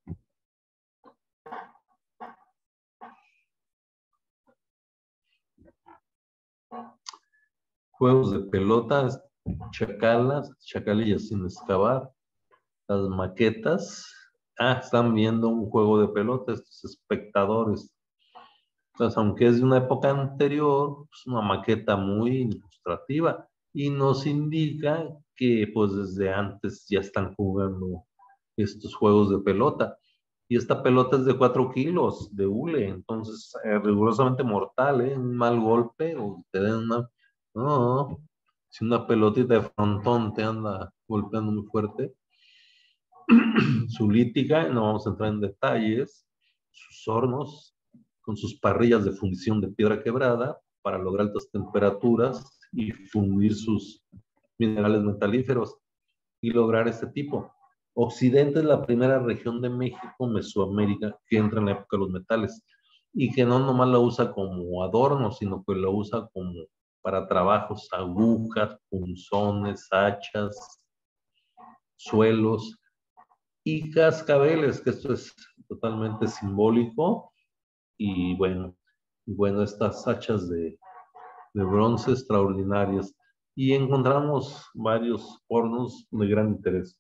[SPEAKER 1] Juegos de pelotas, chacalillas sin excavar, las maquetas. Están viendo un juego de pelota estos espectadores. Entonces, aunque es de una época anterior, es una maqueta muy ilustrativa y nos indica que pues desde antes ya están jugando estos juegos de pelota. Y esta pelota es de 4 kilos de hule, entonces rigurosamente mortal, ¿eh? Un mal golpe o te den una... No, si una pelotita de frontón te anda golpeando muy fuerte, su lítica, no vamos a entrar en detalles, sus hornos con sus parrillas de fundición de piedra quebrada para lograr altas temperaturas y fundir sus minerales metalíferos y lograr este tipo. Occidente es la primera región de México, Mesoamérica, que entra en la época de los metales y que no nomás la usa como adorno, sino que la usa como para trabajos, agujas, punzones, hachas, suelos y cascabeles, que esto es totalmente simbólico. Y bueno, estas hachas de bronce extraordinarias. Y encontramos varios hornos de gran interés.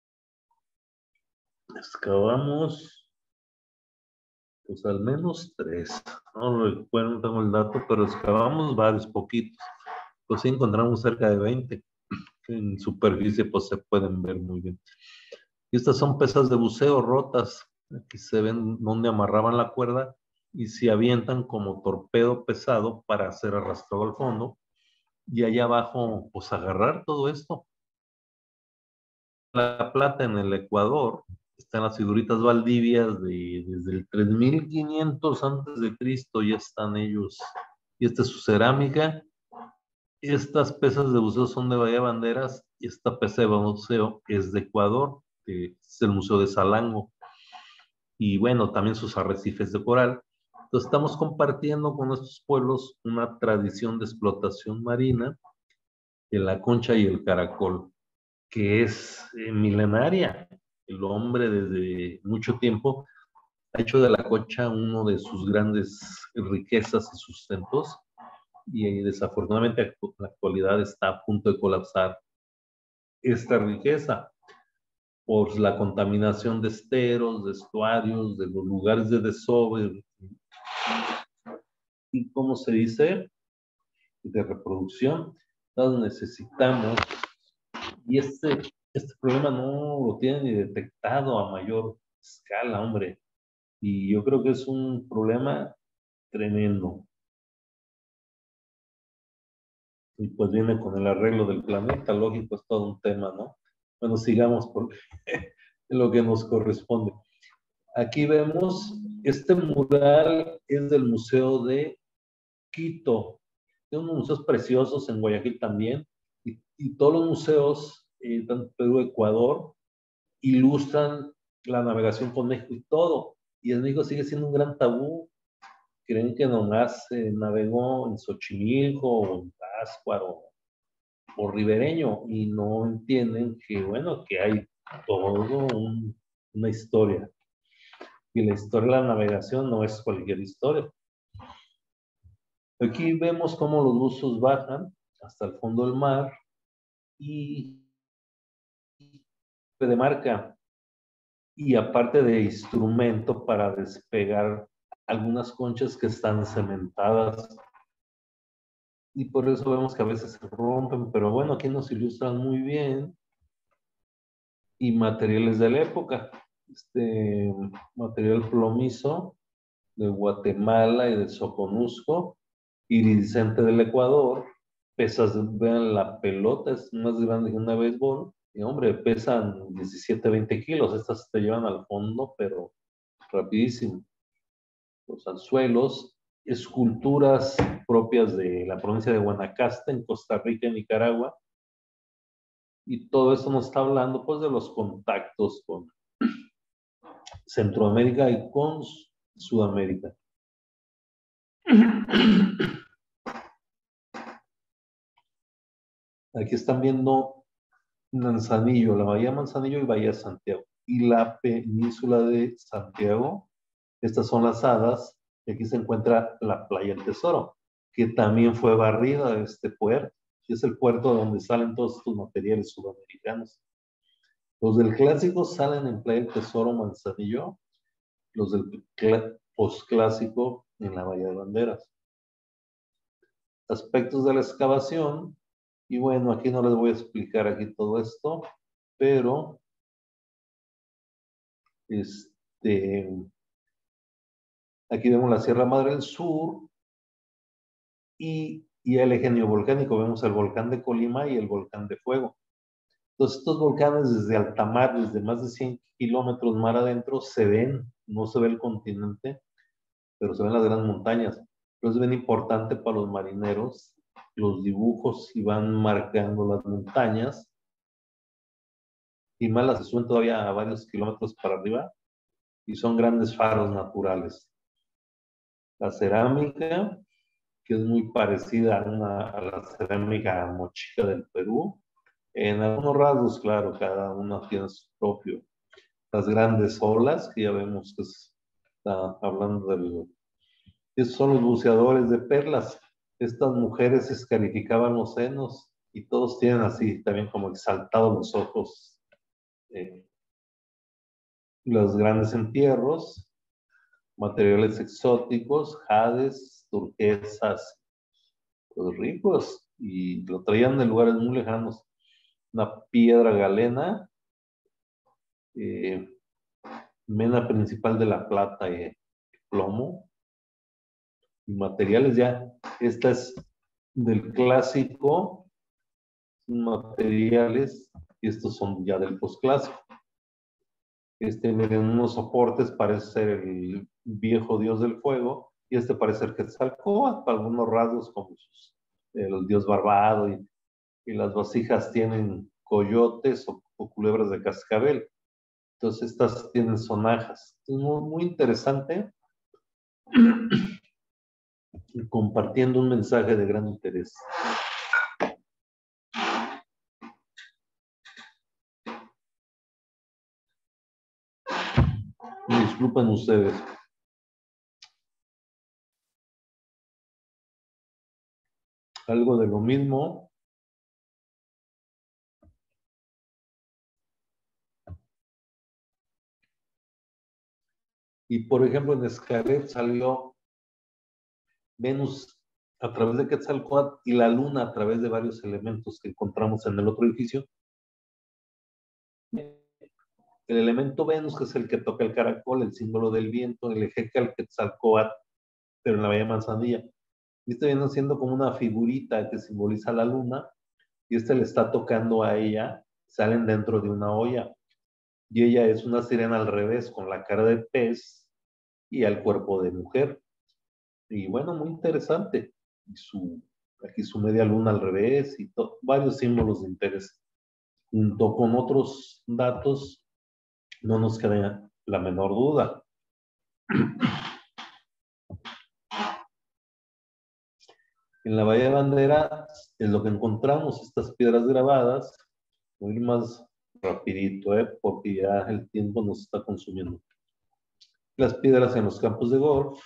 [SPEAKER 1] Excavamos, pues al menos 3. No recuerdo, no tengo el dato, pero excavamos varios, poquitos. Pues sí encontramos cerca de 20, que en superficie pues se pueden ver muy bien. Y estas son pesas de buceo rotas. Aquí se ven donde amarraban la cuerda y se avientan como torpedo pesado para ser arrastrado al fondo. Y allá abajo, pues agarrar todo esto. La plata en el Ecuador, están las figuritas valdivias desde el 3500 antes de Cristo, ya están ellos. Y esta es su cerámica. Estas pesas de buceo son de Bahía Banderas y esta pesa de buceo es de Ecuador, que es el Museo de Salango. Y bueno, también sus arrecifes de coral. Entonces estamos compartiendo con estos pueblos una tradición de explotación marina de la concha y el caracol, que es milenaria. El hombre desde mucho tiempo ha hecho de la concha uno de sus grandes riquezas y sustentos y desafortunadamente en la actualidad está a punto de colapsar esta riqueza por la contaminación de esteros, de estuarios, de los lugares de desove y, ¿cómo se dice?, de reproducción. Entonces necesitamos, y este problema no lo tienen ni detectado a mayor escala, hombre, y yo creo que es un problema tremendo. Y pues viene con el arreglo del planeta, lógico, es todo un tema, ¿no? Bueno, sigamos porque es lo que nos corresponde. Aquí vemos, este mural es del Museo de Quito. Tiene unos museos preciosos en Guayaquil también, y todos los museos, tanto Perú, Ecuador, ilustran la navegación con México y todo. Y en México sigue siendo un gran tabú. Creen que nomás navegó en Xochimilco o en Pátzcuaro o ribereño y no entienden que, bueno, que hay todo una historia. Y la historia de la navegación no es cualquier historia. Aquí vemos cómo los buzos bajan hasta el fondo del mar y de marca y aparte de instrumento para despegar algunas conchas que están cementadas y por eso vemos que a veces se rompen, pero bueno, aquí nos ilustran muy bien. Y materiales de la época, este material plomizo de Guatemala y de Soconusco, iridiscente del Ecuador, pesas, vean la pelota, es más grande que una béisbol, y hombre, pesan 17, 20 kilos, estas te llevan al fondo, pero rapidísimo. Los anzuelos, esculturas propias de la provincia de Guanacaste, en Costa Rica y Nicaragua, y todo esto nos está hablando pues de los contactos con Centroamérica y con Sudamérica. Aquí están viendo Manzanillo, la Bahía Manzanillo y Bahía Santiago. Y la península de Santiago, estas son las Hadas, y aquí se encuentra la Playa del Tesoro, que también fue barrida de este puerto. Y es el puerto donde salen todos estos materiales sudamericanos. Los del clásico salen en Playa del Tesoro, Manzanillo, los del posclásico en la Bahía de Banderas. Aspectos de la excavación, y bueno, aquí no les voy a explicar aquí todo esto, pero aquí vemos la Sierra Madre del Sur y el eje neovolcánico, vemos el volcán de Colima y el volcán de Fuego. Entonces, estos volcanes desde alta mar, desde más de 100 kilómetros mar adentro, se ven, no se ve el continente, pero se ven las grandes montañas. Entonces, es bien importante para los marineros los dibujos y van marcando las montañas y más las se suben todavía a varios kilómetros para arriba y son grandes faros naturales. La cerámica, que es muy parecida a la cerámica mochica del Perú, en algunos rasgos, claro, cada uno tiene su propio. Las grandes olas, que ya vemos que está hablando del... Esos son los buceadores de perlas. Estas mujeres escarificaban los senos y todos tienen así también como exaltados los ojos. Los grandes entierros, materiales exóticos, jades, turquesas, pues ricos, y lo traían de lugares muy lejanos. Una piedra galena, mena principal de la plata y plomo, y materiales ya, esta es del clásico, materiales, y estos son ya del posclásico. Miren, unos soportes parece ser el viejo dios del fuego, y parece ser Quetzalcóatl, algunos rasgos como el dios barbado, y las vasijas tienen coyotes o culebras de cascabel. Entonces estas tienen sonajas. Es muy, muy interesante, compartiendo un mensaje de gran interés. Disculpen ustedes. Algo de lo mismo. Y por ejemplo, en Xcaret salió Venus a través de Quetzalcóatl y la Luna a través de varios elementos que encontramos en el otro edificio. El elemento Venus, que es el que toca el caracol, el símbolo del viento, el ejecal Quetzalcóatl, pero en la Bahía Manzanilla. Y viene siendo como una figurita que simboliza la luna, y le está tocando a ella, salen dentro de una olla. Y ella es una sirena al revés, con la cara de pez y el cuerpo de mujer. Y bueno, muy interesante. Y aquí su media luna al revés y varios símbolos de interés. Junto con otros datos, no nos queda la menor duda. En la Bahía de Banderas es lo que encontramos, estas piedras grabadas. Voy a ir más rapidito, porque ya el tiempo nos está consumiendo. Las piedras en los campos de golf.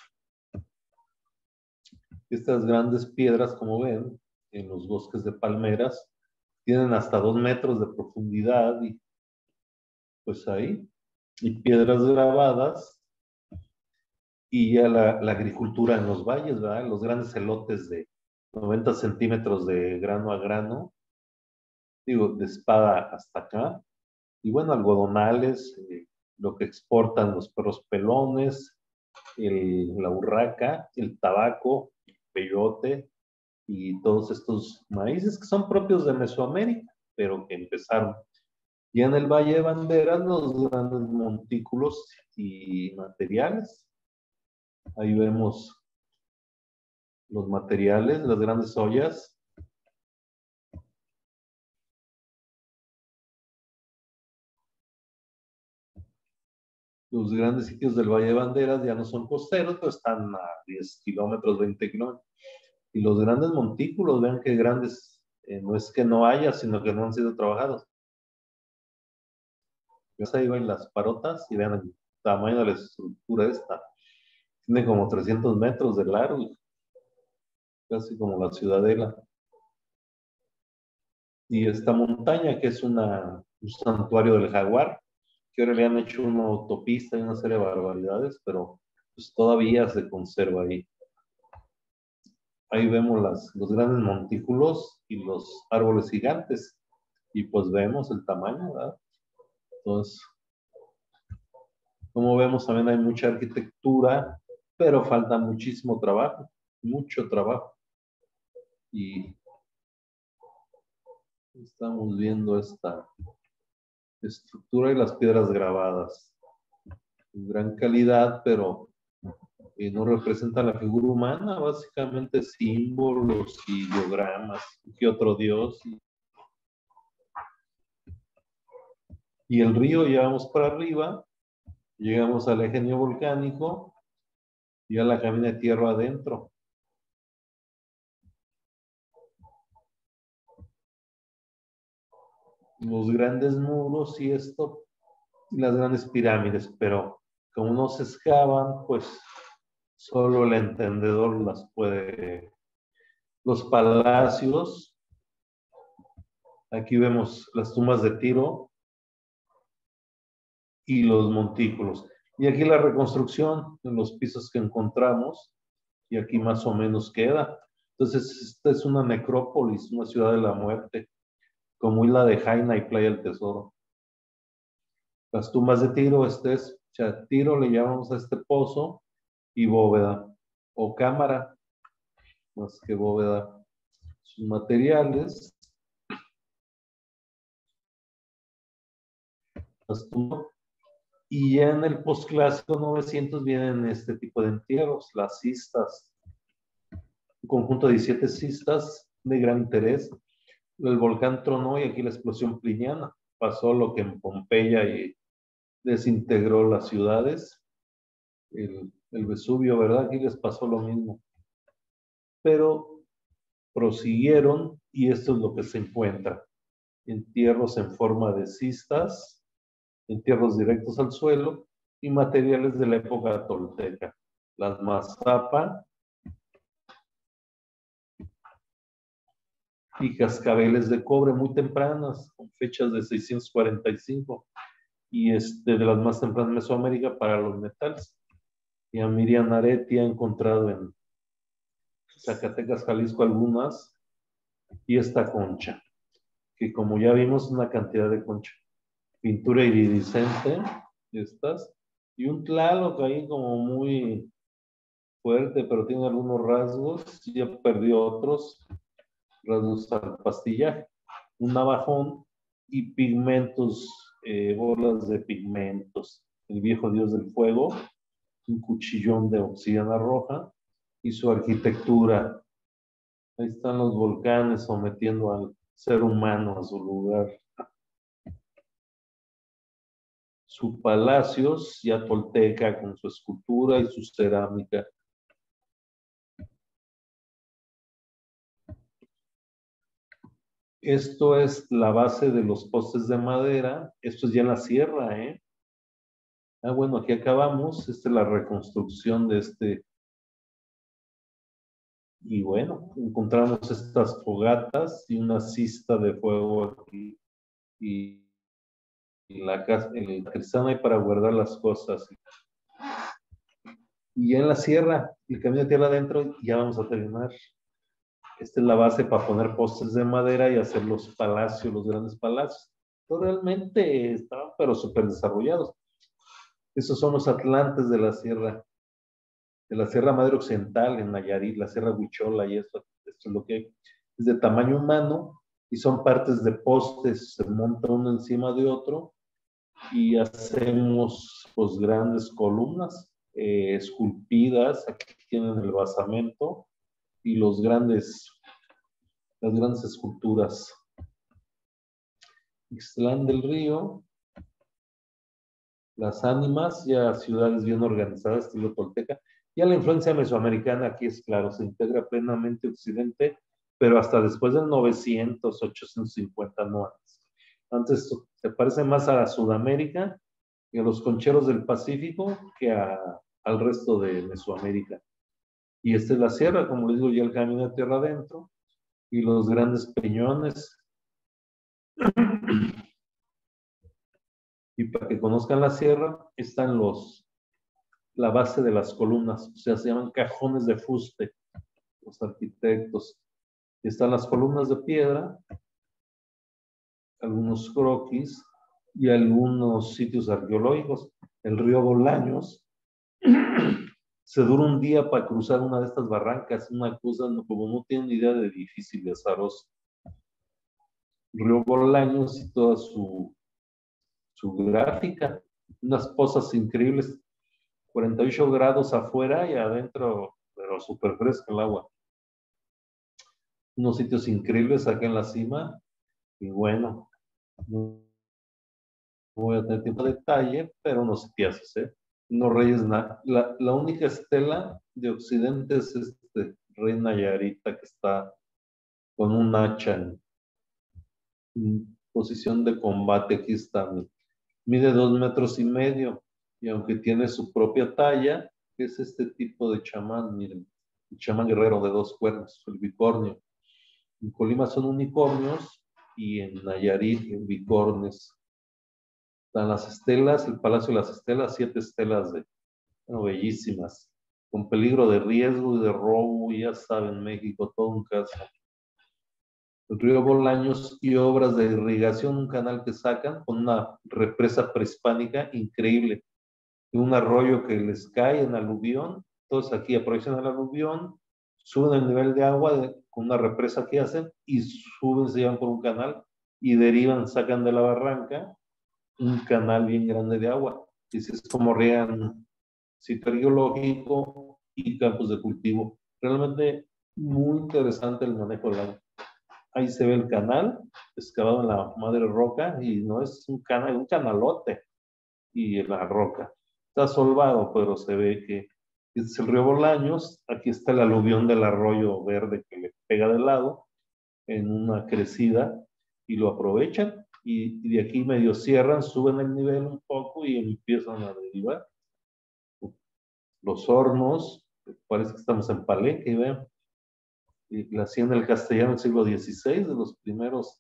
[SPEAKER 1] Estas grandes piedras, como ven, en los bosques de palmeras, tienen hasta 2 metros de profundidad y pues ahí, y piedras grabadas, y ya la agricultura en los valles, ¿verdad? Los grandes elotes de 90 centímetros de grano a grano, digo, de espada hasta acá, y bueno, algodonales, lo que exportan los perros pelones, la urraca, el tabaco, el peyote, y todos estos maíces que son propios de Mesoamérica, pero que empezaron. Y en el Valle de Banderas, los grandes montículos y materiales. Ahí vemos los materiales, las grandes ollas. Los grandes sitios del Valle de Banderas ya no son costeros, pero están a 10 kilómetros, 20 kilómetros. Y los grandes montículos, vean qué grandes, no es que no haya, sino que no han sido trabajados. Ahí van las parotas y vean el tamaño de la estructura esta. Tiene como 300 metros de largo, casi como la Ciudadela. Y esta montaña, que es un santuario del jaguar, que ahora le han hecho una autopista y una serie de barbaridades, pero pues todavía se conserva ahí. Ahí vemos los grandes montículos y los árboles gigantes. Y pues vemos el tamaño, ¿verdad? Entonces, como vemos, también hay mucha arquitectura, pero falta muchísimo trabajo, mucho trabajo. Y estamos viendo esta estructura y las piedras grabadas. En gran calidad, pero no representan la figura humana, básicamente símbolos y diagramas, que otro dios. Y el río, ya vamos para arriba, llegamos al eje neovolcánico y a la camina de tierra adentro. Los grandes muros y esto, y las grandes pirámides, pero como no se excavan, pues solo el entendedor las puede. Los palacios, aquí vemos las tumbas de Tiro y los montículos. Y aquí la reconstrucción de los pisos que encontramos, y aquí más o menos queda. Entonces, esta es una necrópolis, una ciudad de la muerte, como Isla de Jaina y Playa del Tesoro. Las tumbas de Tiro, o sea, Tiro le llamamos a este pozo, y bóveda, o cámara, más que bóveda. Sus materiales, las tumbas. Y ya en el posclásico 900 vienen este tipo de entierros, las cistas, un conjunto de 17 cistas de gran interés. El volcán tronó y aquí la explosión pliniana. Pasó lo que en Pompeya y desintegró las ciudades. El Vesubio, ¿verdad? Aquí les pasó lo mismo. Pero prosiguieron y esto es lo que se encuentra. Entierros en forma de cistas, entierros directos al suelo y materiales de la época tolteca. Las mazapa y cascabeles de cobre muy tempranas, con fechas de 645, y de las más tempranas de Mesoamérica para los metales. Y a Miriam Aretti ha encontrado en Zacatecas, Jalisco, algunas, y esta concha, que como ya vimos, una cantidad de concha. Pintura iridiscente, estas, y un tlaloc ahí como muy fuerte, pero tiene algunos rasgos, ya perdió otros rasgos al pastillaje. Un navajón y pigmentos, bolas de pigmentos. El viejo dios del fuego, un cuchillón de obsidiana roja y su arquitectura. Ahí están los volcanes sometiendo al ser humano a su lugar. Su palacios, ya tolteca, con su escultura y su cerámica. Esto es la base de los postes de madera. Esto es ya en la sierra, ¿eh? Bueno, aquí acabamos. Esta es la reconstrucción de este. Y bueno, encontramos estas fogatas y una cista de fuego aquí. Y la casa, el cristán hay para guardar las cosas. Y ya en la sierra, el camino de tierra adentro, ya vamos a terminar. Esta es la base para poner postes de madera y hacer los palacios, los grandes palacios. Realmente estaban, pero súper desarrollados. Esos son los atlantes de la Sierra Madre Occidental, en Nayarit, la Sierra Huichola, y esto es lo que hay. Es de tamaño humano y son partes de postes, se monta uno encima de otro y hacemos pues grandes columnas esculpidas, aquí tienen el basamento y las grandes esculturas. Ixtlán del Río, las ánimas, ya ciudades bien organizadas, estilo tolteca. Ya la influencia mesoamericana aquí es claro, se integra plenamente Occidente, pero hasta después del 900, 850 no antes. Antes se parece más a Sudamérica y a los concheros del Pacífico que al resto de Mesoamérica. Y esta es la sierra, como les digo, ya el camino de tierra adentro y los grandes peñones. Y para que conozcan la sierra, están la base de las columnas, o sea, se llaman cajones de fuste, los arquitectos. Están las columnas de piedra, algunos croquis y algunos sitios arqueológicos. El río Bolaños se dura un día para cruzar una de estas barrancas, una cosa como no tienen idea de difícil, de azaroso. Río Bolaños y toda su gráfica, unas pozas increíbles, 48 grados afuera y adentro, pero súper fresca el agua. Unos sitios increíbles acá en la cima, y bueno, no voy a tener tiempo de detalle, pero unos sitiazos, ¿eh? No reyes nada. La única estela de Occidente es rey Nayarita que está con un hacha en posición de combate. Aquí está, mide 2,5 metros, y aunque tiene su propia talla, es este tipo de chamán, miren, el chamán guerrero de 2 cuernos, el bicornio. En Colima son unicornios y en Nayarit bicornes. Están las estelas, el Palacio de las Estelas, 7 estelas bueno, bellísimas, con peligro de riesgo y de robo, ya saben, México, todo un caso. El río Bolaños y obras de irrigación, un canal que sacan con una represa prehispánica increíble, un arroyo que les cae en aluvión. Entonces aquí aprovechan el aluvión, suben el nivel de agua con una represa que hacen y suben, se llevan por un canal y derivan, sacan de la barranca un canal bien grande de agua. Y es como riegan sitio arqueológico y campos de cultivo. Realmente muy interesante el manejo del agua. Ahí se ve el canal excavado en la madre roca y no es un canal, un canalote y en la roca. Está solvado, pero se ve que es el río Bolaños. Aquí está el aluvión del arroyo verde que le pega de lado en una crecida y lo aprovechan y de aquí medio cierran, suben el nivel un poco y empiezan a derivar. Los hornos, parece que estamos en Palenque, vean, la hacienda del Castellano del siglo XVI, de los primeros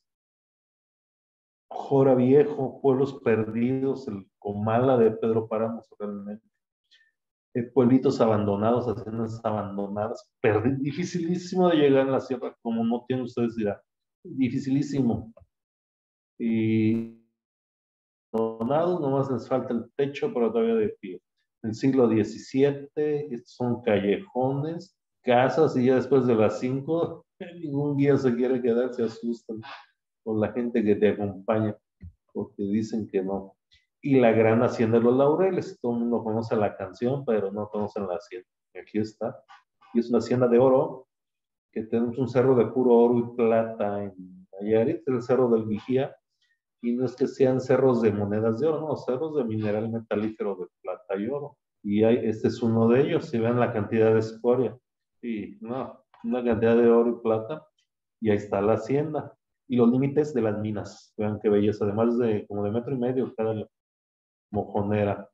[SPEAKER 1] Jora Viejo, Pueblos Perdidos, el Comala de Pedro Páramo, realmente. Pueblitos abandonados, haciendas abandonadas, dificilísimo de llegar en la sierra, como no tienen ustedes idea, dificilísimo. Y abandonados, nomás les falta el techo, pero todavía de pie. En el siglo XVII, estos son callejones, casas, y ya después de las 5, ningún guía se quiere quedar, se asustan con la gente que te acompaña, porque dicen que no. Y la gran hacienda de los Laureles, todo el mundo conoce la canción, pero no conocen la hacienda. Aquí está. Y es una hacienda de oro, que tenemos un cerro de puro oro y plata en Nayarit, el cerro del Vigía, y no es que sean cerros de monedas de oro, no, cerros de mineral metalífero de plata y oro. Y este es uno de ellos, si ven la cantidad de escoria, y no, una cantidad de oro y plata, y ahí está la hacienda. Y los límites de las minas, vean qué belleza, además de como de 1,5 metros cada mojonera.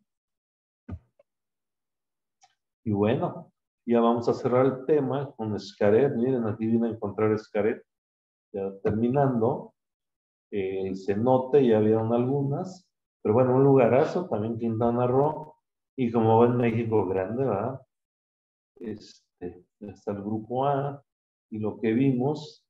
[SPEAKER 1] Y bueno, ya vamos a cerrar el tema con Xcaret. Miren, aquí vine a encontrar Xcaret, ya terminando. El cenote, ya vieron algunas, pero bueno, un lugarazo, también Quintana Roo, y como ven, México grande, ¿verdad? Está el grupo A, y lo que vimos,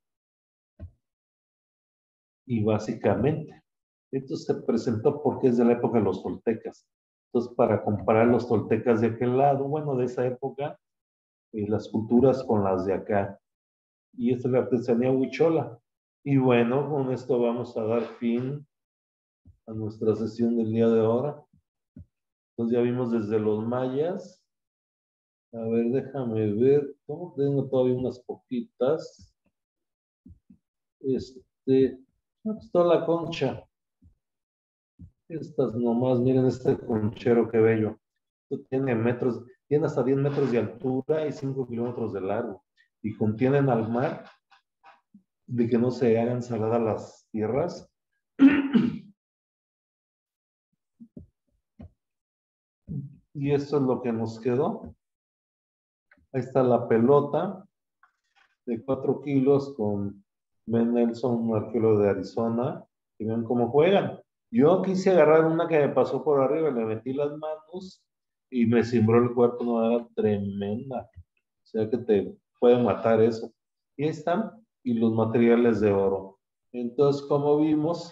[SPEAKER 1] y básicamente, esto se presentó porque es de la época de los toltecas. Entonces, para comparar los toltecas de aquel lado, bueno, de esa época, las culturas con las de acá. Y esta es la artesanía huichola. Y bueno, con esto vamos a dar fin a nuestra sesión del día de ahora. Entonces ya vimos desde los mayas. A ver, déjame ver. ¿Cómo tengo todavía unas poquitas? Pues toda la concha. Estas nomás, miren este conchero, qué bello. Esto tiene metros, tiene hasta 10 metros de altura y 5 kilómetros de largo. Y contienen al mar de que no se hagan saladas las tierras. Y esto es lo que nos quedó. Ahí está la pelota de 4 kilos con Ben Nelson, un arquero de Arizona. Y ven cómo juegan. Yo quise agarrar una que me pasó por arriba, le metí las manos y me cimbró el cuerpo, no era tremenda. O sea que te puede matar eso. Y ahí están, y los materiales de oro. Entonces, como vimos,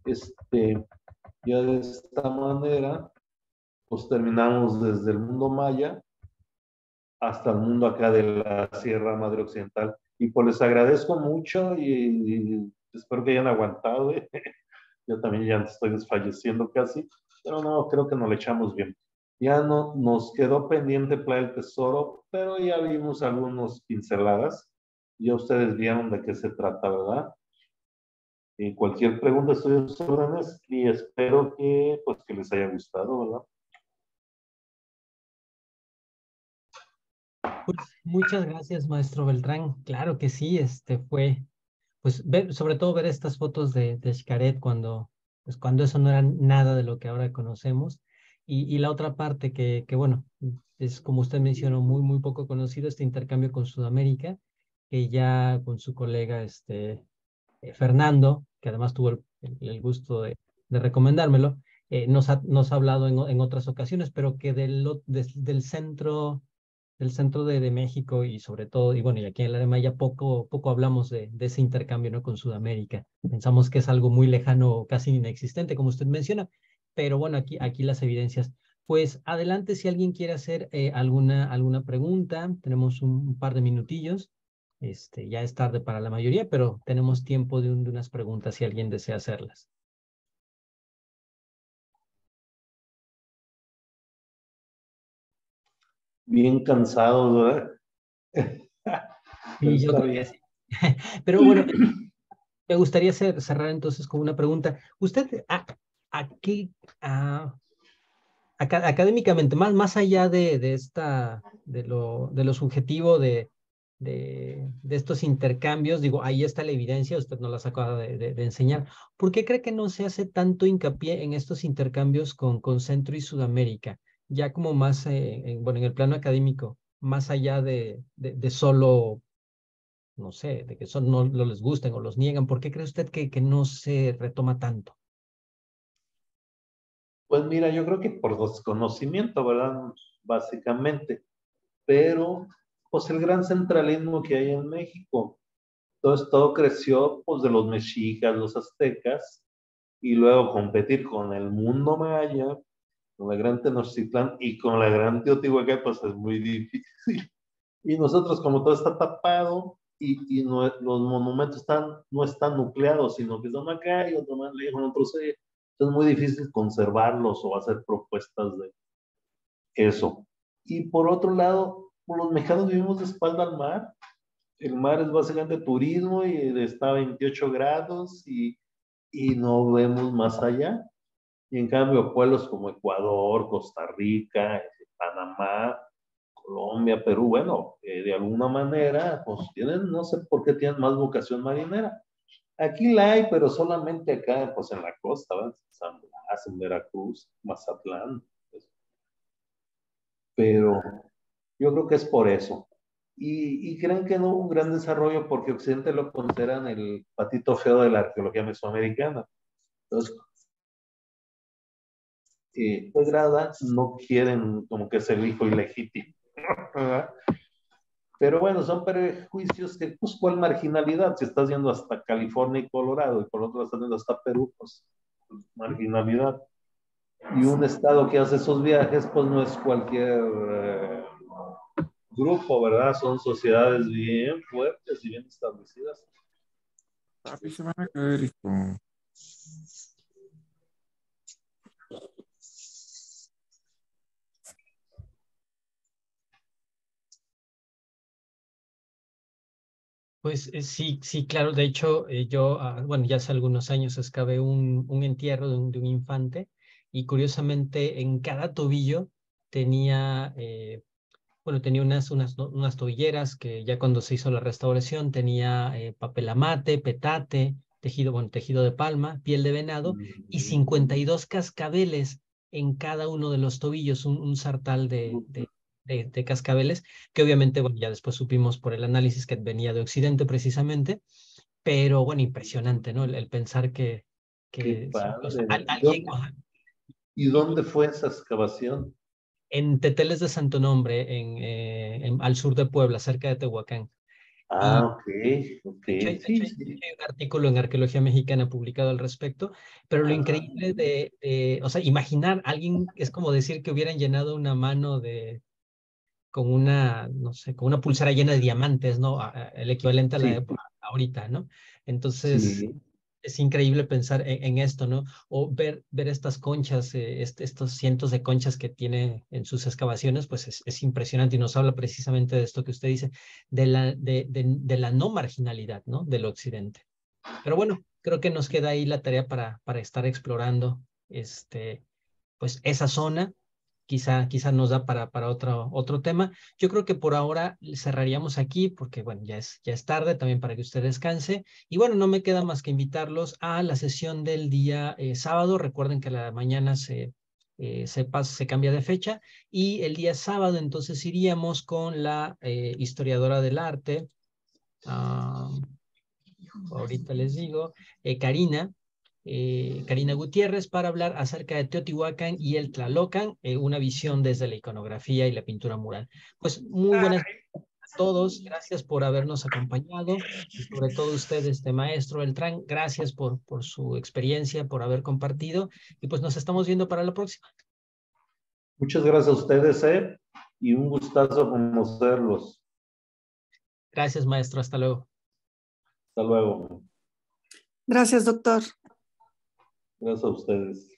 [SPEAKER 1] ya de esta manera, pues terminamos desde el mundo maya hasta el mundo acá de la Sierra Madre Occidental. Y pues les agradezco mucho y espero que hayan aguantado. Yo también ya estoy desfalleciendo casi, pero no, creo que nos le echamos bien. Ya no nos quedó pendiente Playa del Tesoro, pero ya vimos algunas pinceladas. Ya ustedes vieron de qué se trata, ¿verdad? Y cualquier pregunta estoy a sus órdenes y espero que, pues, que les haya gustado, ¿verdad?
[SPEAKER 2] Pues muchas gracias, maestro Beltrán. Claro que sí, fue, pues, sobre todo ver estas fotos de Xcaret pues, cuando eso no era nada de lo que ahora conocemos. Y la otra parte que, bueno, es como usted mencionó, muy poco conocido, este intercambio con Sudamérica, que ya con su colega, Fernando, que además tuvo el gusto de recomendármelo, nos ha hablado en otras ocasiones, pero que del centro de México y sobre todo, y bueno, y aquí en la de Maya poco hablamos de ese intercambio, ¿no? Con Sudamérica. Pensamos que es algo muy lejano, casi inexistente, como usted menciona, pero bueno, aquí las evidencias. Pues adelante si alguien quiere hacer alguna pregunta, tenemos un par de minutillos. Ya es tarde para la mayoría, pero tenemos tiempo de unas preguntas si alguien desea hacerlas.
[SPEAKER 1] Bien cansados, ¿verdad? Pero
[SPEAKER 2] Sí, yo
[SPEAKER 1] está
[SPEAKER 2] creo que
[SPEAKER 1] bien.
[SPEAKER 2] sí. Pero bueno, me gustaría cerrar entonces con una pregunta. ¿Usted a qué, a- académicamente, más allá de lo subjetivo de estos intercambios, digo, ahí está la evidencia, usted nos las acaba de enseñar. ¿Por qué cree que no se hace tanto hincapié en estos intercambios con Centro y Sudamérica? Ya como más, bueno, en el plano académico, más allá de solo, no sé, de que no les gusten o los niegan, ¿por qué cree usted que no se retoma tanto?
[SPEAKER 1] Pues mira, yo creo que por desconocimiento, ¿verdad? Básicamente. Pero, pues el gran centralismo que hay en México. Entonces todo creció, pues, de los mexicas, los aztecas, y luego competir con el mundo maya, con la gran Tenochtitlán y con la gran Teotihuacán, pues es muy difícil. Y nosotros, como todo está tapado y los monumentos no están nucleados, sino que están acá y otro más lejos, otro se. Es muy difícil conservarlos o hacer propuestas de eso. Y por otro lado, los mexicanos vivimos de espalda al mar. El mar es básicamente turismo y está a 28 grados y no vemos más allá. Y en cambio, pueblos como Ecuador, Costa Rica, Panamá, Colombia, Perú, bueno, de alguna manera, pues tienen, no sé por qué tienen más vocación marinera. Aquí la hay, pero solamente acá, pues en la costa, ¿verdad? San Blas, en Veracruz, Mazatlán. Pues. Pero yo creo que es por eso. Y creen que no hubo un gran desarrollo porque Occidente lo consideran el patito feo de la arqueología mesoamericana. Entonces, pues grada, no quieren como que es el hijo ilegítimo. Pero bueno, son prejuicios que, pues, ¿cuál marginalidad? Si estás yendo hasta California y Colorado y por otro lado estás yendo hasta Perú, pues marginalidad. Y un estado que hace esos viajes, pues no es cualquier grupo, ¿verdad? Son sociedades bien fuertes y bien establecidas.
[SPEAKER 4] Papi, se van a caer, hijo.
[SPEAKER 2] Pues sí, claro. De hecho, yo, bueno, ya hace algunos años excavé un entierro de un infante y curiosamente en cada tobillo tenía, tenía unas tobilleras que ya cuando se hizo la restauración tenía papel amate, petate, tejido de palma, piel de venado y 52 cascabeles en cada uno de los tobillos, un sartal de cascabeles, que obviamente, bueno, ya después supimos por el análisis que venía de Occidente precisamente, pero bueno, impresionante, ¿no? El pensar que
[SPEAKER 1] Qué padre.
[SPEAKER 2] alguien
[SPEAKER 1] ¿Y dónde fue esa excavación?
[SPEAKER 2] en Teteles de Santo Nombre, al sur de Puebla, cerca de Tehuacán. Y
[SPEAKER 1] Ok, ok,
[SPEAKER 2] de hecho,
[SPEAKER 1] sí,
[SPEAKER 2] hay
[SPEAKER 1] sí.
[SPEAKER 2] un artículo en Arqueología Mexicana publicado al respecto, pero lo increíble o sea, imaginar alguien, es como decir que hubieran llenado una mano con una, no sé, con una pulsera llena de diamantes, ¿no? El equivalente a la
[SPEAKER 1] Sí,
[SPEAKER 2] época ahorita, ¿no? Entonces,
[SPEAKER 1] sí.
[SPEAKER 2] es increíble pensar en esto, ¿no? O ver estas conchas, estos cientos de conchas que tiene en sus excavaciones, pues es impresionante y nos habla precisamente de esto que usted dice, de la no marginalidad, ¿no? Del occidente. Pero bueno, creo que nos queda ahí la tarea para estar explorando pues esa zona. Quizá nos da para otro tema. Yo creo que por ahora cerraríamos aquí porque, bueno, ya es tarde también para que usted descanse. Y bueno, no me queda más que invitarlos a la sesión del día sábado. Recuerden que la mañana se cambia de fecha y el día sábado entonces iríamos con la historiadora del arte. Ahorita les digo, Karina Gutiérrez, para hablar acerca de Teotihuacán y el Tlalocan, una visión desde la iconografía y la pintura mural. Pues muy buenas a todos, gracias por habernos acompañado y sobre todo ustedes, maestro Beltrán, gracias por su experiencia, por haber compartido y pues nos estamos viendo para la próxima.
[SPEAKER 1] Muchas gracias a ustedes, y un gustazo conocerlos.
[SPEAKER 2] Gracias, maestro, hasta luego.
[SPEAKER 1] Hasta luego.
[SPEAKER 5] Gracias, doctor.
[SPEAKER 1] Gracias a ustedes.